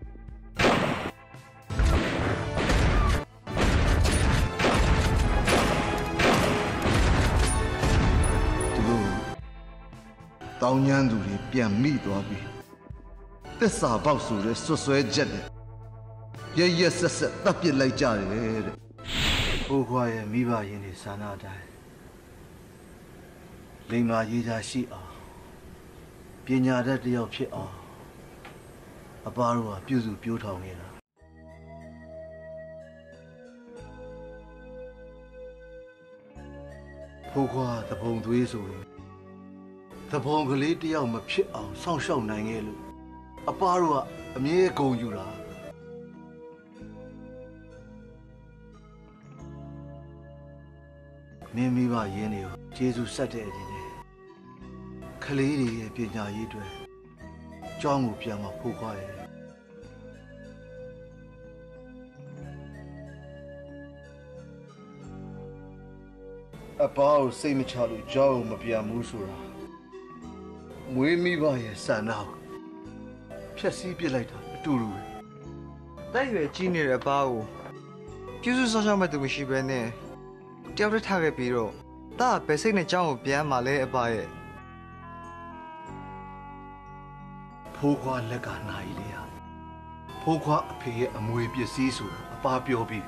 တောင်းညမ်းသူတွေပြန်မိသွားပြီသစ္စာပေါက်ဆိုတဲ့ဆွဆွဲချက်နဲ့ရရဆက်ဆက်တပ်ပစ်လိုက်ကြတယ်တဲ့ဘိုးခွာရဲ့မိဘရင်းတွေဆန္ဒတိုင်းလိမ္မာရေးချရှိအောင်ပညာတတ်တယောက်ဖြစ်အောင်အပါတို့ကပြုစုပြောထောင်နေတာဘိုးခွာတပုံသွေးဆိုရင်တပုံကလေးတယောက်မဖြစ်အောင်စောင့်ရှောက်နိုင်ခဲ့လို့အပါတို့ကအမြဲဂုဏ်ယူတာမင်းမိဘရင်းတွေကိုကျေးဇူးဆက်တဲ့အနေနဲ့ကလေးတွေရဲ့ပညာရေးတွေကျောင်းကိုပြန်မဖို့ခွာရဲအပါကိုစိတ်မချလို့ကျောင်းကိုမပြန်ဘူးဆိုတာမွေးမိဘရဲ့ဆန္ဒကိုဖျက်ဆီးပစ်လိုက်တာအတူတူပဲတိုက်ရွယ်ကြီးနေတဲ့အပါကိုပြုစုစောင့်ရှောက်မဲ့သူမရှိဘဲနဲ့တယောက်တည်းထားခဲ့ပြီးတော့ဒါကဘယ်စိတ်နဲ့ကျောင်းကိုပြန်မှလဲအပါရဲ့ဖိုးခွာလက်ကနိုင်လေဟာဖိုးခွာအဖေရဲ့အမွေပစ္စည်းဆိုတာအပါပြောပြီး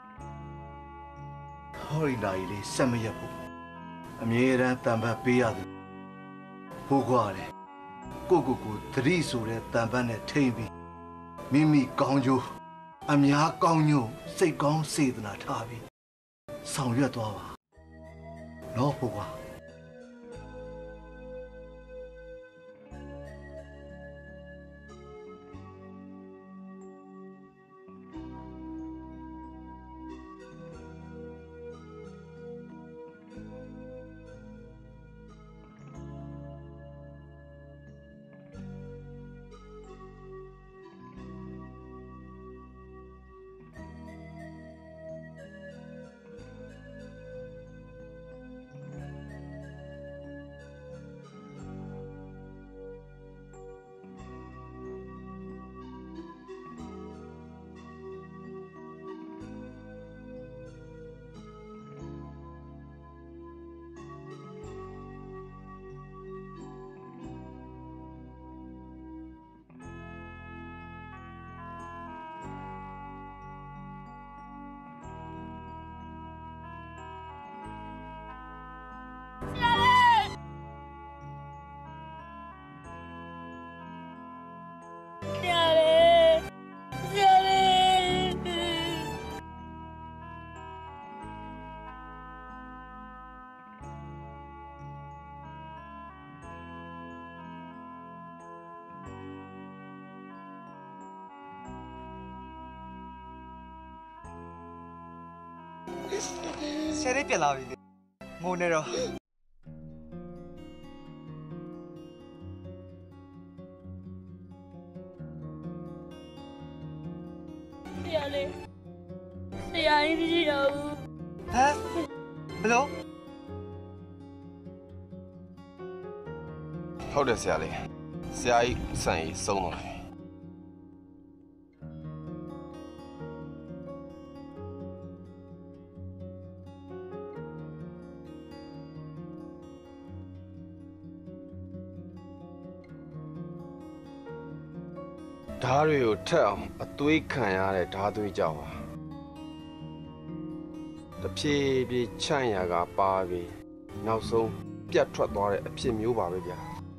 ဟောရီနိုင်လေးစက်မရက်ဘူးအမြဲတမ်းတံပတ်ပေးရတယ်ဖိုးခွာလေကိုကိုကိုသတိဆိုတဲ့တံပတ်နဲ့ထိမ့်ပြီးမိမိကောင်းကျိုးအများကောင်းညို့စိတ်ကောင်းစေတနာထားပြီးဆောင်ရွက်သွားပါနော်ဖိုးခွာဆရာလေးပြန်လာပြီလေငိုနေတော့ဆရာလေးဆရာကြီးမရှိတော့ဘူးဟမ်ဘလို့ဟုတ်တယ်ဆရာလေးဆရာကြီးဆန်ကြီးဆုံးတော့ဓာတ်တွေကိုထက်အောင်အသွေးခံရတဲ့ဓာတ်သွေးကြောင့်ပါတဖြည်းဖြည်းချန့်ရကပါပြီးနောက်ဆုံးပြတ်ထွက်သွားတဲ့အဖြစ်မျိုးပါပဲဗျာ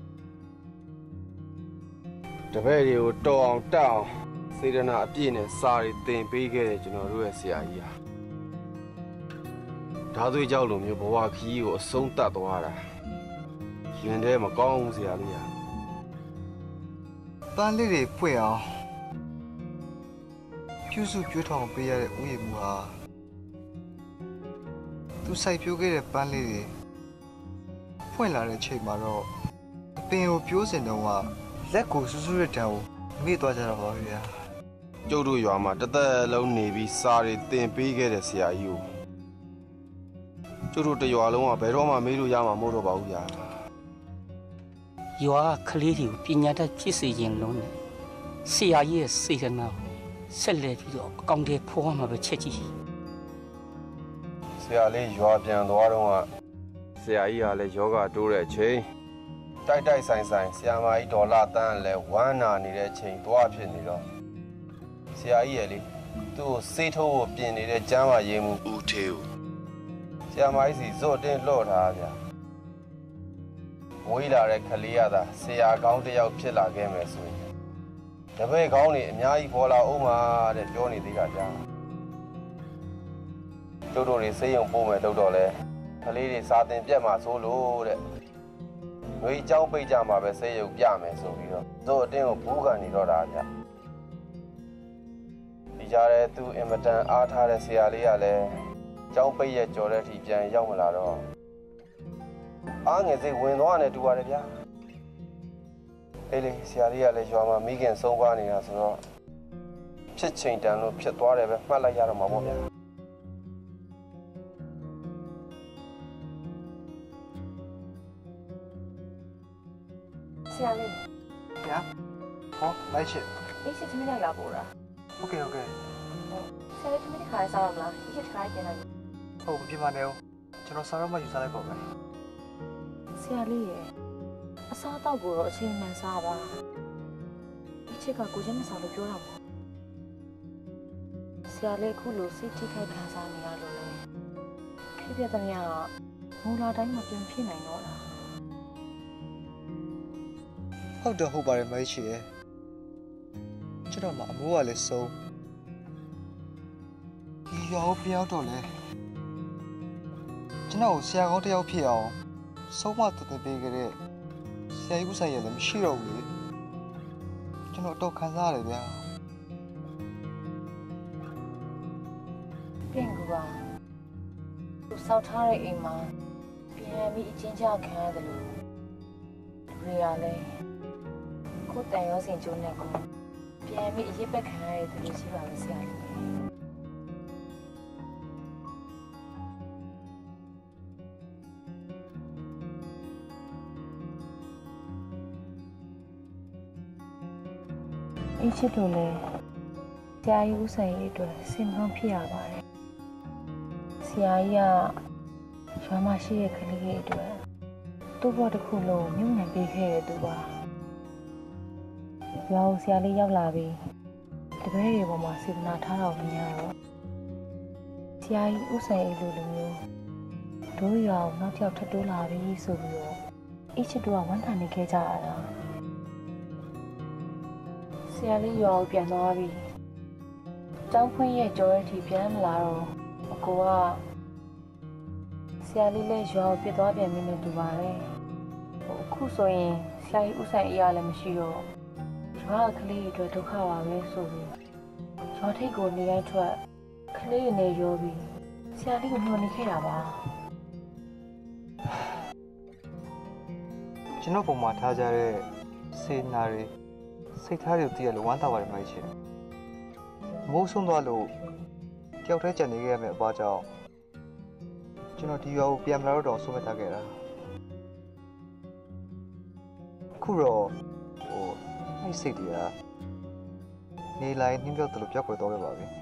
တပည့်တွေကိုတော်အောင်တက်အောင်စေတနာအပြည့်နဲ့စာရီသင်ပေးခဲ့တဲ့ကျွန်တော်တို့ရဲ့ဆရာကြီးဟာဓာတ်သွေးကြောင့်လိုမျိုးဘဝခီးကိုအဆုံးသတ်သွားတာရင်ထဲမကောင်းဘူးဆရာလေးဟာပန်းလေးတွေဖွင့်အောင်ပြုစုပြောထောင်ပေးရတဲ့ဥယျာဉ်မူဟာသူစိုက်ပျိုးခဲ့တဲ့ပန်းလေးတွေဖွင့်လာတဲ့ချိန်မှာတော့အတင်ကိုပြိုးစင်တော့ကလက်ကိုဆူဆူရတဲ့ကိုမေ့သွားကြတော့ပါဗျာကျုပ်တို့ရွာမှာတသက်လုံးနေပြီးစာတွေတင်ပေးခဲ့တဲ့ဆရာကြီးကိုကျုပ်တို့တရွာလုံးကဘယ်တော့မှမေးလို့ရမှာမဟုတ်တော့ပါဘူးဗျာရွာကလေးတွေကိုပညာတတ်ဖြစ်စေခြင်းလုံးနဲ့ဆရာကြီးရဲ့စေတနာကိုဆက်လက်ပြီးတော့အကောင့်တွေဖော်မှာပဲချက်ကြည့်ဆရာလေးရွာပြန်သွားတော့ကဆရာကြီးကလည်းယောဂတိုးတဲ့အချိန်တိုက်တိုက်ဆိုင်ဆိုင်ဆရာမကြီးဒေါ်လာတန်းလည်းဝမ်းနာနေတဲ့အချိန်သွားဖြစ်နေတော့ဆရာကြီးရဲ့လေသူ့ကိုစေးထိုးဖို့ပြင်နေတဲ့ကျမ်းမာရေးမှုဦးထေးကိုဆရာမကြီးစီဇော့တင်းလှော့ထားဗျာဝေးလာတဲ့ခလေးရတာဆရာကောင်းတစ်ယောက်ဖြစ်လာခဲ့မယ်ဆိုရင်တပည့်ကောင်းတွေအများကြီးပေါ်လာအောင်ပါတဲ့ပြောနေသေးတာကြာကျုပ်တို့တွေစေးရုံပို့မယ်လို့တော့လဲခလေးတွေစာသင်ပြတ်မှာဆိုလို့တဲ့ငွေเจ้าပိတ်ကြမှာပဲစေးရုံပြမယ်ဆိုပြီးတော့ဇော့အတင်းကိုဘူးကန်နေတော့တာဗျဒီကြားထဲသူအင်မတန်အားထားတဲ့ဆရာလေးကလည်းเจ้าပိတ်ရဲ့ကြော်တဲ့အထိပြန်ရောက်မလာတော့အားငယ်စိတ်ဝင်သွားတယ်တူပါတယ်ဗျာအေးလေဆရာလေးကလည်းရွာမှာမိခင်ဆုံးသွားနေတာဆိုတော့ဖြစ်ချိန်တန်လို့ဖြစ်သွားတယ်ပဲမှတ်လိုက်ရတော့မှာပေါ့ဗျာဆရာလေးဗျာဟောလိုက်ချစ်အေးချစ်သမီးလိုက်လာပို့တာโอเคโอเคဆရာလေးသမီးခါစားရမလားအေးချစ်ခါကျင်လိုက်ဟုတ်မပြမနေဘူးကျွန်တော်စားတော့မှယူစားလိုက်ပါမယ်ဆရာလေးရဲ့အစားအသောက်ကိုတော့အချိန်မှန်စားပါဒီချက်ကကိုချင်းမစားလို့ပြောတာပေါ့ဆရာလေးအခုလိုစိတ်ထိခိုက်ခံစားနေရလို့လေဖြစ်ပြတဲ့များကမူလာတိုင်းမပြင်ဖြစ်နိုင်တော့လားဟုတ်တော့ဟုတ်ပါတယ်မိုင်းချီရဲ့ကျွန်တော်မှအမိုးကလည်းဆုံးဒီရောပြောင်းတော့လေကျွန်တော်ဆရာကောင်းတစ်ယောက်ဖြစ်အောင်ဆုံးမတူတူပေးကြတဲ့ဆရာကြီးဦးဆိုင်ရလည်းမရှိတော့ဘူးလေကျွန်တော်တော့ခံစားရတယ်ဗျာပြင်ကူပါသူစောက်ထားတဲ့အိမ်မှာပြန်ပြီးအချင်းချခံရတယ်လို့ရေရလဲကိုတန်ရောစင်ကျိုးနဲ့ကိုပြန်ပြီးအရေးပက်ခံရတဲ့လူရှိပါလေဆရာကြီးအချစ်တို့လည်းဆရာကြီးဦးဆိုင်ရေးအတွက်စင်ကောင်းဖြစ်ရပါတယ်ဆရာကြီးကရွာမှာရှိတဲ့ကလေးတွေအတွက်သူ့ဘဝတစ်ခုလုံးမြုပ်နှံပေးခဲ့တဲ့သူပါရွာကိုဆရာလေးရောက်လာပြီးတပည့်တွေပေါ်မှာစေတနာထားတော့မြင်ရတော့ဆရာကြီးဦးဆိုင်ရေးလိုလိုမျိုးတို့ရွာကိုနောက်တစ်ယောက်ထပ်တိုးလာပြီဆိုပြီးတော့အချစ်တို့ကဝမ်းသာနေခဲ့ကြရတာဆရာလေးရွာကိုပြန်သွားပြီကျောင်းဖွင့်ရဲ့ကြော်ရထီပြန်မလာတော့အကိုကဆရာလေးလည်းရွာကိုပြစ်သွားပြန်ပြီနဲ့တူပါတယ်အခုဆိုရင်ဆရာကြီးဥဆိုင်အေးရလည်းမရှိတော့ရွာကကလေးတွေဒုက္ခပါပဲဆိုပြီးရွာထိပ်ကိုနေတိုင်းထွက်ကလေးတွေနဲ့ရောပြီးဆရာလေးကိုညှို့နေခဲ့တာပါကျွန်တော်ပုံမှာထားကြတဲ့စေနာတွေစိတ်ထားတွေတည်ရလို့ဝမ်းသာပါတယ်မိုင်းချင်မိုးဆုံးသွားလို့တယောက်တည်းကြံနေခဲ့ရမယ့်အပါကြောင့်ကျွန်တော်ဒီရွာကိုပြန်မလာတော့ဆုံးမထားခဲ့တာခုတော့ဟိုအဲ့စိတ်တွေကနေလိုက်နှင်းပြောက်တယ်လို့ပြောက်ွယ်တော့ခဲ့ပါပြီ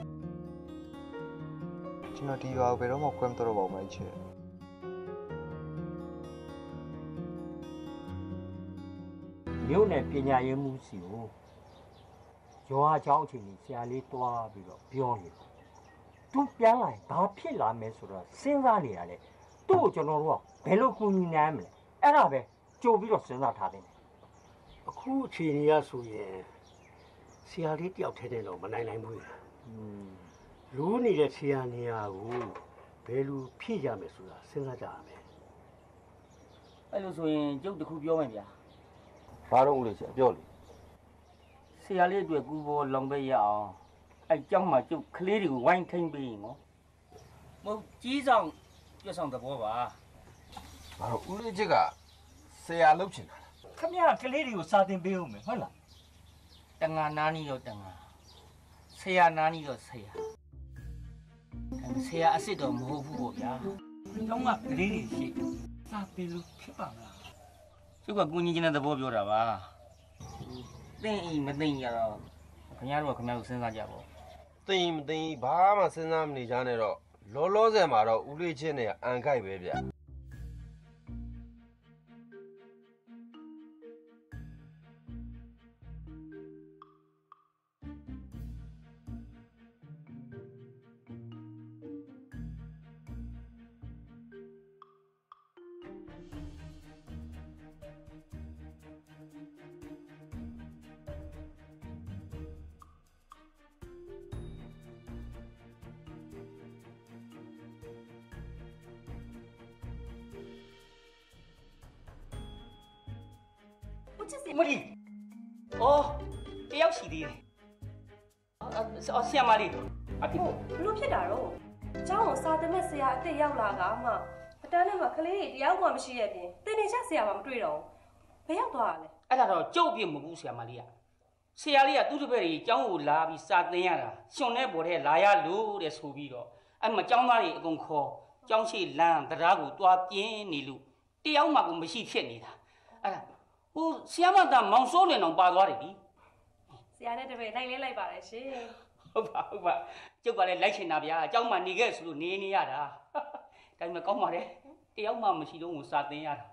ကျွန်တော်ဒီရွာကိုဘယ်တော့မှခွဲမတော့ပါဘူးမိုင်းချင်မြို့နယ်ပညာရေးမှုစီကိုရွာเจ้าအချိန်ကြီးဆရာလေးတွားပြီးတော့ပြောနေတယ်သူပြန်လာရင်ဘာဖြစ်လာမယ်ဆိုတော့စဉ်းစားနေရတယ်သူ့ကိုကျွန်တော်တို့ကဘယ်လိုကူညီနိုင်မလဲအဲ့ဒါပဲကြိုပြီးတော့စဉ်းစားထားတယ်အခုအချိန်ကြီးရဆိုရင်ဆရာလေးတယောက်ထဲနဲ့တော့မနိုင်နိုင်ဘူးလူနေတဲ့ဆရာနေရာကိုဘယ်လိုဖြည့်ရမယ်ဆိုတာစဉ်းစားကြရမယ်အဲ့လိုဆိုရင်ကျုပ်တခုပြောမယ်ဗျာဘာတော့ဦးလေးဆရာပြောလေဆရာလေးအတွက်ကူပေါ်လောင်ပဲရအောင်အဲ့เจ้าမှာကျုပ်ကလေးတွေကိုဝိုင်းထိန်ပေးရင်နော်မဟုတ်ကြီးဆောင်ပြဆောင်သဘောပါဘာတော့ဦးလေးချစ်ကဆရာလုပ်ချင်တာခမရကလေးတွေကိုစာသင်ပေးဦးမယ်ဟုတ်လားတငါနာနီတော့တငါဆရာနာနီတော့ဆရာဆရာအစ်စ်တော့မဟုတ်ဘူးပေါ့ဗျာကျောင်းကကလေးတွေရှိစာပေးလို့ဖြစ်ပါမလားကျုပ်ကကိုကြီးချင်းတဲ့သဘောပြောတာပါသင်အိမ်မသိရတော့ခင်ဗျားတို့ကခင်ဗျားတို့စဉ်းစားကြပါဦးသိရင်မသိရင်ဘာမှစဉ်းစားမနေကြနဲ့တော့လောလောဆယ်မှာတော့ဦးလေးချင်းနဲ့အန်ခိုက်ပဲဗျမလီအော်တယောက်ရှိသေးတယ်အော်ဆရာမလေးအဖေဘလို့ဖြစ်တာတော့ကျောင်းကိုစာသင်မဲ့ဆရာအစ်စ်ရောက်လာကမှအတန်းထဲမှာကလေးတွေတယောက်မှမရှိရပြင်တင်နေချက်ဆရာမှမတွေ့တော့ဘူးဘယ်ရောက်သွားတာလဲအဲ့ဒါတော့ကြုတ်ပြစ်မဟုတ်ဘူးဆရာမလေးကဆရာလေးကသူ့တပည့်တွေကျောင်းကိုလာပြီးစာသင်ရတာရှင်တဲ့ဘော်ထဲလာရလို့တဲ့ဆိုပြီးတော့အဲ့မှာကျောင်းသားတွေအကုန်ခေါ်ကျောင်းရှိလမ်းတရားကိုတွားပြင်းနေလို့တယောက်မှကိုမရှိဖြစ်နေတာအဲ့ဒါဟိုဆရာမသားမောင်စိုးလင်အောင်ပါသွားတယ်ဒီဆရာနဲ့တပည့်လိုက်လဲလိုက်ပါတယ်ရှင်ဟုတ်ပါဟုတ်ပါကျုပ်ကလည်းလိုက်ချင်တာဗျာအเจ้าမှနေခဲ့ဆိုလို့နေနေရတာဒါပေမဲ့ကောင်းပါတယ်တယောက်မှမရှိတော့ကိုစာသင်ရတာ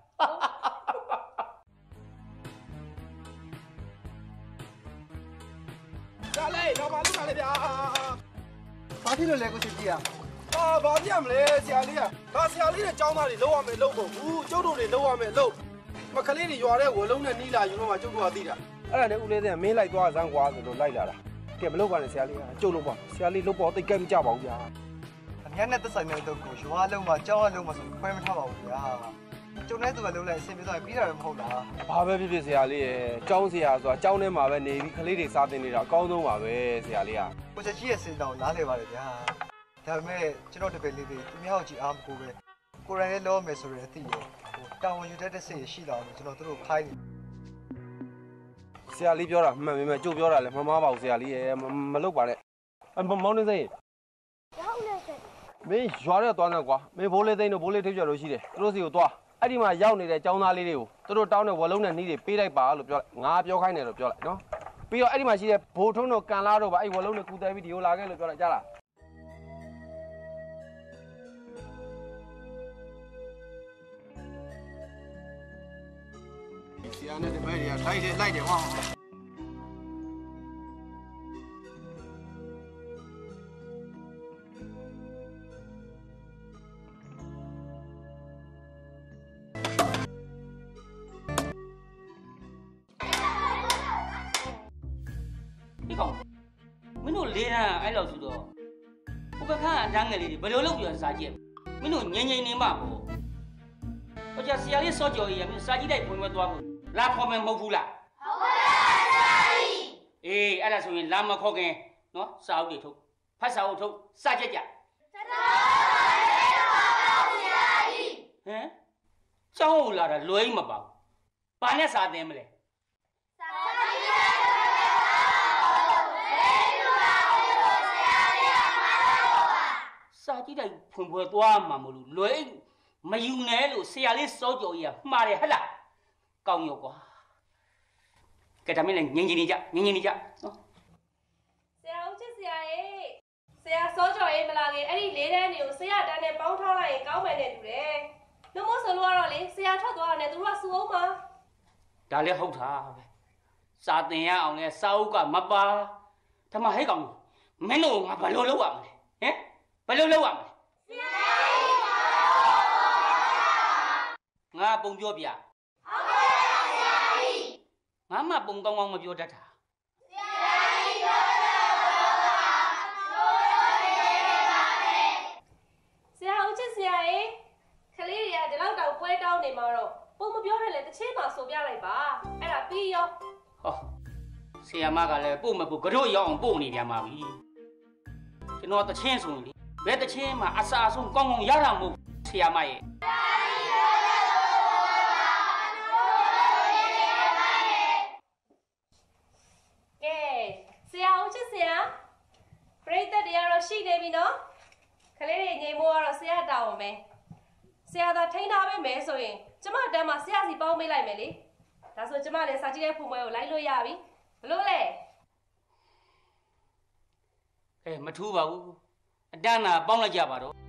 ဒါလေးတော့မလုပ်ပါနဲ့ဗျာဘာဖြစ်လို့လဲကိုချစ်ကြီးอ่ะအာဘာပြမလဲဆရာလေးကဒါဆရာလေးနဲ့ကျောင်းသားတွေလောက်ရမယ်လို့ပေါ့ဘူးကျုပ်တို့တွေလောက်ရမယ်လို့မကလေးတွေရွာတဲ့ဝလုံးနဲ့နီးလာယူတော့မှကျုပ်တို့ကသိတာအဲ့ဒါနဲ့ဦးလေးတဲ့မင်းလိုက်သွားစမ်းကွာဆိုလို့လိုက်လာတာကဲမလုပ်ပါနဲ့ဆရာလေးကကျုပ်လို့ပေါ့ဆရာလေးလုပ်ပေါ့တိတ်ကြိုက်မကြပါဘူးဗျာအများနဲ့သက်ဆိုင်တဲ့တော့ကိုရွာလုံးမှာကျောင်းအလုံးမှာဆိုခွဲမထားပါဘူးဗျာကျုံတဲ့သူကလုံးလိုက်အဆင်ပြေသွားပြီးတာလည်းမဟုတ်လားဘာပဲဖြစ်ဖြစ်ဆရာလေးရဲ့ကျောင်းဆရာဆိုတာကျောင်းထဲမှာပဲနေပြီးကလေးတွေစားတင်နေတာအကောင်းဆုံးပါပဲဆရာလေးကကိုချစ်ကြီးရဲ့စင်တောင်နားလည်ပါတယ်ဗျာဒါပေမဲ့ကျွန်တော်တပည့်လေးတွေသူများကိုကြည့်အားမကိုပဲကိုယ်တိုင်လည်းလောမယ်ဆိုရတဲ့အသိရတောင်းဝန်ယူတတ်တဲ့စိတ်ရှိတော့ကျွန်တော်တို့ခိုင်းနေဆရာလေးပြောတာမှန်ပေမဲ့ကျုပ်ပြောတာလည်းမမှားပါဘူးဆရာလေးရဲ့မလုပ်ပါနဲ့မောင်းနေစိမ့်ရောက်နေစိမ့်မင်းရွာရဲသွားနေကွာမင်းဘိုးလေးသိန်းတို့ဘိုးလေးထိပ်ပြလို့ရှိတယ်သူတို့စီကိုသွားအဲ့ဒီမှာရောက်နေတဲ့ចောင်းသားလေးတွေကိုသူတို့တောင်းတဲ့ဝလုံးနဲ့နှီးတွေပေးလိုက်ပါလို့ပြောလိုက်ငါပြောခိုင်းတယ်လို့ပြောလိုက်နော်ပြီးတော့အဲ့ဒီမှာရှိတဲ့ဘိုးထုံးတို့ကန်လာတို့ပါအဲ့ဝလုံးနဲ့ကူတယ်ပြီးဒီကိုလာခဲ့လို့ပြောလိုက်ကြားလားဆရာနဲ့တပည့်တွေကထိုက်တယ်လိုက်တယ်ဟောဒီကောင်မင်းတို့လေးတန်းအဲ့လောက်ဆိုတော့ဟိုဘက်ကအတန်းငယ်လေးတွေဘယ်လိုလုပ်ပြီးစားကြည့်မင်းတို့ငြိမ်ငြိမ်နေမှာပေါ့ဟိုကျဆရာလေးစောကြော်ကြီးရမင်းစားကြည့်လိုက်ဖွင့်ပွဲသွားဖို့လာခေါ်မယ်မဟုတ်ဘူးလားဟုတ်ပါပါဆရာကြီးအေးအဲ့ဒါဆိုရင်လာမခေါ်ခင်နော်စာအုပ်တွေထုတ်ဖတ်စာအုပ်ထုတ်စကြက်ကြကျွန်တော်လည်းပါပါဆရာကြီးဟမ်ကျောင်းလာတာလွယ်မပါဘူးဘာနဲ့စာသင်မလဲစာကြည့်ရစာကြည့်တိုင်းဖွင့်ပွဲသွားမှာမလို့လွယ်မယူနဲ့လို့ဆရာလေးစောကြော်ကြီးကမှားတယ်ဟဟလားကောင်းရောကွာကဲဒါမင်းလည်းငင်းငင်းနေကြငင်းငင်းနေကြနော်ဆရာဦးချစ်ဆရာရဲ့ဆရာစောကြော်ရေးမလာခင်အဲ့ဒီလေးတန်းတွေကိုဆရာတန်းနဲ့ပေါင်းထားလိုက်ရင်ကောင်းမယ်နဲ့တူတယ်နှမို့ဆိုလို့ကတော့လေဆရာထွက်သွားတယ်သူတို့ကစူအောင်ပါဒါလည်းဟုတ်တာပဲစာသင်ရအောင်လဲစာအုပ်ကမပါဓမ္မဟဲ့ကောင်မင်းတို့ငါဘယ်လိုလုပ်ရမလဲဟမ်ဘယ်လိုလုပ်ရမလဲဆရာကြီးပါငါပုံပြောပြဟုတ်ကဲ့ပါဆရာကြီးငါမှပုံကောင်းကောင်းမပြောတတ်တာဆရာကြီးပြောတာပြောတာပြောရတယ်ပါမယ်ဆရာဦးချစ်ဆရာရေခလေးတွေကဒီလောက်တောင်ပွဲတောင်းနေမှာတော့ပုံမပြောနဲ့လေတစ်ချိန်မှဆိုပြလိုက်ပါအဲ့ဒါပြီးရောဟောဆရာမကလည်းပို့မပို့ကတော့ရောက်အောင်ပို့နေပြန်ပါပြီကျွန်တော်တစ်ချင်းဆိုရင်လေဘယ်တစ်ချင်းမှအစာအဆုံးကောင်းကောင်းရတာမဟုတ်ဆရာမရဲ့ရှိနေပြီနော်ခလေးတွေငိမ်မိုးကတော့ဆရာတောင်းမယ်ဆရာသာထိန်းထားပေးမယ်ဆိုရင်ကျမတန်းမှာဆရာစီပေါင်းပေးလိုက်မယ်လေဒါဆိုကျမလည်းစာကြည့်တဲ့ဖုန်ပွဲကိုလိုက်လို့ရပြီဘလို့လဲကဲမထူးပါဘူးအတန်းနာပေါင်းလိုက်ကြပါတော့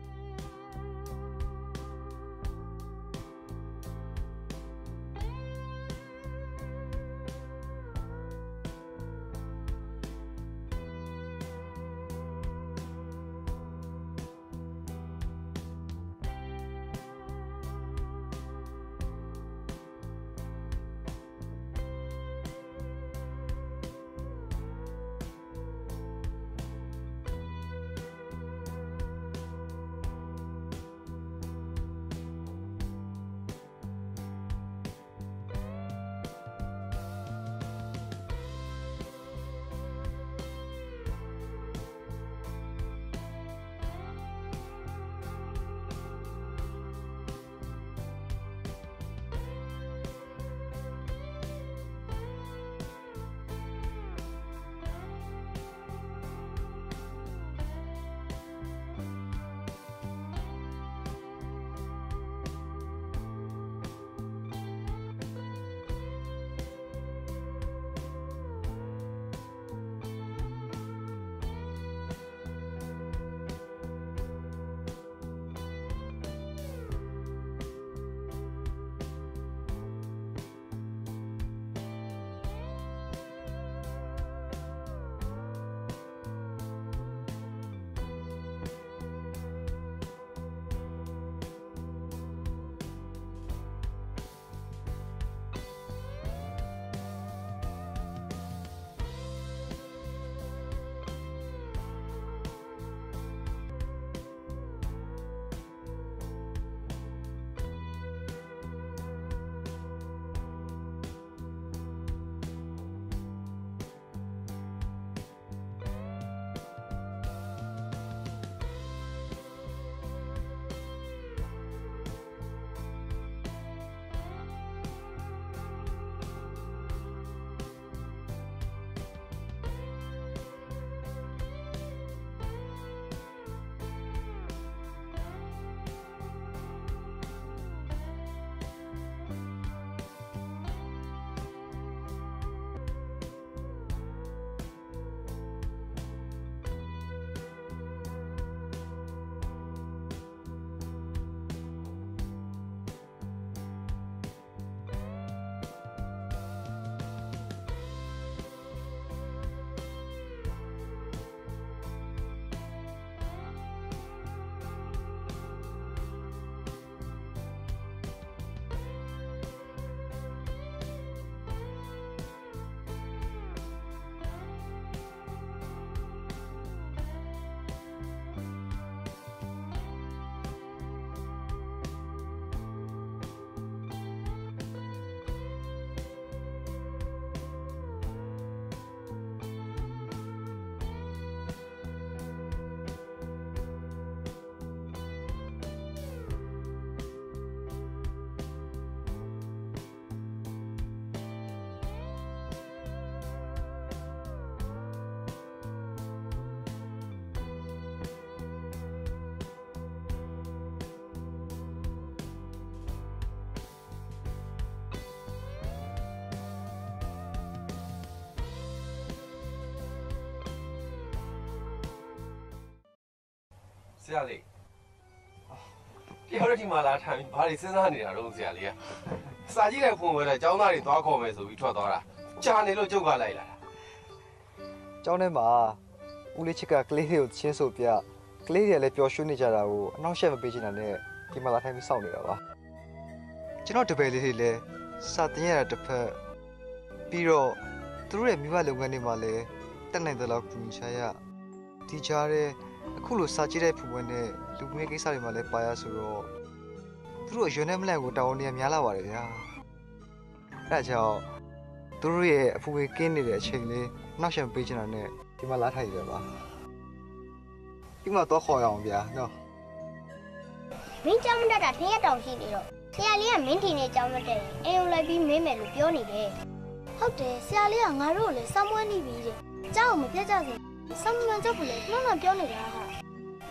ဆရာလေးတယောက်တည်းဒီမှာလာထိုင်ဘာတွေစဉ်းစားနေတာတော့ဆရာလေးကစာကြည့်တဲ့ဖုန်းဝဲတဲ့ကျောင်းသားတွေသွားခေါ်မယ်ဆိုပြီးထွက်သွားတာကြာနေလို့ကြုတ်ကလိုက်လာတာကျောင်းထဲမှာဦးလေးချစ်ကကလေးတွေကိုချင်းဆိုပြကလေးတွေလည်းပျော်ရွှင်နေကြတာကိုအနှောင့်အယှက်မပေးချင်တာနဲ့ဒီမှာလာထိုင်ပြီးစောင့်နေတာပါကျွန်တော်တပည့်လေးတွေလည်းစာသင်ရတာတစ်ဖက်ပြီးတော့သူတို့ရဲ့မိဘလုပ်ငန်းတွေမှာလည်းတက်နိုင်တဲ့လောက်ကူညီချရဒီကြားတဲ့အခုလိုစာကြည့်တဲ့ဖူပွဲနဲ့လူငယ်ကိစ္စတွေမှာလည်းပါရဆိုတော့သူတို့ရွံနဲ့မလန့်ကိုတောင်းနေရများလာပါတယ်ဗျာအဲဒါကြောင့်သူတို့ရဲ့အဖူငယ်ကင်းနေတဲ့အချိန်လေးနောက်ရှံပေးချင်တာနဲ့ဒီမှာလာထိုင်ရပါဒီမှာတော့ခေါ်ရအောင်ဗျာနော်မင်းကြောင်မတက်တာထင်းရတောင်ရှိနေတော့ဆရာလေးကမင်းထင်နေကြောင်မတက်အိမ်ကိုလိုက်ပြီးမင်းမယ်လို့ပြောနေတယ်ဟုတ်တယ်ဆရာလေးကငါတို့ကိုလည်းစောင်းမွေးနေပြီတဲ့ကြောက်မပြတ်ကြစေစောင်းမွေးကြောက်ဘူးလေနှောင်းနှောင်းပြောနေတာဟာ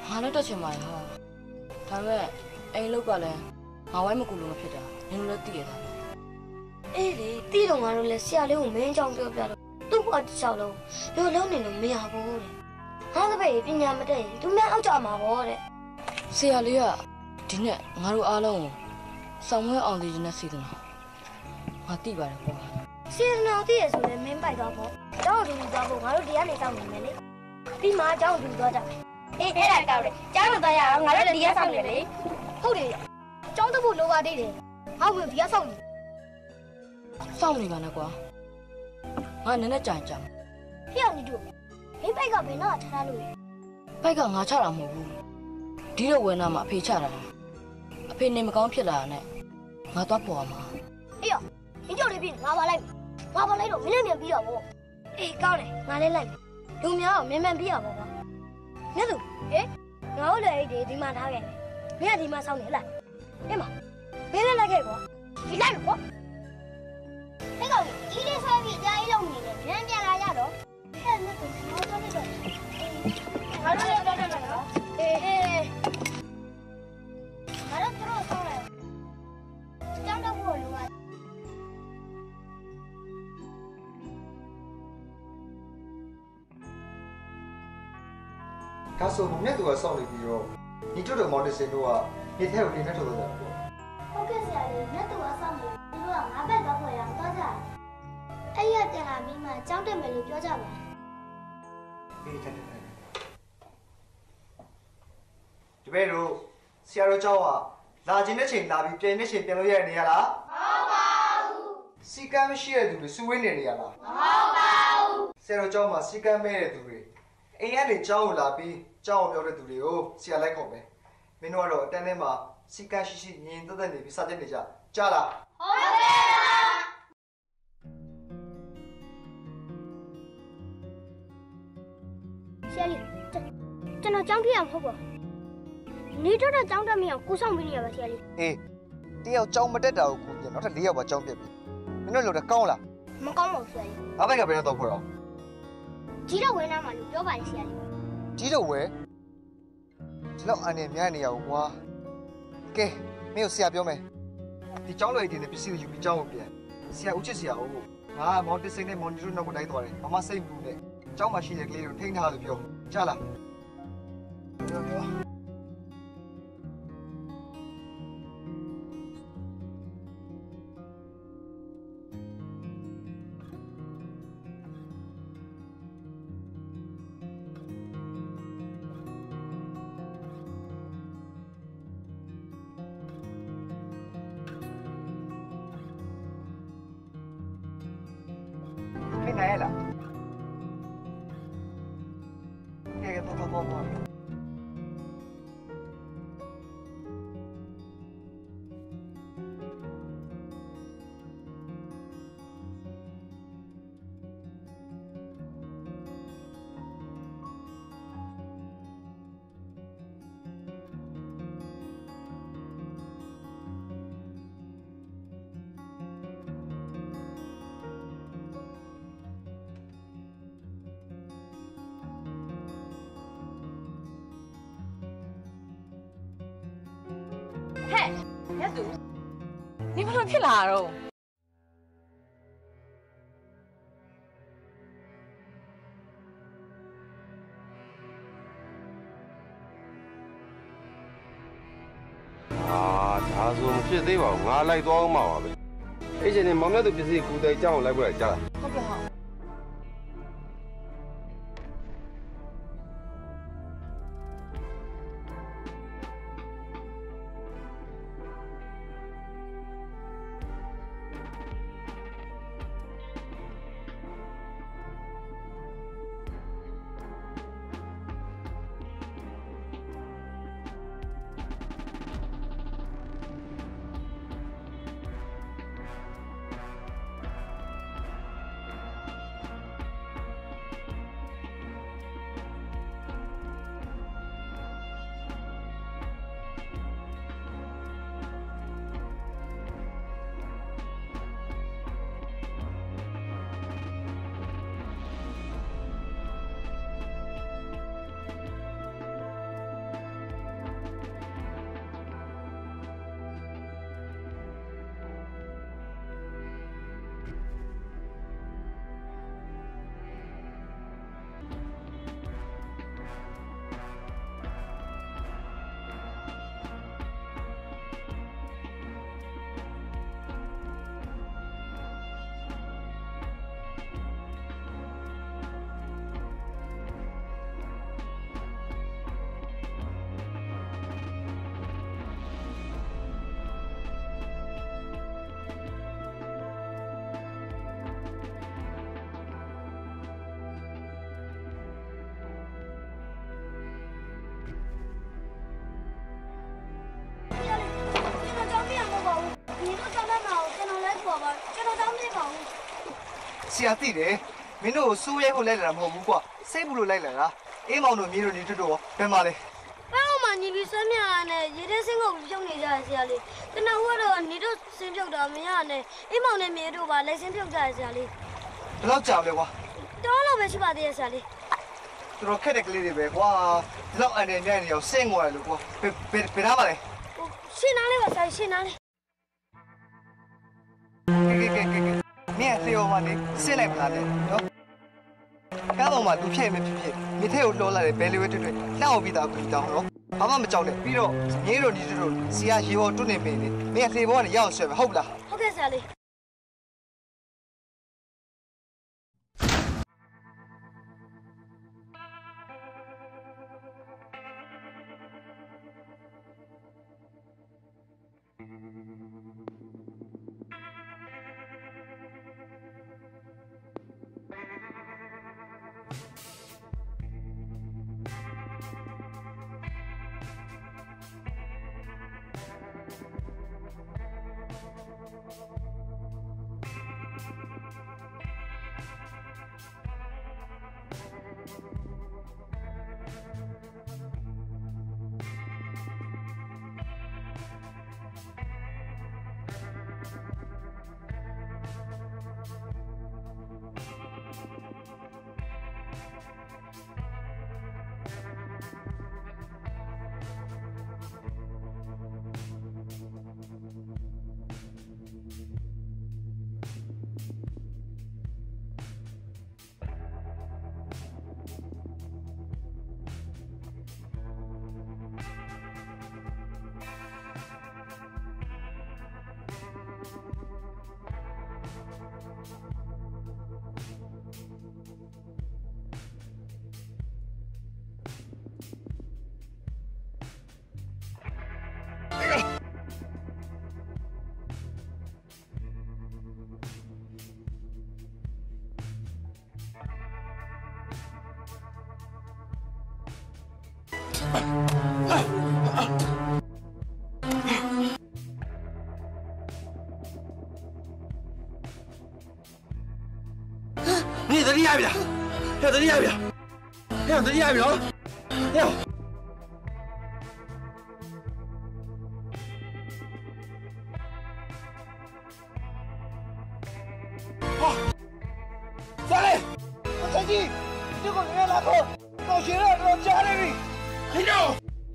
ငါလည်းတက်ချင်ပါရဲ့ဟာဒါပေမဲ့အိမ်လောက်ကလည်းငါဝိုင်းမကူလို့မဖြစ်တာနင်တို့လည်းသိရတာပဲအေးလေတီးတော့ငါတို့လည်းဆရာလေးကိုမင်းကြောင့်ပြောပြတော့သူ့ဘောတစ်ချောင်းလုံးလိုလုံးနေလို့မရဘူးတဲ့ငါကပဲပညာမတတ်ရင်သူများအောက်ကြမှာပေါ့တဲ့ဆရာလေးကဒီနဲ့ငါတို့အားလုံးကိုစောင်းမွေးအောင်တည်ခြင်းနဲ့စီစဉ်တာငါသိပါတယ်ကွာစီစဉ်အောင်တည်ရဆိုလည်းမင်းပိုက်တော့ပေါ့ကျောင်းတူတူသွားဖို့ငါတို့တရားနေစောင့်နေမယ်လေပြီးမှကျောင်းတူသွားကြမယ်အေးအဲ့ဒါကောက်တယ်ကျောင်းတူသွားရအောင်ငါတို့လည်းတရားစောင့်နေလေဟုတ်တယ်ကျောင်းတဖို့လိုပါသေးတယ်ဟောက်ဝင်တရားစောင့်နေစောင့်နေပါနဲ့ကွာငါနည်းနည်းကြာကြာဖျောက်နေတို့မင်းပိုက်ကဘယ်တော့ထားလို့လဲပိုက်ကငါချတာမဟုတ်ဘူးဒီတော့ဝယ်နာမှာအဖေချတာအဖေနေမကောင်းဖြစ်လာတဲ့ငါသွားပေါ်မှာအေးရောမင်းကြောက်လေးပြင်ငါပါလိုက်ငါပါလိုက်တော့မင်းလည်းမြန်ပြီးတော့ဗောအေးကောင်းတယ်ငါလည်းလိုက်လူများအောင်မြန်မြန်ပြီးရပါဘောမြတ်သူဟေးငါတို့လည်းအဲ့ဒီဒီမှာထားခဲ့မင်းကဒီမှာစောင့်နေလားအေးမမင်းလည်းလိုက်ခဲ့ကွာဒီလိုက်လို့ကွာဟဲ့ကောင်ကြီးလေးဆွဲပြီးကြားကြီးလုံးနေတယ်မြန်ပြန်လာရတော့ဟဲ့မြတ်သူငါတို့လည်းတော့ငါတို့လည်းတော့တော့တော့အေးအေးငါတို့တို့ဆောင်းလိုက်ကျောင်းတော့ဘို့လူကဒါဆိုမြတ်သူကစောင့်နေပြီးတော့ညီတို့တို့မော်ဒယ်စင်တို့ကဒီထဲကိုတင်နေထုတ်တော့တယ်ပေါ့ဟုတ်ကဲ့ဆရာလေးမြတ်သူကစောင့်နေသူတို့ကငါဘက်တော့ခေါ်ရအောင်သွားကြတယ်အဲ့ရပြန်လာပြီးမှကျောင်းတက်မယ်လို့ပြောကြပါအေးတက်တယ်ဒီဘဲတို့ဆရာတို့เจ้าကလာခြင်းတဲ့ချိန်လာပြီးပြန်တဲ့ချိန်ပြန်လို့ရနေရလားမဟုတ်ပါဘူးစီကမ်းမရှိတဲ့သူတွေစုဝေးနေနေရလားမဟုတ်ပါဘူးဆရာတို့เจ้าမှာစီကမ်းမဲ့တဲ့သူတွေအိမ်ကနေเจ้าကိုလာပြီးเจ้าကိုပြောတဲ့သူတွေကိုဆရာလိုက်ခေါ်မယ်မင်းတို့ကတော့အတန်းထဲမှာစီကမ်းရှိရှိညင်သက်သက်နေပြီးစတဲ့နေကြကြားလားဟုတ်ကဲ့ဆရာလေးကျွန်တော်ကျောင်းပြအောင်ဟုတ်ပါနေတော့ကျောင်းတက်မရအောင်ကိုဆောင်ပြီးနေရပါဆရာလေးအေးတယောက်ကျောင်းမတက်တာကိုကိုပြန်နောက်ထပ်၄ယောက်ပါကျောင်းပြက်ပြီမင်းတို့လို့တော့ကောင်းလားမကောင်းပါဘူးဆရာလေးအဘိုက်ကဘယ်တော့ခေါ်တော့ကြီးတော့ဝဲနာမှာလို့ပြောပါလေဆရာလေးကြီးတော့ဝဲဒီလောက်အနေများနေရအောင်ကွာကဲမင်းကိုဆရာပြောမယ်ဒီကျောင်းလွယ်တင်တဲ့ပစ္စည်းကိုယူပြီးကျောင်းကိုပြန်ဆရာဦးချစ်ဆရာဟုတ်ငါမော်တစ်စိတ်နဲ့မော်နီတိုနောက်ကိုလိုက်သွားတယ်မမစိတ်ဘူးနဲ့ကျောင်းမှာရှိတဲ့ကလေးကိုထိန်းထားလို့ပြောကြားလားပြောပြောနိုင်ရလားကဲတော့တော့တော့ဟဲ့မြတ်သူနေဘလို့ဖြစ်လာတော့အာဒါဆိုမဖြစ်သေးပါဘူးငါလိုက်သွားအောင်ပါပဲအဲ့ချိန်နဲ့မောင်မြတ်သူပစ္စည်းကိုယ်တိုင်ကြောင်းလိုက်ဖို့ကြားလားဟုတ်ကဲ့ဟုတ်ရာသိတယ်မင်းတို့စိုးရဲဖို့လိုက်လာတာမဟုတ်ဘူးကွာစိတ်ဘူးလို့လိုက်လာတာအေးမောင်တို့မြေတို့နေတို့တော့ဘယ်မှာလဲအဲ့ဟိုမှာညီပြီးစမ်းမြနဲ့ရေထဲစင်းကုန်ပြုံးနေကြရဆရာလေးတနဦးကတော့ညီတို့စင်းပြုတ်တာမရနဲ့အေးမောင်နဲ့မြေတို့ပါလက်စင်းပြုတ်ကြရဆရာလေးဘယ်တော့ကြာလဲကွာတော့လို့ပဲရှိပါသေးရဲ့ဆရာလေးတော်ခက်တဲ့ကလေးတွေပဲကွာဒီလောက်အနေနဲ့နေအောင်စင့်သွားတယ်လို့ကွာဘယ်ဘယ်ဘယ်သားပါလဲရှင်းနားလေးပါဆရာရှင်းနားလေးကဲကဲကဲကဲမင်းအသေးအောင်မနေစစ်လိုက်မလားလေနော်ကားပေါ်မှာလူဖြစ်မဖြစ်ဖြစ်မိထဲကိုလောလာတယ်ဘယ်လိုပဲတွေ့တွေ့နှောက်ပြီးသားပြီးတောင်းတော့ဘာမှမကြောက်နဲ့ပြီးတော့ငင်းတို့ညီတို့စီယာရေပေါ်တွတ်နေပြီလေမင်းအသေးပေါ်ကနေရအောင်ဆွဲပဲဟုတ်လားဟုတ်ကဲ့ဆရာလေး你在地下边，要在地下边，要在地下边，要。好，下来，我前进，这个人拿口，到学校到家里，立正。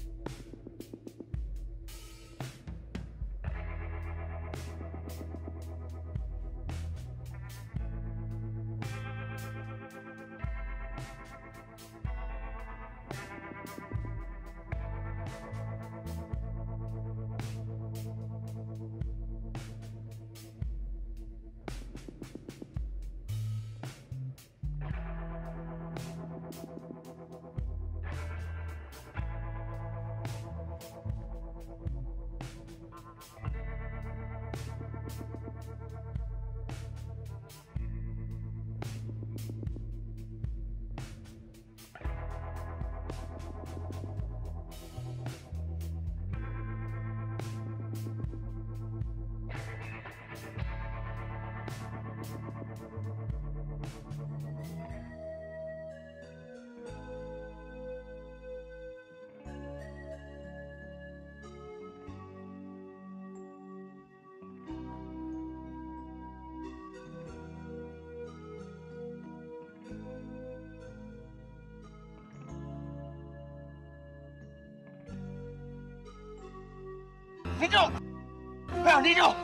立正，快点立正！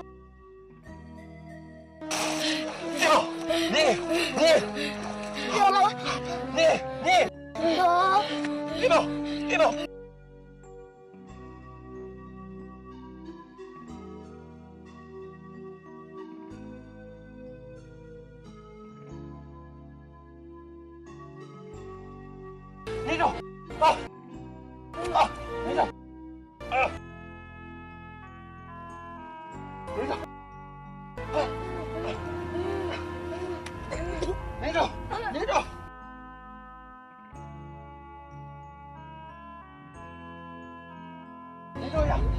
立正，你你， 好了， 你你， 好， 立正，立正。立正，啊啊，立正，啊。立正，立正，立正，立正呀！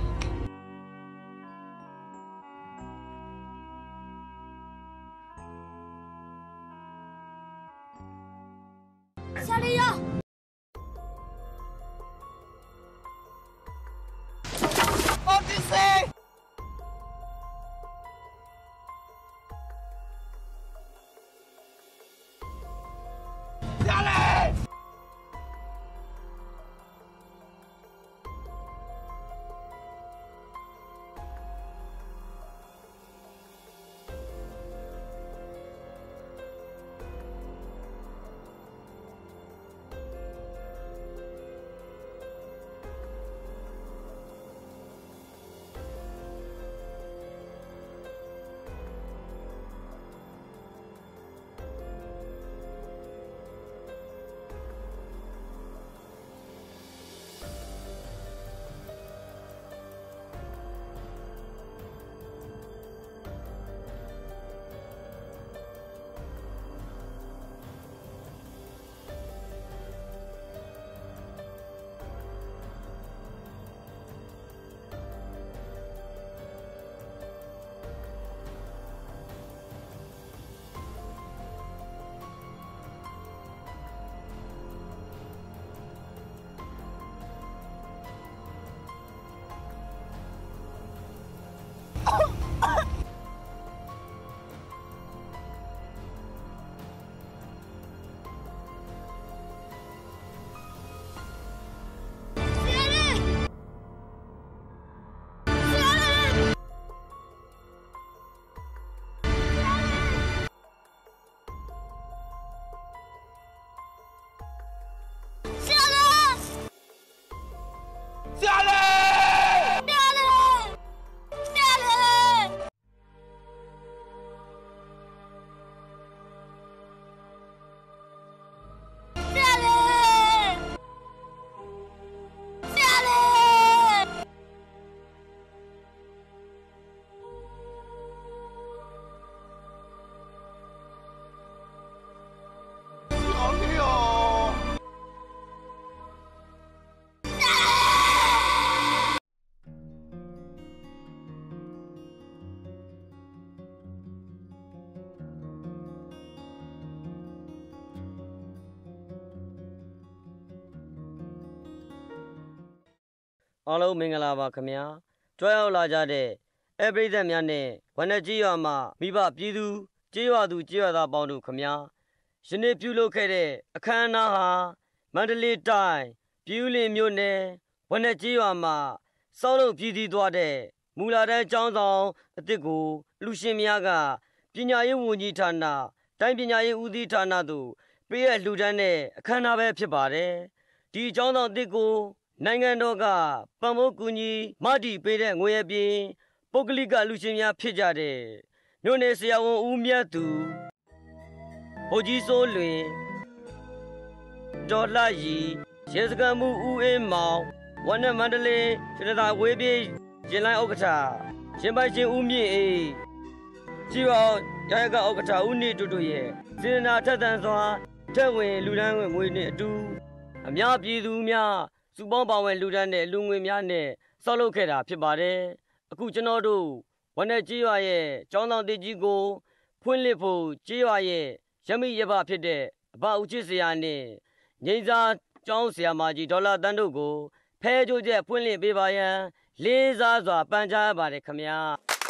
အားလုံးမင်္ဂလာပါခင်ဗျာကြွရောက်လာကြတဲ့အဲပရိသတ်များနဲ့ဝနကြီးရွာမှာမိဘပြည်သူကြေးရွာသူကြေးရွာသားပေါင်းတို့ခင်ဗျာယနေ့ပြုလုပ်ခဲ့တဲ့အခမ်းအနားဟာမန္တလေးတိုင်းပြည်ဦးလင်မြို့နယ်ဝနကြီးရွာမှာစောက်လုပ်ပြည်စည်းသွားတဲ့မူလာတန်းကျောင်းဆောင်အသစ်ကိုလူရှင်များကပညာရေးဝန်ကြီးဌာနတိုင်းပညာရေးဦးစီးဌာနသို့ပေးရလှူဒန်းတဲ့အခမ်းအနားပဲဖြစ်ပါတယ်ဒီကျောင်းဆောင်အသစ်ကိုနိုင်ငံတော်ကပံ့ပိုးကူညီမတည်ပေးတဲ့ငွေအပြင်ပုဂ္ဂလိကလူရှင်များဖြစ်ကြတဲ့မြို့နယ်ဆရာဝန်ဦးမြတ်သူဗိုလ်ကြီးစိုးလွင်ဒေါ်လှရီရဲစခန်းမှုဦးအေးမောင်ဝနမန္တလေးခြေသာဝေးပြေးရင်လိုင်းဥက္ကဋ္ဌရှင်ပိုင်ရှင်ဦးမြင့်အေးကြည်အောင်ရရကဥက္ကဋ္ဌဦးနေတူတူရဲ့စေနာထက်သန်စွာထက်ဝင်လူဒန်းဝင်ငွေနဲ့အတူအများပြည်သူများစုပေါင်းပါဝင်လူဒန်းတဲ့လူငွေများနဲ့ဆောက်လုပ်ခဲ့တာဖြစ်ပါတယ်အခုကျွန်တော်တို့ဝနကြီးရွာရဲ့ကျောင်းဆောင်တေကြီးကိုဖွင့်လှစ်ဖို့ကြီးရွာရဲ့ရမိရပဖြစ်တဲ့အဘဦးချစ်ဆရာနဲ့ငိမ့်စာကျောင်းဆရာမကြီးဒေါ်လာတန်းတို့ကိုဖဲကြိုးချက်ဖွင့်လှစ်ပေးပါရန်လေးစားစွာပန်ကြားရပါတယ်ခင်ဗျာ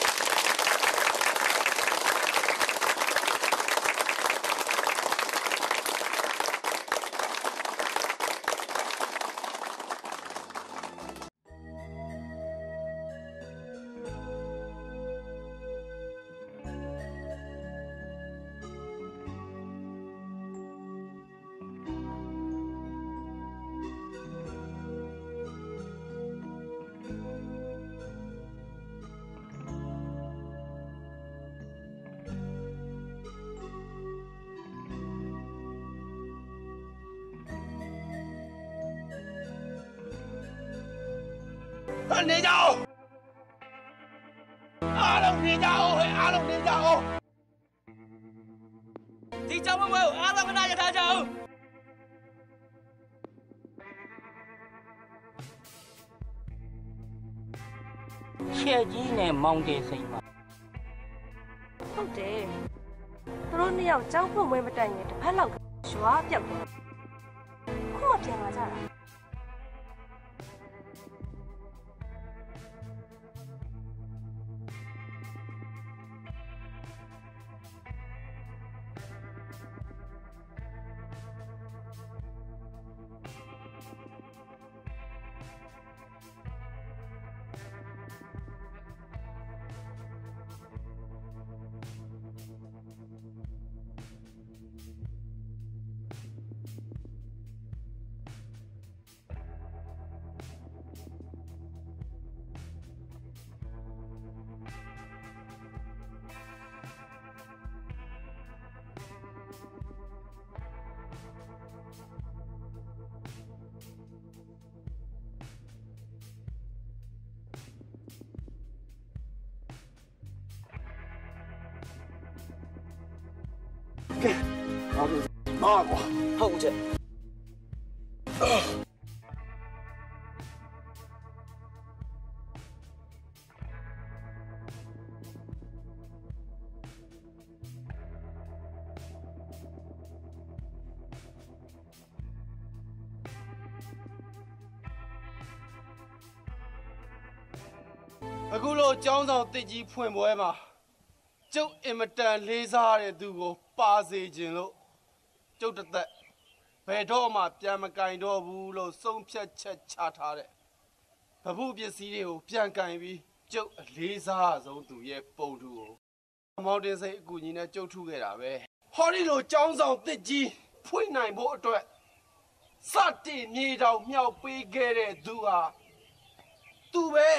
နေကြအောင်အားလုံးနေကြအောင်ဟဲ့အားလုံးနေကြအောင်ဒီကြောင်မဝဲအားလုံးကနာရထားကြအောင်ချက်ကြီးနဲ့မောင်တယ်စိတ်ပါဟုတ်တယ်သူတို့နှစ်ယောက်ကြောင်းဖို့မွေးမတိုင်ရင်တစ်ဖက်လောက်ရွာပြောက်တယ်ခုမှပြန်လာကြတာကဲအားလုံးမာကွာဟုတ်ကဲ့အခုလိုကျောင်းဆောင်တစ်ကြီးဖွင့်ပွဲမှာကျုပ်အင်မတန်လေးစားတဲ့သူကိုပါစေခြင်းလို့ကျုပ်တသက်ဘယ်တော့မှပြန်မကင်တော့ဘူးလို့ဆုံးဖြတ်ချက်ချထားတဲ့ဗဟုပစ္စည်းတွေကိုပြန်ကင်ပြီးကျုပ်အလေးစားဆုံးသူရဲ့ပုံတူကိုမောင်တင်စိတ်အကူကြီးနဲ့ကျုပ်ထုခဲ့တာပဲဟောဒီလိုကျောင်းဆောင်တစ်ကြီးဖွင့်နိုင်ဖို့အတွက်စတင်မြေတောင်မြောက်ပေးခဲ့တဲ့သူဟာသူပဲ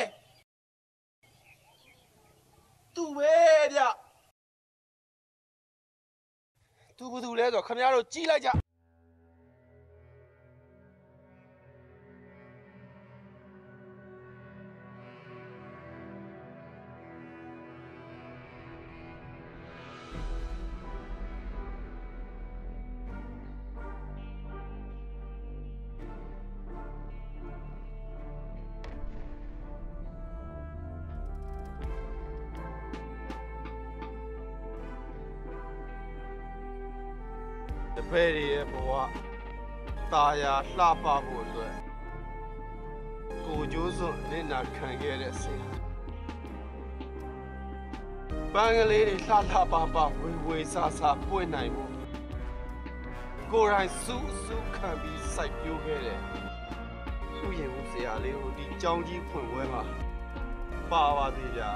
သူပဲဗျသူဘာသူလဲဆိုခင်ဗျားတို့ကြည့်လိုက်ကြဘယ်ရဲ့ဘဝตาယာလှပဖို့အတွက်ကိုကိုကျိုးစွန်နစ်နာခံခဲ့တဲ့ဆရာပန်းကလေးတွေလှလှပပဝေဝေဆာဆာပွင့်နိုင်ဖို့ကိုယ်တိုင်စူးစူးခံပြီးစိုက်ပျိုးခဲ့တဲ့ဥယျာဉ်ဦးဆရာလေးကိုဒီကြောင်းကြီးဖွင့်ပွဲမှာပါပါသေးဗျာ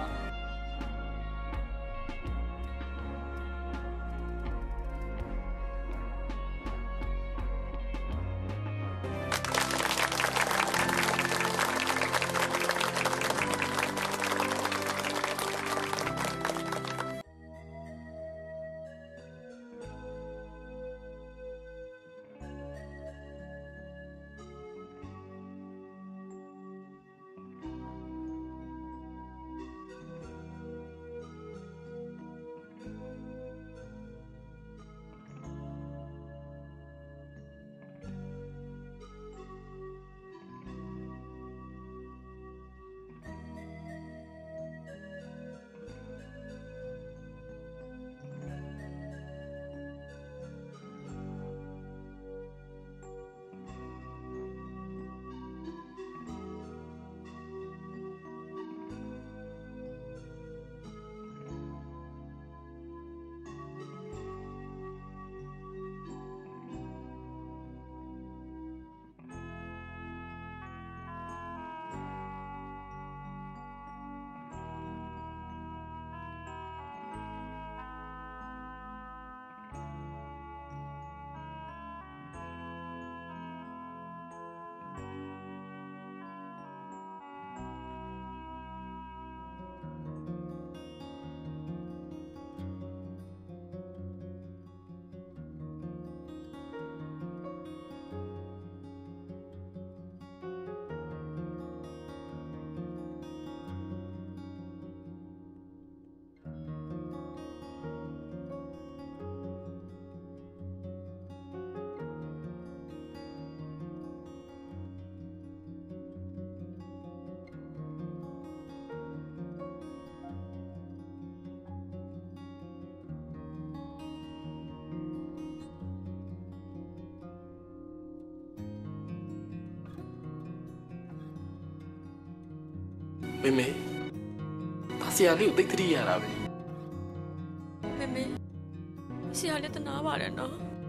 妹妹，他ဆရာလေးကိုသိတတိရတာပဲ妹妹ဆရာလေးတနာပါတယ်နော်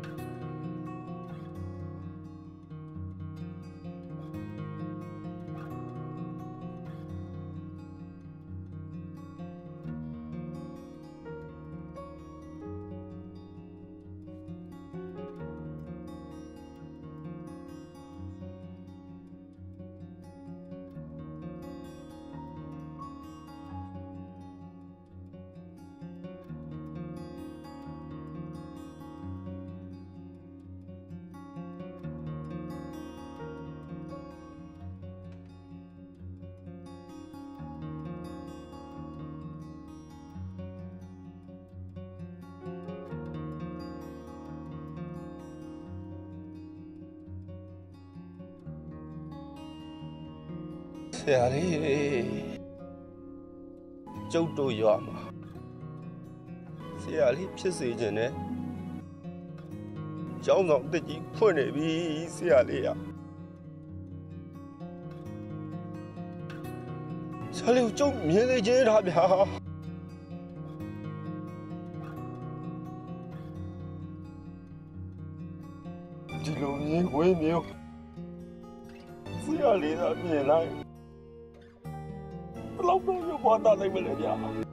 ဆရာလေးကျုပ်တို့ရွာမှာဆရာလေးဖြစ်စေခြင်းနဲ့ကျောင်းဆောင်တက်ကြီးဖွင့်နေပြီဆရာလေးရဆရာလေးကိုကျုပ်မြင်နေကြတာဗျာဒီလိုမြင်ခွင့်မျိုးဆရာလေးသာမြင်လိုက်ဘယ်လောက်တော့ရပါတာလိုက်မလဲဗျာ